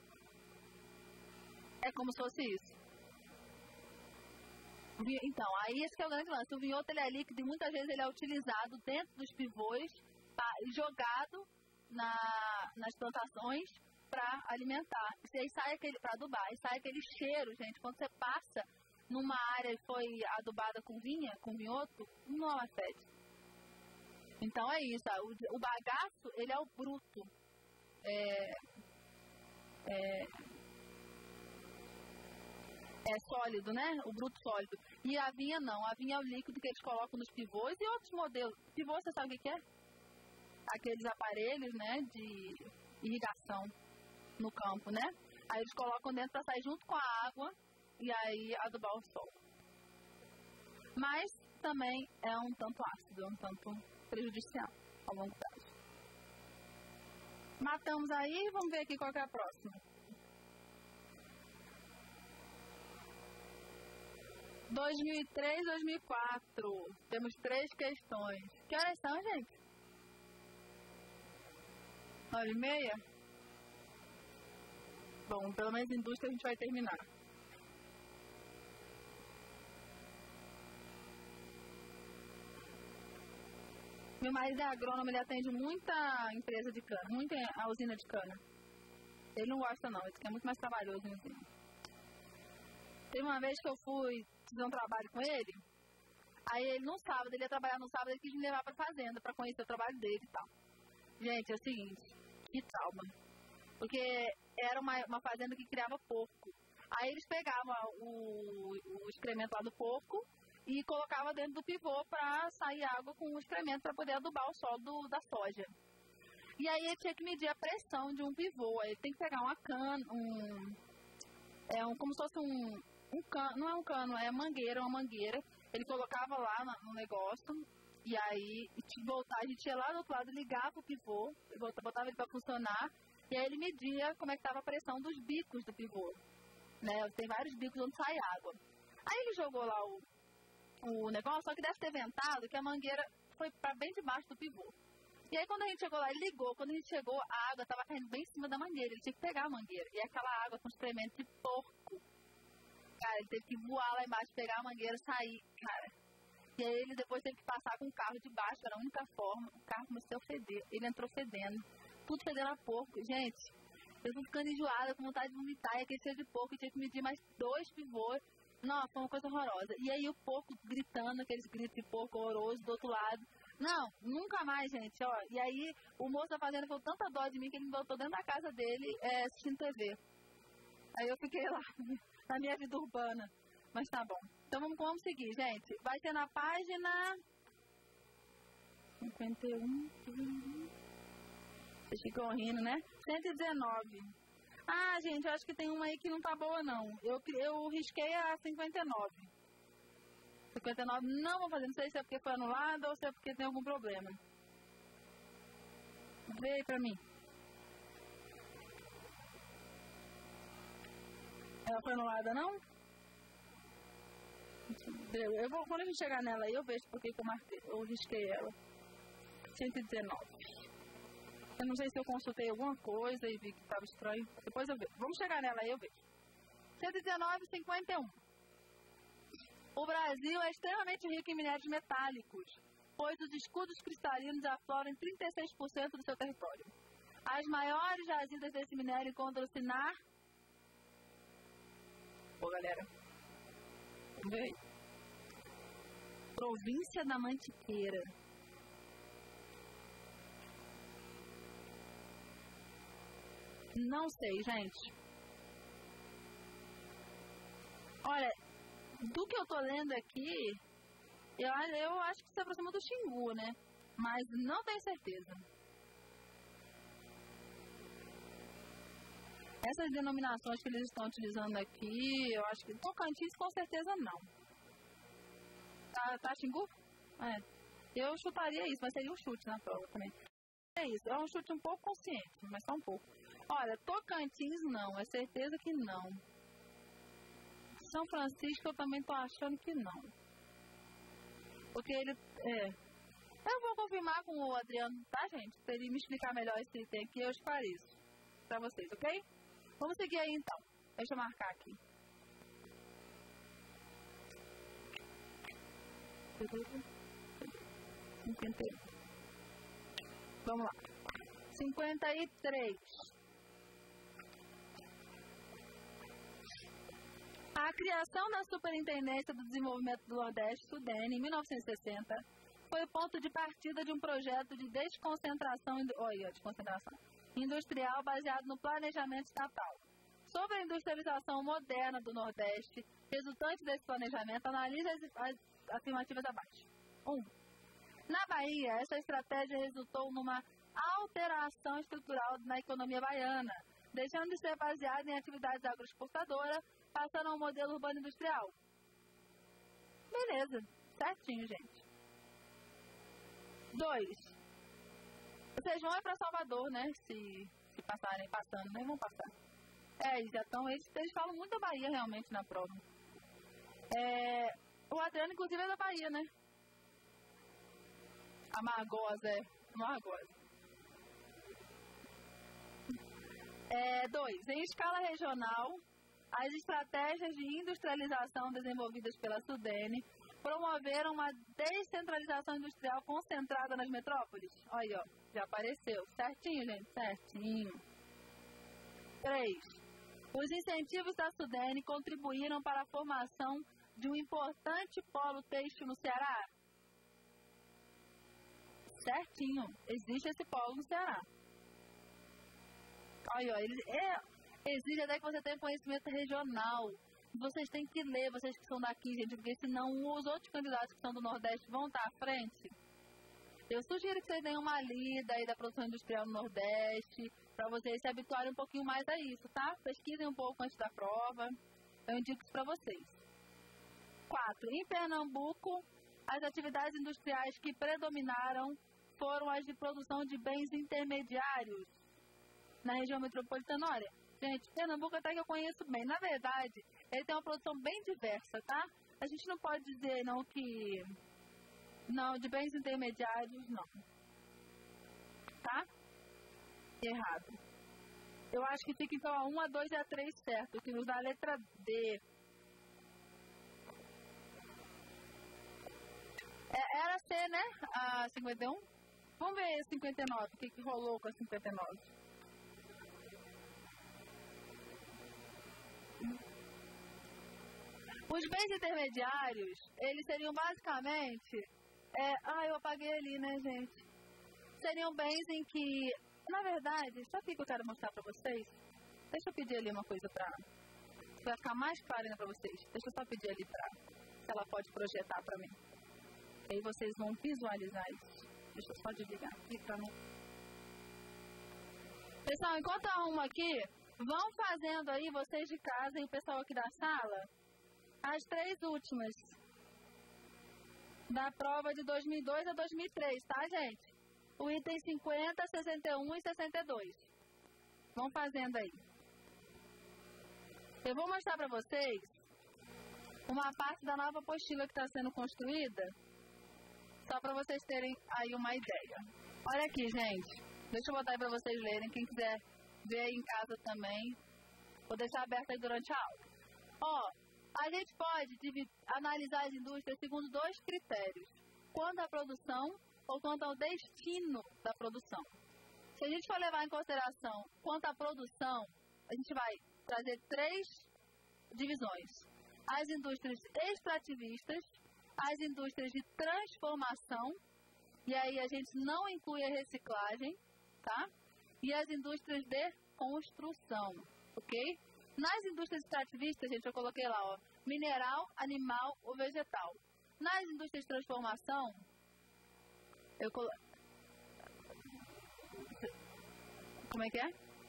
Speaker 1: É como se fosse isso. Então, aí esse que é o grande lance. O vinhoto ele é líquido e muitas vezes ele é utilizado dentro dos pivôs, tá, jogado na, nas plantações para alimentar. E aí sai aquele, para adubar, e sai aquele cheiro, gente. Quando você passa numa área que foi adubada com vinha, com vinhoto, não é fede. Então é isso, o, o bagaço, ele é o bruto. É, é, é sólido, né? O bruto sólido. E a vinha não, a vinha é o líquido que eles colocam nos pivôs e outros modelos. Pivô, você sabe o que é? Aqueles aparelhos, né, de irrigação no campo, né? Aí eles colocam dentro para sair junto com a água e aí adubar o solo. Mas também é um tanto ácido, é um tanto prejudicial ao longo prazo. Matamos aí, vamos ver aqui qual que é a próxima. dois mil e três, dois mil e quatro. Temos três questões. Que horas são, gente? nove e meia? Bom, pelo menos indústria a gente vai terminar. Meu marido é agrônomo, ele atende muita empresa de cana, muita usina de cana. Ele não gosta não, ele diz que é muito mais trabalhoso em usina. Teve uma vez que eu fui fazer um trabalho com ele, aí ele no sábado, ele ia trabalhar no sábado, ele quis me levar pra fazenda pra conhecer o trabalho dele e tal. Gente, é o seguinte, que trauma. Porque era uma, uma fazenda que criava porco. Aí eles pegavam o, o excremento lá do porco e colocava dentro do pivô para sair água com o excremento para poder adubar o solo do, da soja. E aí ele tinha que medir a pressão de um pivô. Aí ele tem que pegar uma cana, um, é um, como se fosse um, um cano, não é um cano, é mangueira, uma mangueira. Ele colocava lá no, no negócio e aí voltar, a gente ia lá do outro lado, ligava o pivô, botava ele para funcionar e aí ele media como é que estava a pressão dos bicos do pivô. Né? Tem vários bicos onde sai água. Aí ele jogou lá o o negócio, só que deve ter ventado que a mangueira foi para bem debaixo do pivô. E aí quando a gente chegou lá, ele ligou, quando a gente chegou, a água estava caindo bem em cima da mangueira, ele tinha que pegar a mangueira. E aquela água com excremento de porco. Cara, ele teve que voar lá embaixo, pegar a mangueira e sair, cara. E aí ele depois teve que passar com o carro de baixo, era a única forma, o carro começou a feder, ele entrou fedendo, tudo fedendo a porco. Gente, eu tô ficando enjoada, com vontade de vomitar, e aquele cheiro de porco, eu tinha que medir mais dois pivôs. Nossa, foi uma coisa horrorosa. E aí o porco gritando, aqueles gritos de porco horroroso do outro lado. Não, nunca mais, gente, ó. E aí o moço da fazenda ficou tanta dó de mim que ele me botou dentro da casa dele é, assistindo T V. Aí eu fiquei lá, na minha vida urbana. mas tá bom. Então vamos, vamos seguir, gente. Vai ser na página cinquenta e um. Vocês ficam rindo, né? cento e dezenove. Ah, gente, eu acho que tem uma aí que não tá boa, não. Eu, eu risquei a cinquenta e nove. cinquenta e nove não vou fazer. Não sei se é porque foi anulada ou se é porque tem algum problema. Vê aí pra mim. Ela foi anulada, não? Eu vou, quando a gente chegar nela aí, eu vejo porque que eu, marquei, eu risquei ela. cento e dezenove. Eu não sei se eu consultei alguma coisa e vi que estava estranho. Depois eu vejo. Vamos chegar nela aí, eu vejo. cento e dezenove, cinquenta e um. O Brasil é extremamente rico em minérios metálicos, pois os escudos cristalinos afloram em trinta e seis por cento do seu território. As maiores jazidas desse minério encontram-se na... Pô, galera. Vamos ver aí. Província da Mantiqueira. Não sei, gente. Olha, do que eu tô lendo aqui, eu, eu acho que se aproxima do Xingu, né? Mas não tenho certeza. Essas denominações que eles estão utilizando aqui, eu acho que Tocantins com certeza não. Tá, tá Xingu? É. Eu chutaria isso, mas seria um chute na prova também. É isso, é um chute um pouco consciente, mas só um pouco. Olha, Tocantins não, é certeza que não. São Francisco eu também tô achando que não. Porque ele, é... Eu vou confirmar com o Adriano, tá, gente? Se ele me explicar melhor esse item aqui, eu esclareço pra vocês, ok? Vamos seguir aí, então. Deixa eu marcar aqui. cinquenta e um. Vamos lá. cinquenta e três. A criação da Superintendência do Desenvolvimento do Nordeste, SUDENE, em mil novecentos e sessenta, foi o ponto de partida de um projeto de desconcentração, olha, desconcentração industrial baseado no planejamento estatal. Sobre a industrialização moderna do Nordeste, resultante desse planejamento, analise as, as afirmativas abaixo. um. Na Bahia, essa estratégia resultou numa alteração estrutural na economia baiana, deixando de ser baseada em atividades agroexportadoras, passando a um modelo urbano industrial. Beleza, certinho, gente. dois. Vocês vão é para Salvador, né? Se, se passarem passando, né? Vão passar. É, eles já estão, eles, eles falam muito da Bahia realmente na prova. É, o Adriano, inclusive, é da Bahia, né? Amargosa, é. Amargosa. É, dois. Em escala regional, as estratégias de industrialização desenvolvidas pela SUDENE promoveram uma descentralização industrial concentrada nas metrópoles. Olha aí, ó, já apareceu. Certinho, gente? Certinho. três. Os incentivos da SUDENE contribuíram para a formação de um importante polo têxtil no Ceará. Certinho. Existe esse polo no Ceará. Olha, ó, ele é, exige até que você tenha conhecimento regional. Vocês têm que ler, vocês que são daqui, gente, porque senão os outros candidatos que são do Nordeste vão estar à frente. Eu sugiro que vocês deem uma lida aí da produção industrial no Nordeste, para vocês se habituarem um pouquinho mais a isso, tá? Pesquisem um pouco antes da prova. Eu indico isso para vocês. quatro. Em Pernambuco, as atividades industriais que predominaram foram as de produção de bens intermediários na região metropolitana. Olha, gente, Pernambuco até que eu conheço bem. Na verdade, ele tem uma produção bem diversa, tá? A gente não pode dizer, não, que... Não, de bens intermediários, não. Tá? Errado. Eu acho que fica, então, a um, a dois e a três certo, que nos dá a letra D. É, era C, né? A cinquenta e um? Vamos ver a cinquenta e nove, o que, que rolou com a cinquenta e nove. Os bens intermediários, eles seriam basicamente... É, ah, eu apaguei ali, né, gente? Seriam bens em que... Na verdade, sabe o que eu quero mostrar pra vocês? Deixa eu pedir ali uma coisa pra... Vai ficar mais claro ainda para vocês. Deixa eu só pedir ali para se ela pode projetar para mim. E aí vocês vão visualizar isso. Deixa eu só desligar aqui para não... Pessoal, enquanto eu arrumo aqui, vão fazendo aí, vocês de casa e o pessoal aqui da sala, as três últimas da prova de dois mil e dois a dois mil e três, tá, gente? O item cinquenta, sessenta e um e sessenta e dois. Vão fazendo aí. Eu vou mostrar para vocês uma parte da nova apostila que está sendo construída, só para vocês terem aí uma ideia. Olha aqui, gente. Deixa eu botar aí para vocês lerem. Quem quiser ver aí em casa também, vou deixar aberto aí durante a aula. Ó, a gente pode analisar as indústrias segundo dois critérios. Quanto à produção ou quanto ao destino da produção. Se a gente for levar em consideração quanto à produção, a gente vai trazer três divisões. As indústrias extrativistas, as indústrias de transformação, e aí a gente não inclui a reciclagem, tá? E as indústrias de construção, ok? Nas indústrias extrativistas, gente, eu coloquei lá, ó, mineral, animal ou vegetal. Nas indústrias de transformação, eu coloquei... Como é que é?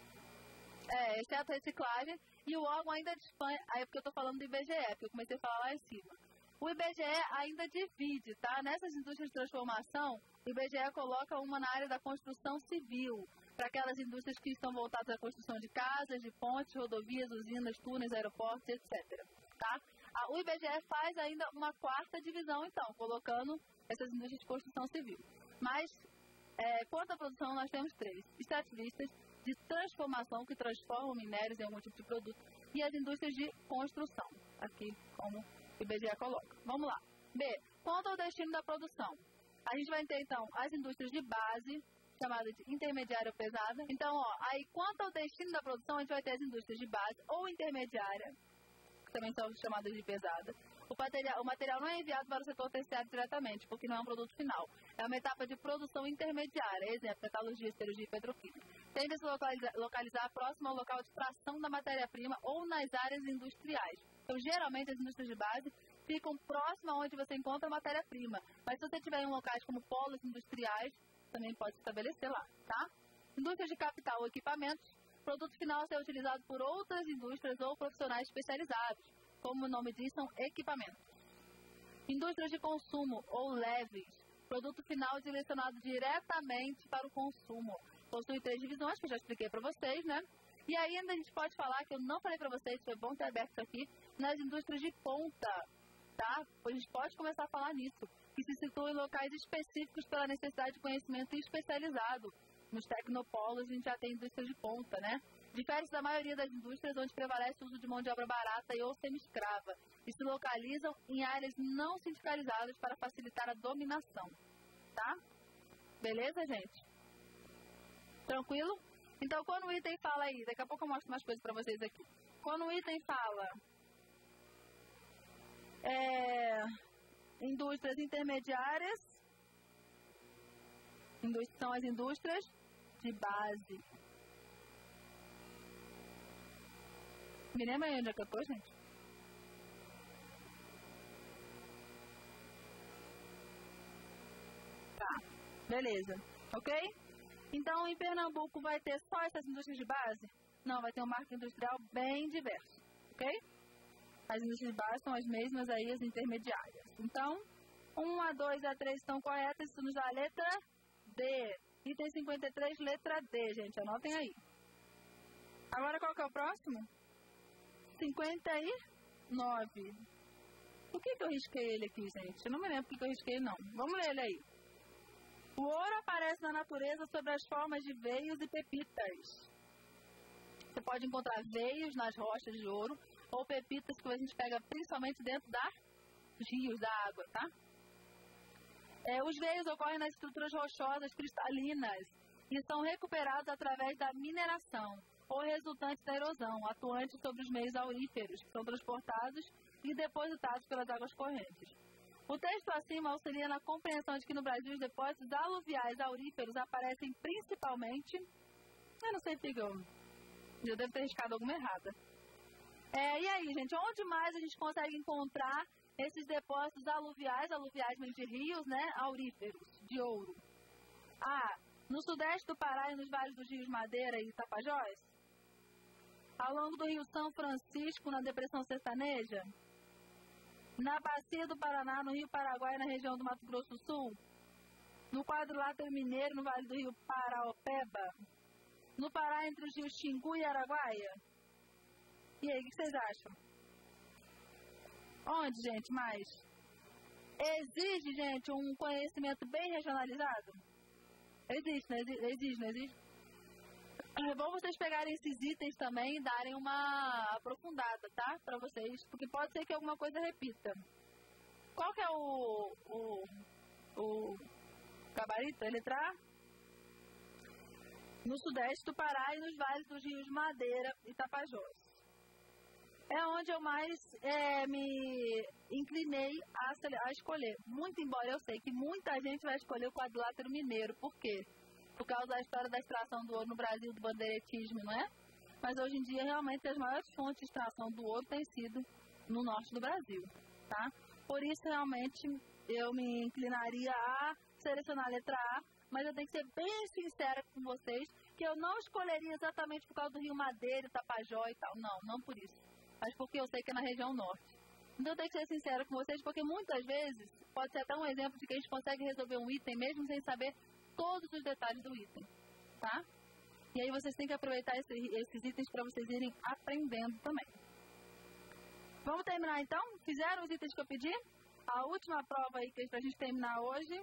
Speaker 1: É, exceto reciclagem, e o órgão ainda dispõe, aí é porque eu estou falando do I B G E, porque eu comecei a falar lá em cima. O I B G E ainda divide, tá? Nessas indústrias de transformação, o I B G E coloca uma na área da construção civil, para aquelas indústrias que estão voltadas à construção de casas, de pontes, rodovias, usinas, túneis, aeroportos, etcétera. Tá? O I B G E faz ainda uma quarta divisão, então, colocando essas indústrias de construção civil. Mas, é, quanto à produção, nós temos três. Extrativistas de transformação, que transformam minérios em algum tipo de produto, e as indústrias de construção, aqui como o I B G E coloca. Vamos lá. B. Quanto ao destino da produção? A gente vai ter, então, as indústrias de base, chamada de intermediária ou pesada. Então, ó, aí, quanto ao destino da produção, a gente vai ter as indústrias de base ou intermediária, que também são chamadas de pesada. O material, o material não é enviado para o setor terciário diretamente, porque não é um produto final. É uma etapa de produção intermediária, exemplo, metalurgia, siderurgia e petroquímica. Tende a se localizar, localizar próximo ao local de extração da matéria-prima ou nas áreas industriais. Então, geralmente, as indústrias de base ficam próximas onde você encontra a matéria-prima. Mas se você tiver em locais como polos industriais, também pode se estabelecer lá, tá? Indústrias de capital ou equipamentos, produto final a ser utilizado por outras indústrias ou profissionais especializados, como o nome diz, são equipamentos. Indústrias de consumo ou leves, produto final direcionado diretamente para o consumo. Possui três divisões, que eu já expliquei para vocês, né? E aí ainda a gente pode falar, que eu não falei para vocês, foi bom ter aberto isso aqui, nas indústrias de ponta, tá? A gente pode começar a falar nisso, que se situam em locais específicos pela necessidade de conhecimento especializado. Nos tecnopolos a gente já tem indústria de ponta, né? Difere da maioria das indústrias onde prevalece o uso de mão de obra barata e ou semi-escrava, e se localizam em áreas não sindicalizadas para facilitar a dominação, tá? Beleza, gente? Tranquilo? Então, quando o item fala aí, daqui a pouco eu mostro mais coisas para vocês aqui. Quando o item fala é, indústrias intermediárias, indústrias, são as indústrias de base. Me lembra aí onde é que eu tô, gente? Tá, beleza. Ok? Então, em Pernambuco vai ter só essas indústrias de base? Não, vai ter um marco industrial bem diverso. Ok? As indústrias de base são as mesmas aí, as intermediárias. Então, um, a dois, a três estão corretas. Isso nos dá a letra D. Item cinquenta e três, letra D, gente. Anotem aí. Agora, qual que é o próximo? cinquenta e nove. Por que que eu risquei ele aqui, gente? Eu não me lembro por que que eu risquei, não. Vamos ler ele aí. O ouro aparece na natureza sob as formas de veios e pepitas. Você pode encontrar veios nas rochas de ouro ou pepitas que a gente pega principalmente dentro dos rios, da água, tá? É, os veios ocorrem nas estruturas rochosas cristalinas e são recuperados através da mineração ou resultantes da erosão, atuante sobre os meios auríferos, que são transportados e depositados pelas águas correntes. O texto acima auxilia na compreensão de que no Brasil os depósitos aluviais auríferos aparecem principalmente... Eu não sei porque eu, eu devo ter riscado alguma errada. É, e aí, gente, onde mais a gente consegue encontrar esses depósitos aluviais, aluviais vêm de rios, né, auríferos, de ouro? Ah, no sudeste do Pará e nos vales dos rios Madeira e Tapajós? Ao longo do rio São Francisco, na depressão sertaneja? Na bacia do Paraná, no rio Paraguai, na região do Mato Grosso do Sul? No quadrilátero mineiro, no vale do rio Paraopeba? No Pará, entre os rios Xingu e Araguaia? E aí, o que vocês acham? Onde, gente, mais? Exige, gente, um conhecimento bem regionalizado? Existe, não existe? Existe, não existe? É bom vocês pegarem esses itens também e darem uma aprofundada, tá? Pra vocês, porque pode ser que alguma coisa repita. Qual que é o... o... o gabarito? A letra A? No sudeste do Pará e nos vales dos rios Madeira e Tapajós. É onde eu mais é, me inclinei a, a escolher. Muito embora eu sei que muita gente vai escolher o quadrilátero mineiro. Por quê? Por causa da história da extração do ouro no Brasil, do bandeiretismo, não é? Mas hoje em dia, realmente, as maiores fontes de extração do ouro têm sido no norte do Brasil, tá? Por isso, realmente, eu me inclinaria a selecionar a letra A, mas eu tenho que ser bem sincera com vocês, que eu não escolheria exatamente por causa do Rio Madeira, Tapajós e tal. Não, não por isso. Mas porque eu sei que é na região norte. Então eu tenho que ser sincera com vocês, porque muitas vezes pode ser até um exemplo de que a gente consegue resolver um item mesmo sem saber todos os detalhes do item, tá? E aí vocês têm que aproveitar esse, esses itens para vocês irem aprendendo também. Vamos terminar então? Fizeram os itens que eu pedi? A última prova aí que é pra gente terminar hoje.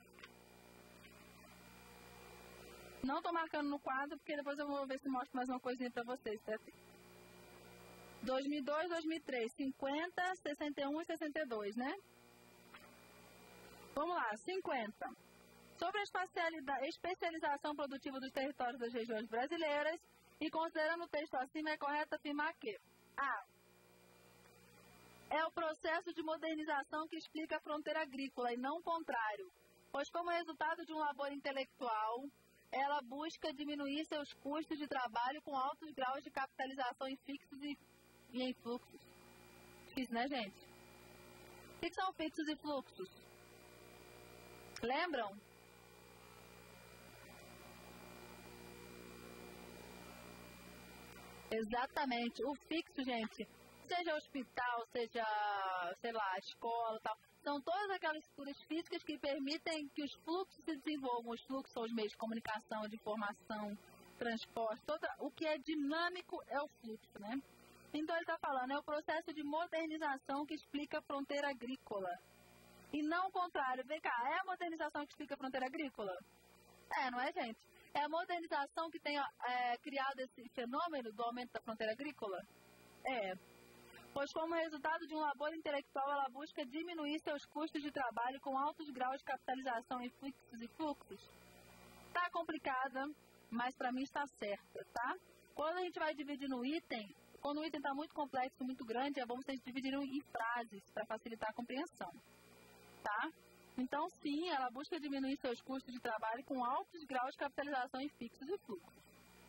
Speaker 1: Não estou marcando no quadro, porque depois eu vou ver se mostro mais uma coisinha para vocês, tá? dois mil e dois, dois mil e três, cinquenta, sessenta e um e sessenta e dois, né? Vamos lá, cinquenta. Sobre a especialização produtiva dos territórios das regiões brasileiras e considerando o texto acima, é correto afirmar que A. É o processo de modernização que explica a fronteira agrícola e não o contrário, pois como resultado de um labor intelectual, ela busca diminuir seus custos de trabalho com altos graus de capitalização em fixos e, e em fluxos. Difícil, né, gente? O que são fixos e fluxos? Lembram? Exatamente. O fixo, gente, seja hospital, seja, sei lá, escola e tal, são todas aquelas estruturas físicas que permitem que os fluxos se desenvolvam. Os fluxos são os meios de comunicação, de informação, transporte. Toda, o que é dinâmico é o fluxo, né? Então ele está falando, é o processo de modernização que explica a fronteira agrícola. E não o contrário. Vem cá, é a modernização que explica a fronteira agrícola? É, não é, gente? É a modernização que tem é, criado esse fenômeno do aumento da fronteira agrícola? É. Pois como resultado de um labor intelectual, ela busca diminuir seus custos de trabalho com altos graus de capitalização em fluxos e fluxos. Tá complicada, mas para mim está certa, tá? Quando a gente vai dividir no item, quando o item está muito complexo, muito grande, é bom vocês dividirem em frases para facilitar a compreensão, tá? Então, sim, ela busca diminuir seus custos de trabalho com altos graus de capitalização em fixos e fluxos.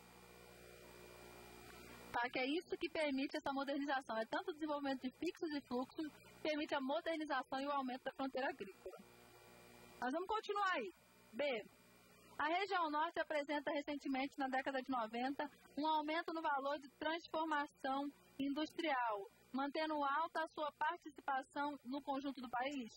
Speaker 1: Tá? Que é isso que permite essa modernização. É tanto o desenvolvimento de fixos e fluxos que permite a modernização e o aumento da fronteira agrícola. Mas vamos continuar aí. B. A região norte apresenta recentemente, na década de noventa, um aumento no valor de transformação industrial, mantendo alta a sua participação no conjunto do país.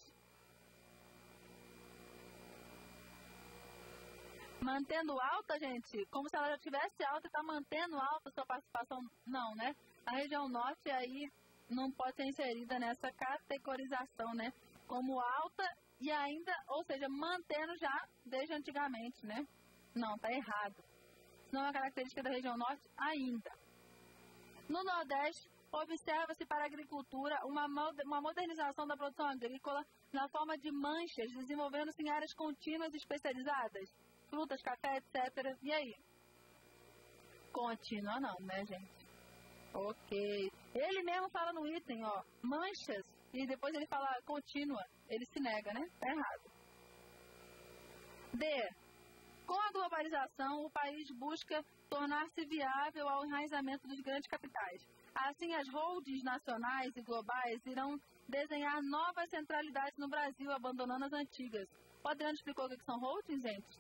Speaker 1: Mantendo alta, gente, como se ela já tivesse alta e está mantendo alta a sua participação. Não, né? A região norte aí não pode ser inserida nessa categorização, né? Como alta e ainda, ou seja, mantendo já desde antigamente, né? Não, tá errado. Isso não é uma característica da região norte ainda. No Nordeste, observa-se para a agricultura uma, uma modernização da produção agrícola na forma de manchas, desenvolvendo-se em áreas contínuas e especializadas. Frutas, café, etcétera. E aí? Contínua não, né, gente? Ok. Ele mesmo fala no item, ó, manchas, e depois ele fala contínua. Ele se nega, né? Tá errado. D. Com a globalização, o país busca tornar-se viável ao enraizamento dos grandes capitais. Assim, as holdings nacionais e globais irão desenhar novas centralidades no Brasil, abandonando as antigas. O Adriano explicou o que são holdings, gente?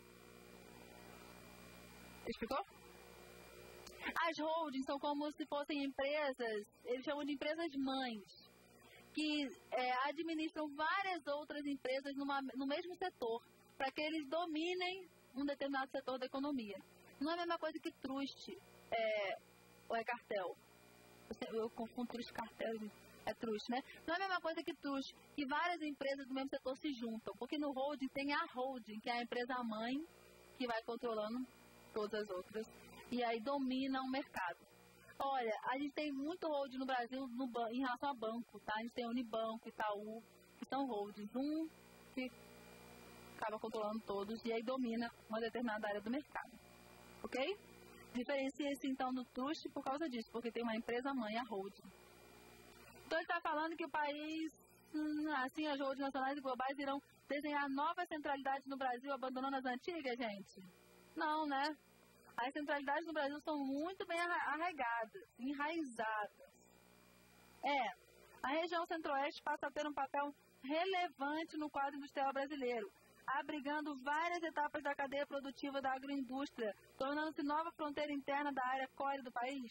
Speaker 1: Explicou? As holdings são como se fossem empresas, eles chamam de empresas mães, que é, administram várias outras empresas numa, no mesmo setor, para que eles dominem um determinado setor da economia. Não é a mesma coisa que trust é, ou é cartel. Eu confundo trust e cartel, é trust, né? Não é a mesma coisa que trust, que várias empresas do mesmo setor se juntam, porque no holding tem a holding, que é a empresa mãe, que vai controlando todas as outras, e aí domina o mercado. Olha, a gente tem muito holding no Brasil no, em relação a banco, tá? A gente tem Unibanco, Itaú, que são holdings. Um que acaba controlando todos e aí domina uma determinada área do mercado. Ok? Diferencia-se então do trust por causa disso, porque tem uma empresa mãe, a holding. Então ele está falando que o país, assim, as holdings nacionais e globais irão desenhar novas centralidades no Brasil, abandonando as antigas, gente? Não, né? As centralidades no Brasil são muito bem arraigadas, enraizadas. É, a região centro-oeste passa a ter um papel relevante no quadro industrial brasileiro, abrigando várias etapas da cadeia produtiva da agroindústria, tornando-se nova fronteira interna da área core do país.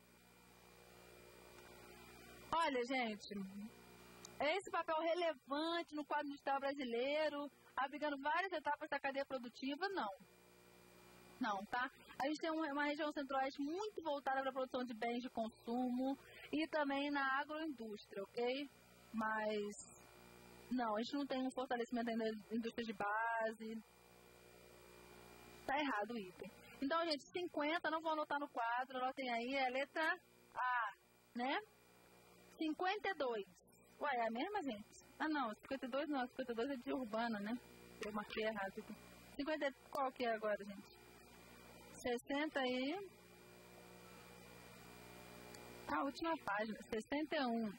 Speaker 1: Olha, gente, esse papel relevante no quadro industrial brasileiro, abrigando várias etapas da cadeia produtiva, não. Não, tá? A gente tem uma, uma região centro-oeste muito voltada para a produção de bens de consumo e também na agroindústria, ok? Mas, não, a gente não tem um fortalecimento ainda da indústria de base. Tá errado o item. Então, gente, cinquenta, não vou anotar no quadro, anotem aí, é a letra A, né? cinquenta e dois. Ué, é a mesma, gente? Ah, não, cinquenta e dois não, cinquenta e dois é de urbana, né? Eu marquei errado aqui. cinquenta, qual que é agora, gente? sessenta e... A última página, sessenta e um.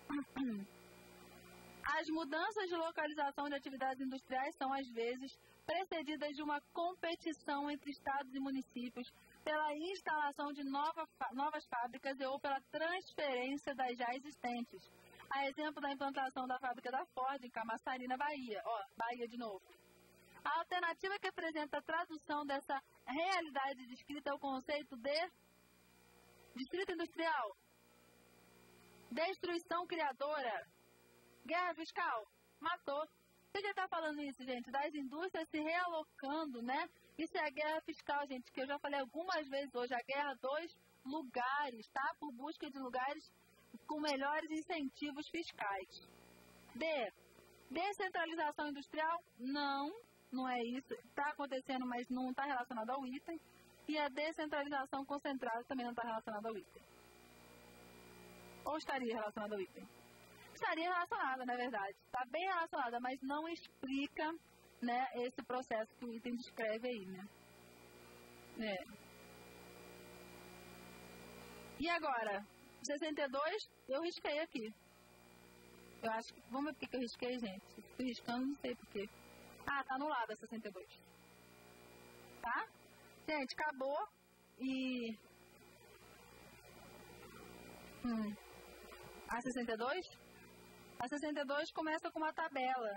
Speaker 1: As mudanças de localização de atividades industriais são, às vezes, precedidas de uma competição entre estados e municípios pela instalação de nova, novas fábricas e ou pela transferência das já existentes. A exemplo da implantação da fábrica da Ford em Camaçari, na Bahia. Ó, Bahia de novo. A alternativa que apresenta a tradução dessa realidade descrita é o conceito de distrito industrial, destruição criadora, guerra fiscal, matou. Você já está falando isso, gente, das indústrias se realocando, né? Isso é a guerra fiscal, gente, que eu já falei algumas vezes hoje, a guerra dos lugares, tá? Por busca de lugares com melhores incentivos fiscais. D. Descentralização industrial? Não. Não é isso, está acontecendo, mas não está relacionado ao item. E a descentralização concentrada também não está relacionada ao item. Ou estaria relacionada ao item? Estaria relacionada, na verdade. Está bem relacionada, mas não explica, né, esse processo que o item descreve aí, né? É. E agora? sessenta e dois, eu risquei aqui. Eu acho que... Vamos ver por que eu risquei, gente. Estou riscando, não sei por quê. Ah, tá anulado a sessenta e dois. Tá? Gente, acabou. E... Hum. A sessenta e dois? A sessenta e dois começa com uma tabela.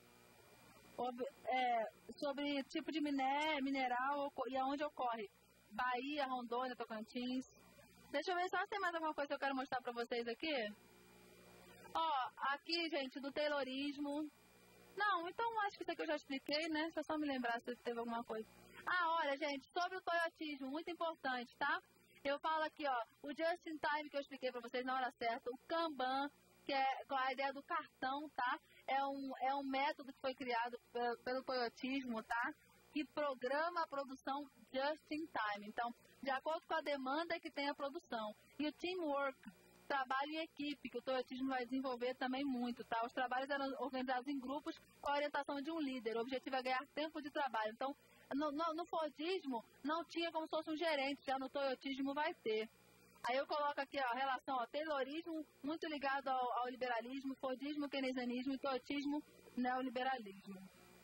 Speaker 1: É, sobre tipo de miné, mineral e aonde ocorre. Bahia, Rondônia, Tocantins. Deixa eu ver só se tem mais alguma coisa que eu quero mostrar pra vocês aqui. Ó, aqui, gente, do Taylorismo. Não, então acho que isso aqui eu já expliquei, né? Deixa eu só me lembrar se teve alguma coisa. Ah, olha, gente, sobre o toyotismo, muito importante, tá? Eu falo aqui, ó, o just in time que eu expliquei pra vocês na hora certa, o Kanban, que é com a ideia do cartão, tá? É um, é um método que foi criado pelo, pelo toyotismo, tá? Que programa a produção just in time. Então, de acordo com a demanda que tem a produção. E o teamwork, trabalho em equipe, que o toyotismo vai desenvolver também muito, tá? Os trabalhos eram organizados em grupos com a orientação de um líder. O objetivo é ganhar tempo de trabalho. Então, no, no, no Fordismo, não tinha como se fosse um gerente, já no toyotismo vai ter. Aí eu coloco aqui ó, a relação, ó, Taylorismo, muito ligado ao, ao liberalismo, Fordismo, keynesianismo e toyotismo, neoliberalismo.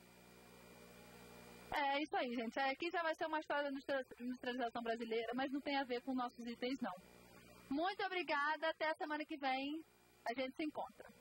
Speaker 1: É isso aí, gente. Aqui já vai ser uma história da industrialização brasileira, mas não tem a ver com nossos itens, não. Muito obrigada. Até a semana que vem. A gente se encontra.